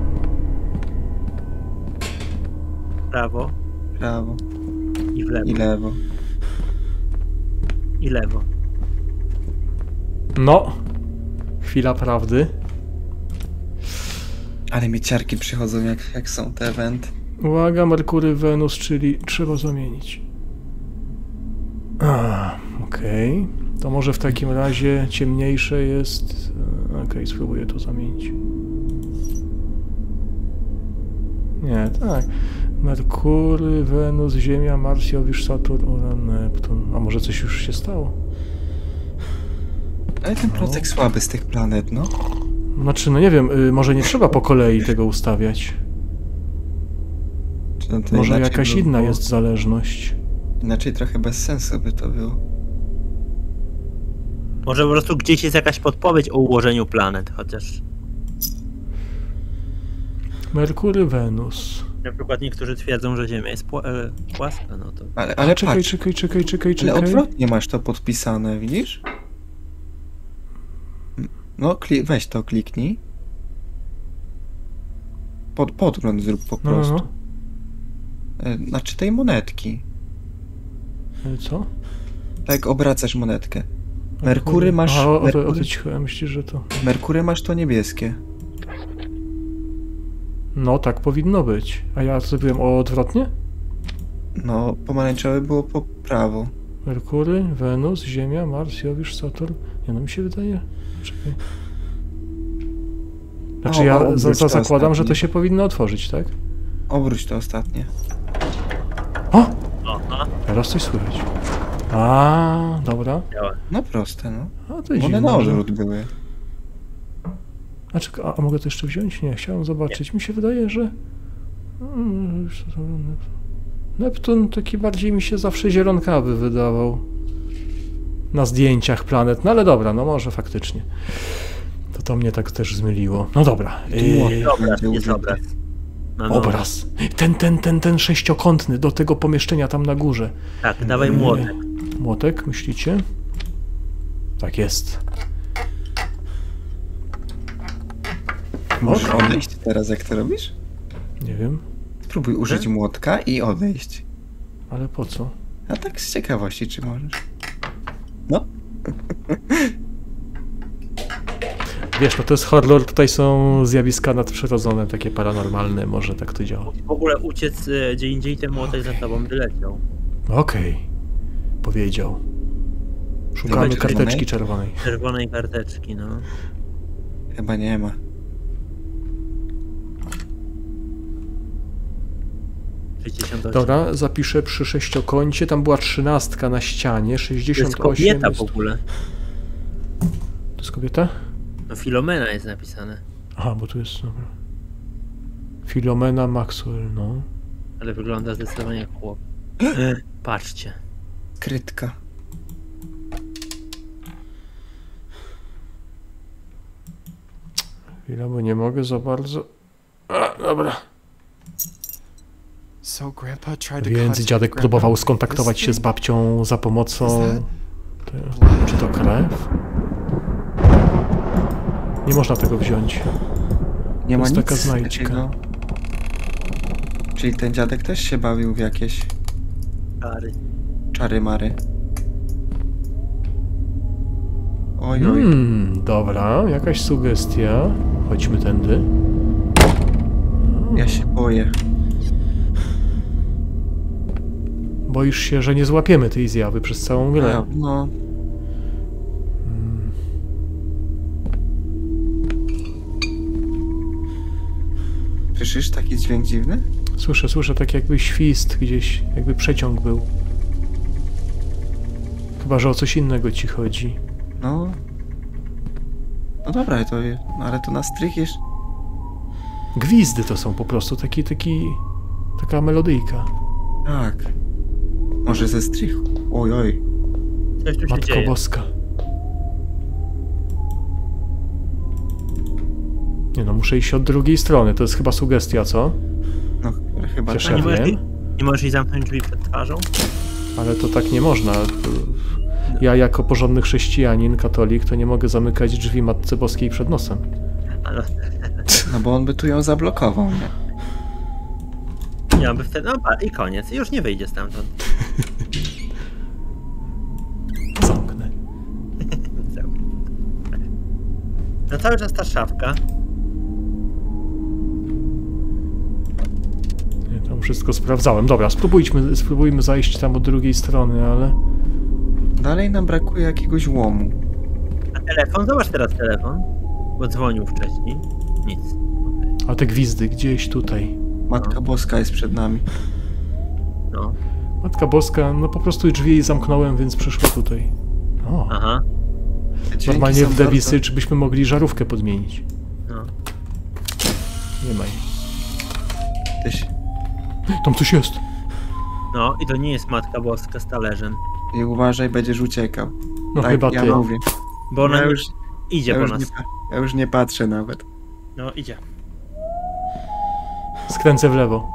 Prawo Prawo. i w lewo. I lewo. I lewo. No. Chwila prawdy. Ale mi ciarki przychodzą jak są te eventy. Uwaga, Merkury, Wenus, czyli trzeba zamienić. Okej. To może w takim razie ciemniejsze jest... Okej, spróbuję to zamienić. Nie, tak. Merkury, Wenus, Ziemia, Mars, Jowisz, Saturn, Uran, Neptun. A może coś już się stało? Ale ten procek słaby z tych planet, no. Znaczy, no nie wiem, może nie trzeba po kolei tego ustawiać. Czy to Może inaczej jakaś by inna było? jest zależność. Inaczej trochę bez sensu by to było. Może po prostu gdzieś jest jakaś podpowiedź o ułożeniu planet, chociaż... Merkury, Wenus. Na przykład niektórzy twierdzą, że Ziemia jest płaska, no to... Ale Czekaj, patrz, czekaj. ale odwrotnie masz to podpisane, widzisz? No, weź to, kliknij. Podgląd zrób po prostu. Znaczy tej monetki. Co? Tak, obracasz monetkę. Merkury masz... A, Merkury, myślisz, że to... Merkury masz to niebieskie. No, tak powinno być. A ja zrobiłem odwrotnie? No, pomarańczowe było po prawo. Merkury, Wenus, Ziemia, Mars, Jowisz, Saturn. Nie, no mi się wydaje... Czekaj. Znaczy ja obróć to zakładam, że to ostatnie. się powinno otworzyć, tak? Obróć to ostatnie. O! Aha, Teraz coś słychać. A, dobra. działa. No proste, no. A to One dziwne, na że- odwrót były. A mogę to jeszcze wziąć? Nie, chciałem zobaczyć. Mi się wydaje, że... Neptun taki bardziej mi się zawsze zielonkawy wydawał. Na zdjęciach planet. No ale dobra, no może faktycznie. To mnie tak też zmyliło. No dobra. Dobra, Będzie jest użyte. obraz. Mamy Obraz. Ten sześciokątny do tego pomieszczenia tam na górze. Tak, dawaj młotek. Młotek, myślicie? Tak jest. Możesz odejść teraz, jak to robisz? Nie wiem, Spróbuj użyć młotka i odejść. ale po co? A tak z ciekawości, czy możesz? No. Wiesz, no to jest horror, tutaj są zjawiska nadprzyrodzone, takie paranormalne, może tak to działa. W ogóle uciec gdzie indziej, ten młotek za tobą wyleciał. Okej, powiedział. Szukamy Zobacz, karteczki czerwonej. Czerwonej karteczki, no. Chyba nie ma. Dobra, zapiszę przy sześciokącie, tam była 13 na ścianie, To jest 68 kobieta jest... w ogóle. To jest kobieta? No Filomena jest napisane. Aha, bo tu jest, dobra. Filomena Maxwell, no. Ale wygląda zdecydowanie jak chłop. Patrzcie. Krytka. Chwila, bo nie mogę za bardzo... A, dobra. So Grandpa tried to Więc contact dziadek Grandpa próbował with skontaktować this się z thing? babcią za pomocą... Czy to krew? Nie można tego wziąć. Nie ma jest nic taka znajdźka. takiego. Czyli ten dziadek też się bawił w jakieś Stary. czary-mary. Oj. Dobra, jakaś sugestia. Chodźmy tędy. Ja się boję. Boisz się, że nie złapiemy tej zjawy przez całą grę. No. Słyszysz taki dźwięk dziwny? Słyszę tak jakby świst gdzieś, jakby przeciąg był. Chyba, że o coś innego ci chodzi. No. No dobra, ale to na strych jest. Gwizdy to są po prostu, taka melodyjka. Tak. Może ze strych. Oj. Coś tu się Matko dzieje. Boska. Nie no, muszę iść od drugiej strony, to jest chyba sugestia, co? No chyba Cieszę tak. Nie możesz, wiem. nie możesz jej zamknąć drzwi przed twarzą? Ale to tak nie można. Ja jako porządny chrześcijanin, katolik, to nie mogę zamykać drzwi Matce Boskiej przed nosem. Ale No bo on by tu ją zablokował, nie? ja by wtedy... No i koniec. Już nie wyjdzie stamtąd. Zamknę. No cały czas ta szafka. Nie, tam wszystko sprawdzałem. Dobra, spróbujmy zajść tam od drugiej strony, ale... Dalej nam brakuje jakiegoś łomu. A telefon? Zobacz teraz telefon. Bo dzwonił wcześniej. Nic. A te gwizdy gdzieś tutaj. Matka Boska jest przed nami. No. Matka Boska, no po prostu drzwi jej zamknąłem, więc przyszło tutaj. O, Aha. Te dźwięki normalnie są w Devisy, bardzo- czy byśmy mogli żarówkę podmienić? No. Nie ma jej. Tyś- Tam coś jest. No i to nie jest Matka Boska z talerzem. I uważaj, będziesz uciekał. No Tak, chyba ja ty. mówię. Bo ona Ja nie... już, idzie ja, po już nas. ja już nie patrzę nawet. No idzie. Skręcę w lewo.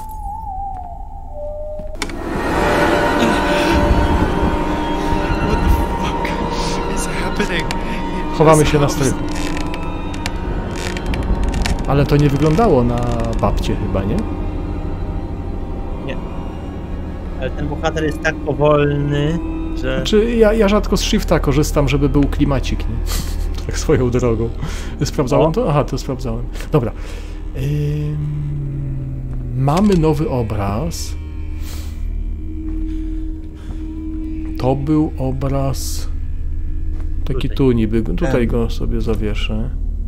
What the fuck is happening? Chowamy się na strychu. Ale to nie wyglądało na babcię chyba, nie? Ale ten bohater jest tak powolny, że... Znaczy, ja rzadko z shifta korzystam, żeby był klimacik, nie? Tak swoją drogą. Sprawdzałem to? Aha, to sprawdzałem. Dobra. Mamy nowy obraz. To był obraz... Taki Tutaj. tu niby. Tutaj go sobie zawieszę.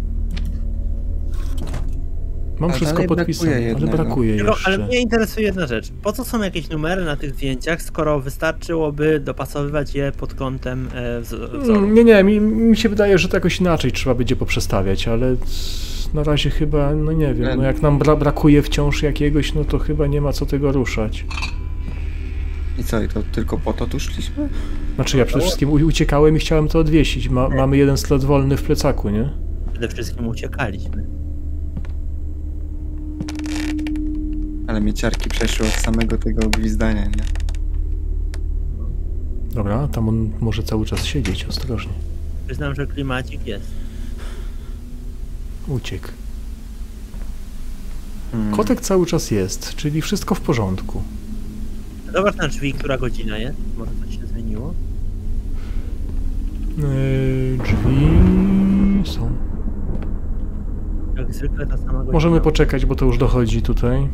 Mam Ale wszystko dalej podpisane, brakuje ale jednego. brakuje Tylko, jeszcze. ale mnie interesuje jedna rzecz. Po co są jakieś numery na tych zdjęciach, skoro wystarczyłoby dopasowywać je pod kątem wzoru? Nie, mi się wydaje, że to jakoś inaczej trzeba będzie poprzestawiać, ale na razie chyba, no nie wiem, no jak nam brakuje wciąż jakiegoś, no to chyba nie ma co tego ruszać. I co, i to tylko po to tu szliśmy? Znaczy ja przede wszystkim uciekałem i chciałem to odwiesić. Mamy jeden slot wolny w plecaku, nie? Przede wszystkim uciekaliśmy. Ale mnie ciarki przeszły od samego tego gwizdania, nie? Dobra, tam on może cały czas siedzieć, ostrożnie. Przyznam, że klimacik jest. Uciekł. Kotek cały czas jest, czyli wszystko w porządku. Zobacz na drzwi, która godzina jest. Może coś się zmieniło? Drzwi są. Jak zwykle ta sama godzina. Możemy poczekać, bo to już dochodzi tutaj.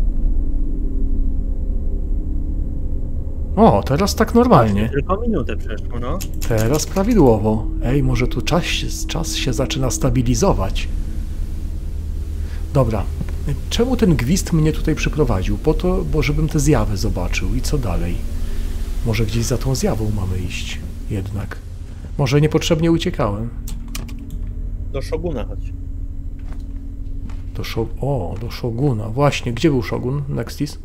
O, teraz tak normalnie. Tylko minutę przeszło, no. Teraz prawidłowo. Ej, może tu czas się zaczyna stabilizować. Dobra. Czemu ten gwizd mnie tutaj przyprowadził? Po to, bo żebym te zjawy zobaczył. I co dalej? Może gdzieś za tą zjawą mamy iść. Jednak. Może niepotrzebnie uciekałem. Do Szoguna chodź. Do Szoguna. Właśnie, gdzie był Szogun? Nextis?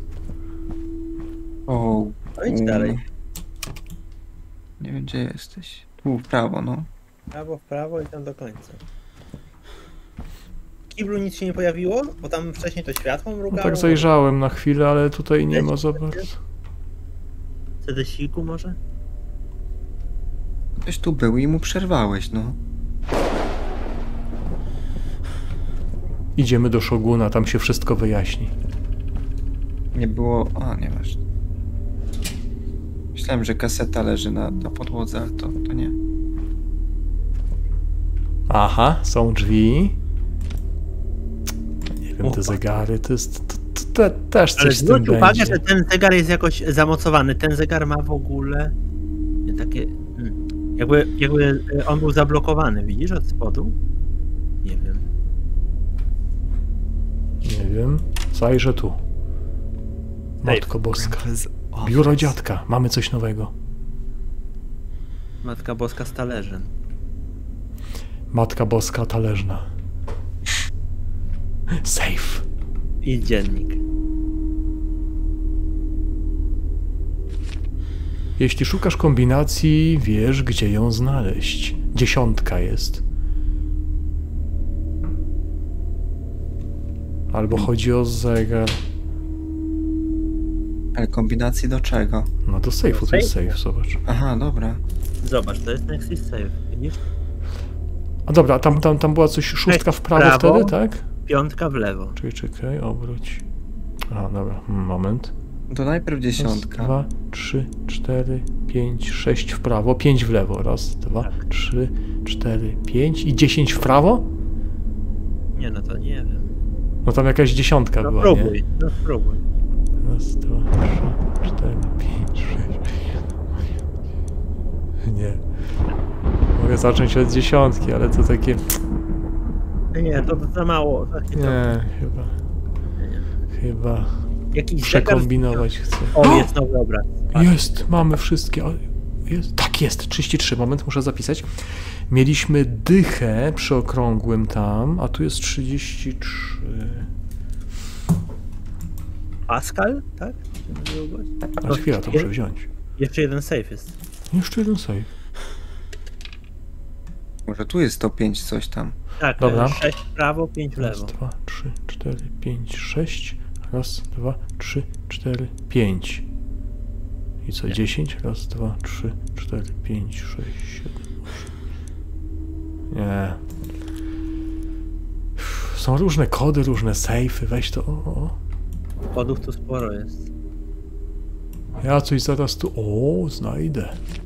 O, No idź dalej. nie wiem, gdzie jesteś. Tu w prawo, no. W prawo i tam do końca. kiblu nic się nie pojawiło? Bo tam wcześniej to światło No mrugało. tak zajrzałem na chwilę, ale tutaj nie ma za bardzo. CDS-iku może? Ktoś tu był i mu przerwałeś, no. Idziemy do Szoguna, tam się wszystko wyjaśni. Nie było... A, nieważne. Myślałem, że kaseta leży na podłodze, ale to nie. Aha, są drzwi. Nie wiem, te zegary, to jest... To też coś Ale z tym zwróć uwagę, będzie. że ten zegar jest jakoś zamocowany. Ten zegar ma w ogóle takie... Jakby on był zablokowany, widzisz, od spodu? Nie wiem. Nie wiem. Zajrzę tu. Matko Boska. Grandpa's office. Biuro dziadka. Mamy coś nowego. Matka Boska z talerzem. Matka Boska talerzna. Safe. I dziennik. Jeśli szukasz kombinacji, wiesz, gdzie ją znaleźć. 10 jest. Albo chodzi o zegar. Ale kombinacji do czego? No do safe'u, to jest safe, zobacz. Aha, dobra. Zobacz, to jest Nexus Safe, widzisz? A dobra, tam była coś, szóstka w prawo Prawo. wtedy, tak? 5 w lewo. Czekaj, obróć. Aha, dobra, moment. To najpierw Raz, 10. 2, 3, 4, 5, 6 w prawo, 5 w lewo. Raz, 2, 3, 4, 5 i 10 w prawo? Nie, no to nie wiem. No tam jakaś 10 No była, próbuj, nie? no spróbuj. Raz, 2, 3, 4, 5, 6. Nie. Mogę zacząć od 10, ale to takie... Nie, to za mało. Nie, chyba Jakiś przekombinować chcę. O, jest nowy obraz. Jest, mamy wszystkie. Jest, tak jest, 33, moment, muszę zapisać. Mieliśmy dychę przy okrągłym tam, a tu jest 33. Pascal, tak? A chwila, to muszę wziąć. Jeszcze jeden safe jest. Jeszcze jeden save. Może tu jest 105 coś tam. Tak, Dobra. 6 w prawo, 5 w Raz, lewo. 2, 3, 4, 5, 6. Raz, 2, 3, 4, 5. I co, 10? Raz, 2, 3, 4, 5, 6, 7, 8. Nie. Są różne kody, różne sejfy, weź to. O. Kodów tu sporo jest. Ja coś zaraz tu... znajdę.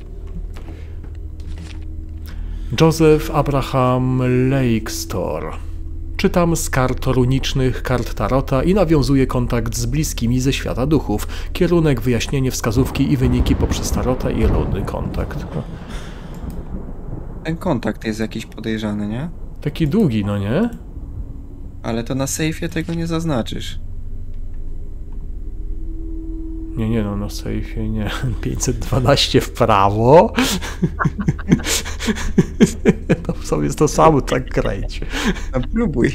Joseph Abraham Lakestor. Czytam z kart runicznych, kart tarota i nawiązuję kontakt z bliskimi ze świata duchów. Kierunek, wyjaśnienie, wskazówki i wyniki poprzez tarota i runy kontakt. Ten kontakt jest jakiś podejrzany, nie? Taki długi, no nie? Ale to na sejfie tego nie zaznaczysz. Nie, no na sejfie nie. 512 w prawo. To w sobie jest to samo, tak kręć. No próbuj.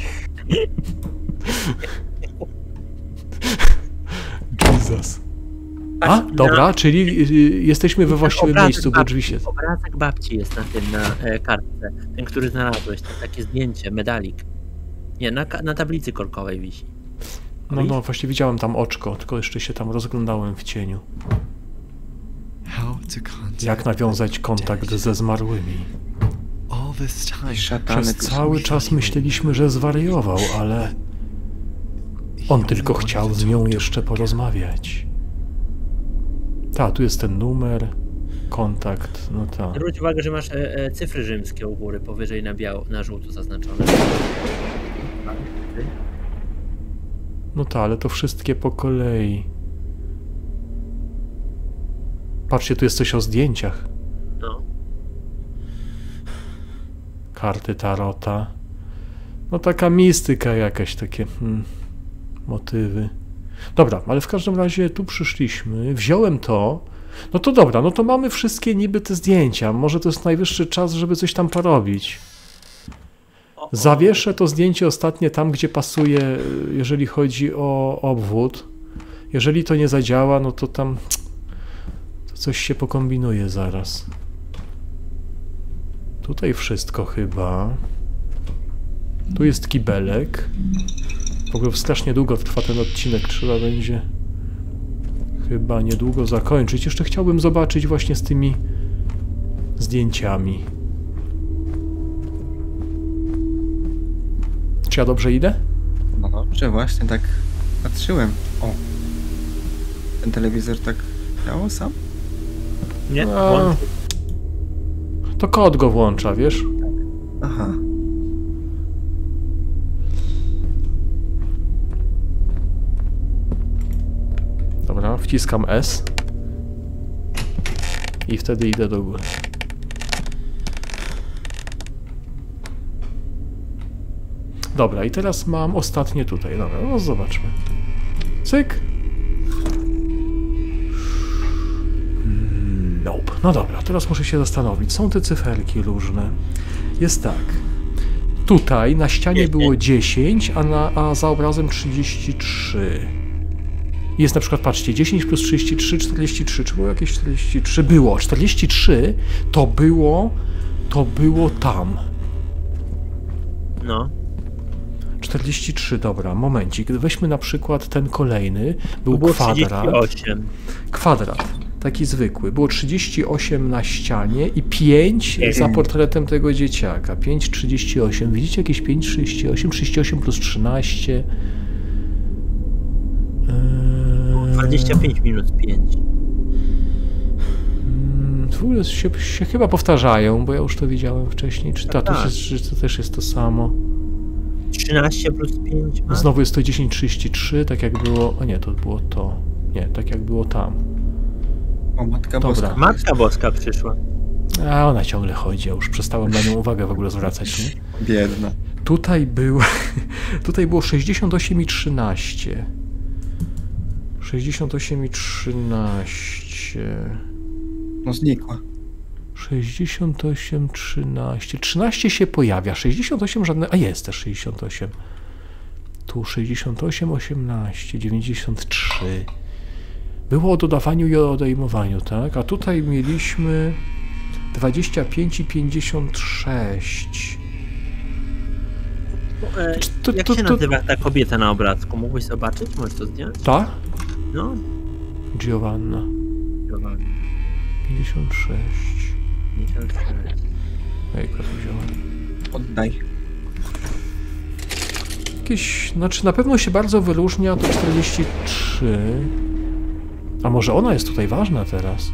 Jesus. A, dobra, czyli jesteśmy we właściwym miejscu, bo drzwi się... Obrazek babci jest na tym, na kartce. Ten, który znalazłeś, to takie zdjęcie, medalik. Nie, na tablicy korkowej wisi. No, właśnie widziałem tam oczko, tylko jeszcze się tam rozglądałem w cieniu. How to contact Jak nawiązać kontakt ze zmarłymi. all this time. Szatany. Przez cały czas myśleliśmy, że zwariował, ale on tylko chciał z nią jeszcze porozmawiać. Ta, tu jest ten numer, kontakt, no ta. Zwróć uwagę, że masz cyfry rzymskie u góry, powyżej na żółto zaznaczone. No ta, ale to wszystkie po kolei. Patrzcie, tu jest coś o zdjęciach. No. Karty tarota. No taka mistyka jakaś, takie motywy. Dobra, ale w każdym razie tu przyszliśmy, wziąłem to. No to dobra, no to mamy wszystkie niby te zdjęcia. Może to jest najwyższy czas, żeby coś tam porobić. Zawieszę to zdjęcie ostatnie tam, gdzie pasuje, jeżeli chodzi o obwód. Jeżeli to nie zadziała, no to tam to coś się pokombinuje zaraz. Tutaj wszystko chyba. Tu jest kibelek. W ogóle strasznie długo trwa ten odcinek, trzeba będzie chyba niedługo zakończyć. Jeszcze chciałbym zobaczyć właśnie z tymi zdjęciami. Czy ja dobrze idę? No dobrze, właśnie tak patrzyłem. O, ten telewizor tak działał sam? Nie? A, to kod go włącza, wiesz? Aha. Dobra, wciskam S. I wtedy idę do góry. Dobra, i teraz mam ostatnie tutaj. Dobra, no zobaczmy. Cyk. Nope. No dobra, teraz muszę się zastanowić. Są te cyferki różne. Jest tak. Tutaj na ścianie było 10, a za obrazem 33. Jest na przykład, patrzcie, 10 plus 33, 43. Czy było jakieś 43? Było. 43 to było tam. No. 43, dobra, momencik. Weźmy na przykład ten kolejny. Był Było kwadrat. 38. Kwadrat, taki zwykły. Było 38 na ścianie i 5 za portretem tego dzieciaka. 5, 38. Widzicie jakieś 5, 38? 38 plus 13. 25 minus 5. W ogóle się chyba powtarzają, bo ja już to widziałem wcześniej. Czy to też jest to samo? 13 plus 5. A? Znowu jest to 10:33, tak jak było. O nie, to było to. Nie, tak jak było tam. O, Matka Dobra. Boska. Matka Boska przyszła. A ona ciągle chodzi, ja już przestałem na nią uwagę w ogóle zwracać. Nie? Biedna. Tutaj było 68,13. 68,13. No znikła. 68,13. 13 się pojawia, 68 żadne. A jest też 68. Tu 68,18, 93. Było o dodawaniu i o odejmowaniu, tak? A tutaj mieliśmy 25,56. Jak się nazywa ta kobieta na obrazku? Mógłbyś zobaczyć? Możesz to zdjąć? Ta? No. Giovanna. 56. 56. Jejka, to wziąłem. Oddaj. Jakieś, znaczy na pewno się bardzo wyróżnia to 43. A może ona jest tutaj ważna teraz?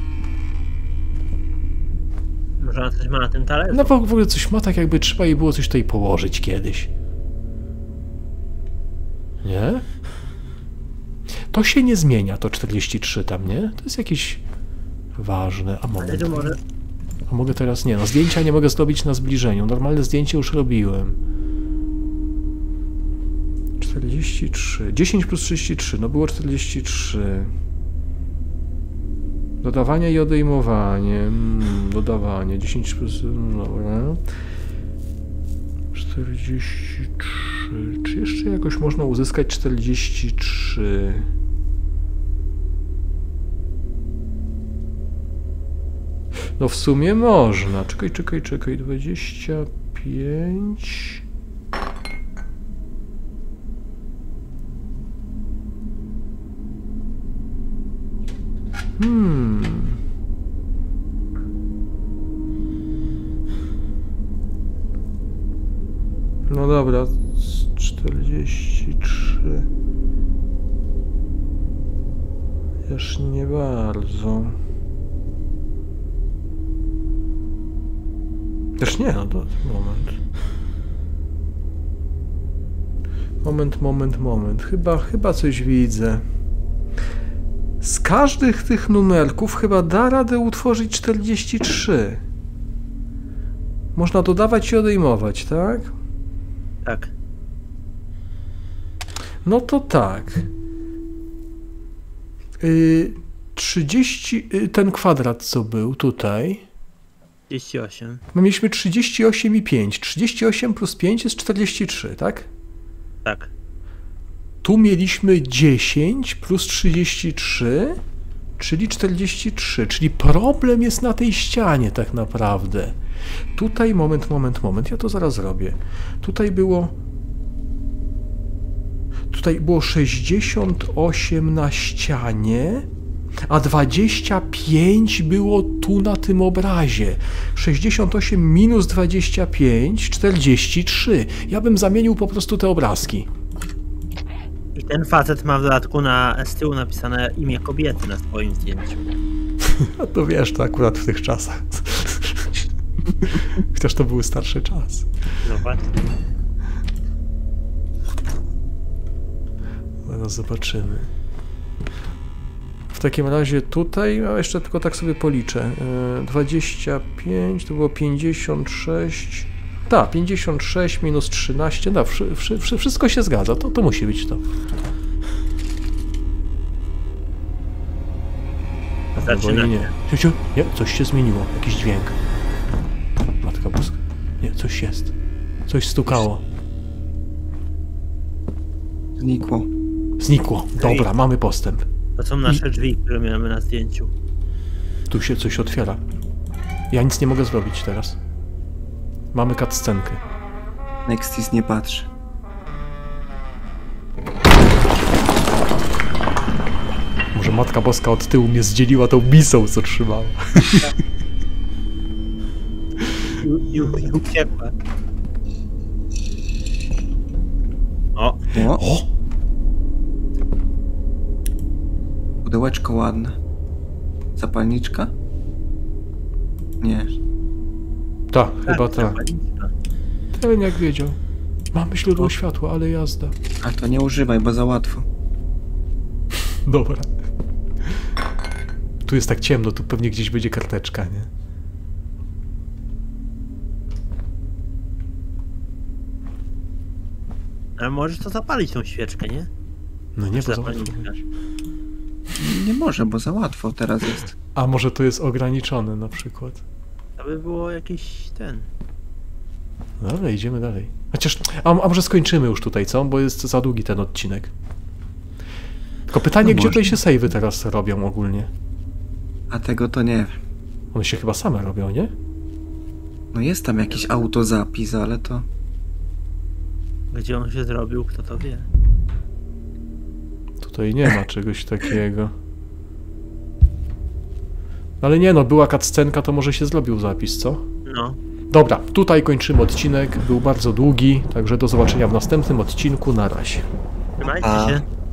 Może ona coś ma na tym talerzu? No w ogóle coś ma, tak jakby trzeba jej było coś tutaj położyć kiedyś. Nie? To się nie zmienia, to 43 tam, nie? To jest jakieś ważne. A moment. A mogę teraz? Nie, no zdjęcia nie mogę zrobić na zbliżeniu. Normalne zdjęcie już robiłem. 43. 10 plus 33, no było 43. Dodawanie i odejmowanie. Dodawanie. 10 plus... Dobra. 43. Czy jeszcze jakoś można uzyskać 43? No w sumie można. Czekaj. 25... No dobra, 43. Też nie bardzo. Też nie, no to moment. Chyba coś widzę. Z każdych tych numerków chyba da radę utworzyć 43. Można dodawać i odejmować, tak? Tak. No to tak. 30, ten kwadrat co był tutaj. 38. My mieliśmy 38,5. 38 plus 5 jest 43, tak? Tak. Tu mieliśmy 10 plus 33, czyli 43. Czyli problem jest na tej ścianie tak naprawdę. Tutaj, moment. Ja to zaraz zrobię. Tutaj było tutaj było 68 na ścianie, a 25 było tu na tym obrazie. 68 minus 25, 43. Ja bym zamienił po prostu te obrazki. I ten facet ma w dodatku z tyłu napisane imię kobiety na swoim zdjęciu. A to wiesz, to akurat w tych czasach. Chociaż to były starsze czasy. Zobacz. Zaraz zobaczymy. W takim razie tutaj, a jeszcze tylko tak sobie policzę. 25, to było 56. Tak, 56 minus 13. Da, wszystko się zgadza. To musi być to. Zaczyna. Nie. Nie, coś się zmieniło. Jakiś dźwięk. Matka Boska. Nie, coś jest. Coś stukało. Znikło. Dobra, mamy postęp. To są nasze drzwi, które miałem na zdjęciu. Tu się coś otwiera. Ja nic nie mogę zrobić teraz. Mamy cutscenkę. Nextis nie patrzy. Może Matka Boska od tyłu mnie zdzieliła tą misą, co trzymała. I uciekła. O! O! Pudełeczko ładne. Zapalniczka? Nie. Tak, chyba tak. zapalniczka. Ten jak wiedział. Mamy źródło światła, ale jazda. A to nie używaj, bo za łatwo. Dobra. Tu jest tak ciemno, tu pewnie gdzieś będzie karteczka, nie? Ale możesz to zapalić tą świeczkę, nie? No nie, bo za Zapalniczka. łatwo. Nie może, bo za łatwo teraz jest. A może to jest ograniczone na przykład. To by było jakiś ten... Dobra, idziemy dalej. Chociaż, a może skończymy już tutaj, co? Bo jest za długi ten odcinek. Tylko pytanie, No gdzie tutaj można. się save'y teraz robią ogólnie? A tego to nie wiem. One się chyba same robią, nie? No jest tam jakiś autozapis, ale to... Gdzie on się zrobił, kto to wie. Tutaj nie ma czegoś takiego. Ale nie no, była cutscenka, to może się zrobił zapis, co? No. Dobra, tutaj kończymy odcinek. Był bardzo długi, także do zobaczenia w następnym odcinku. Na razie. Trzymajcie A. się.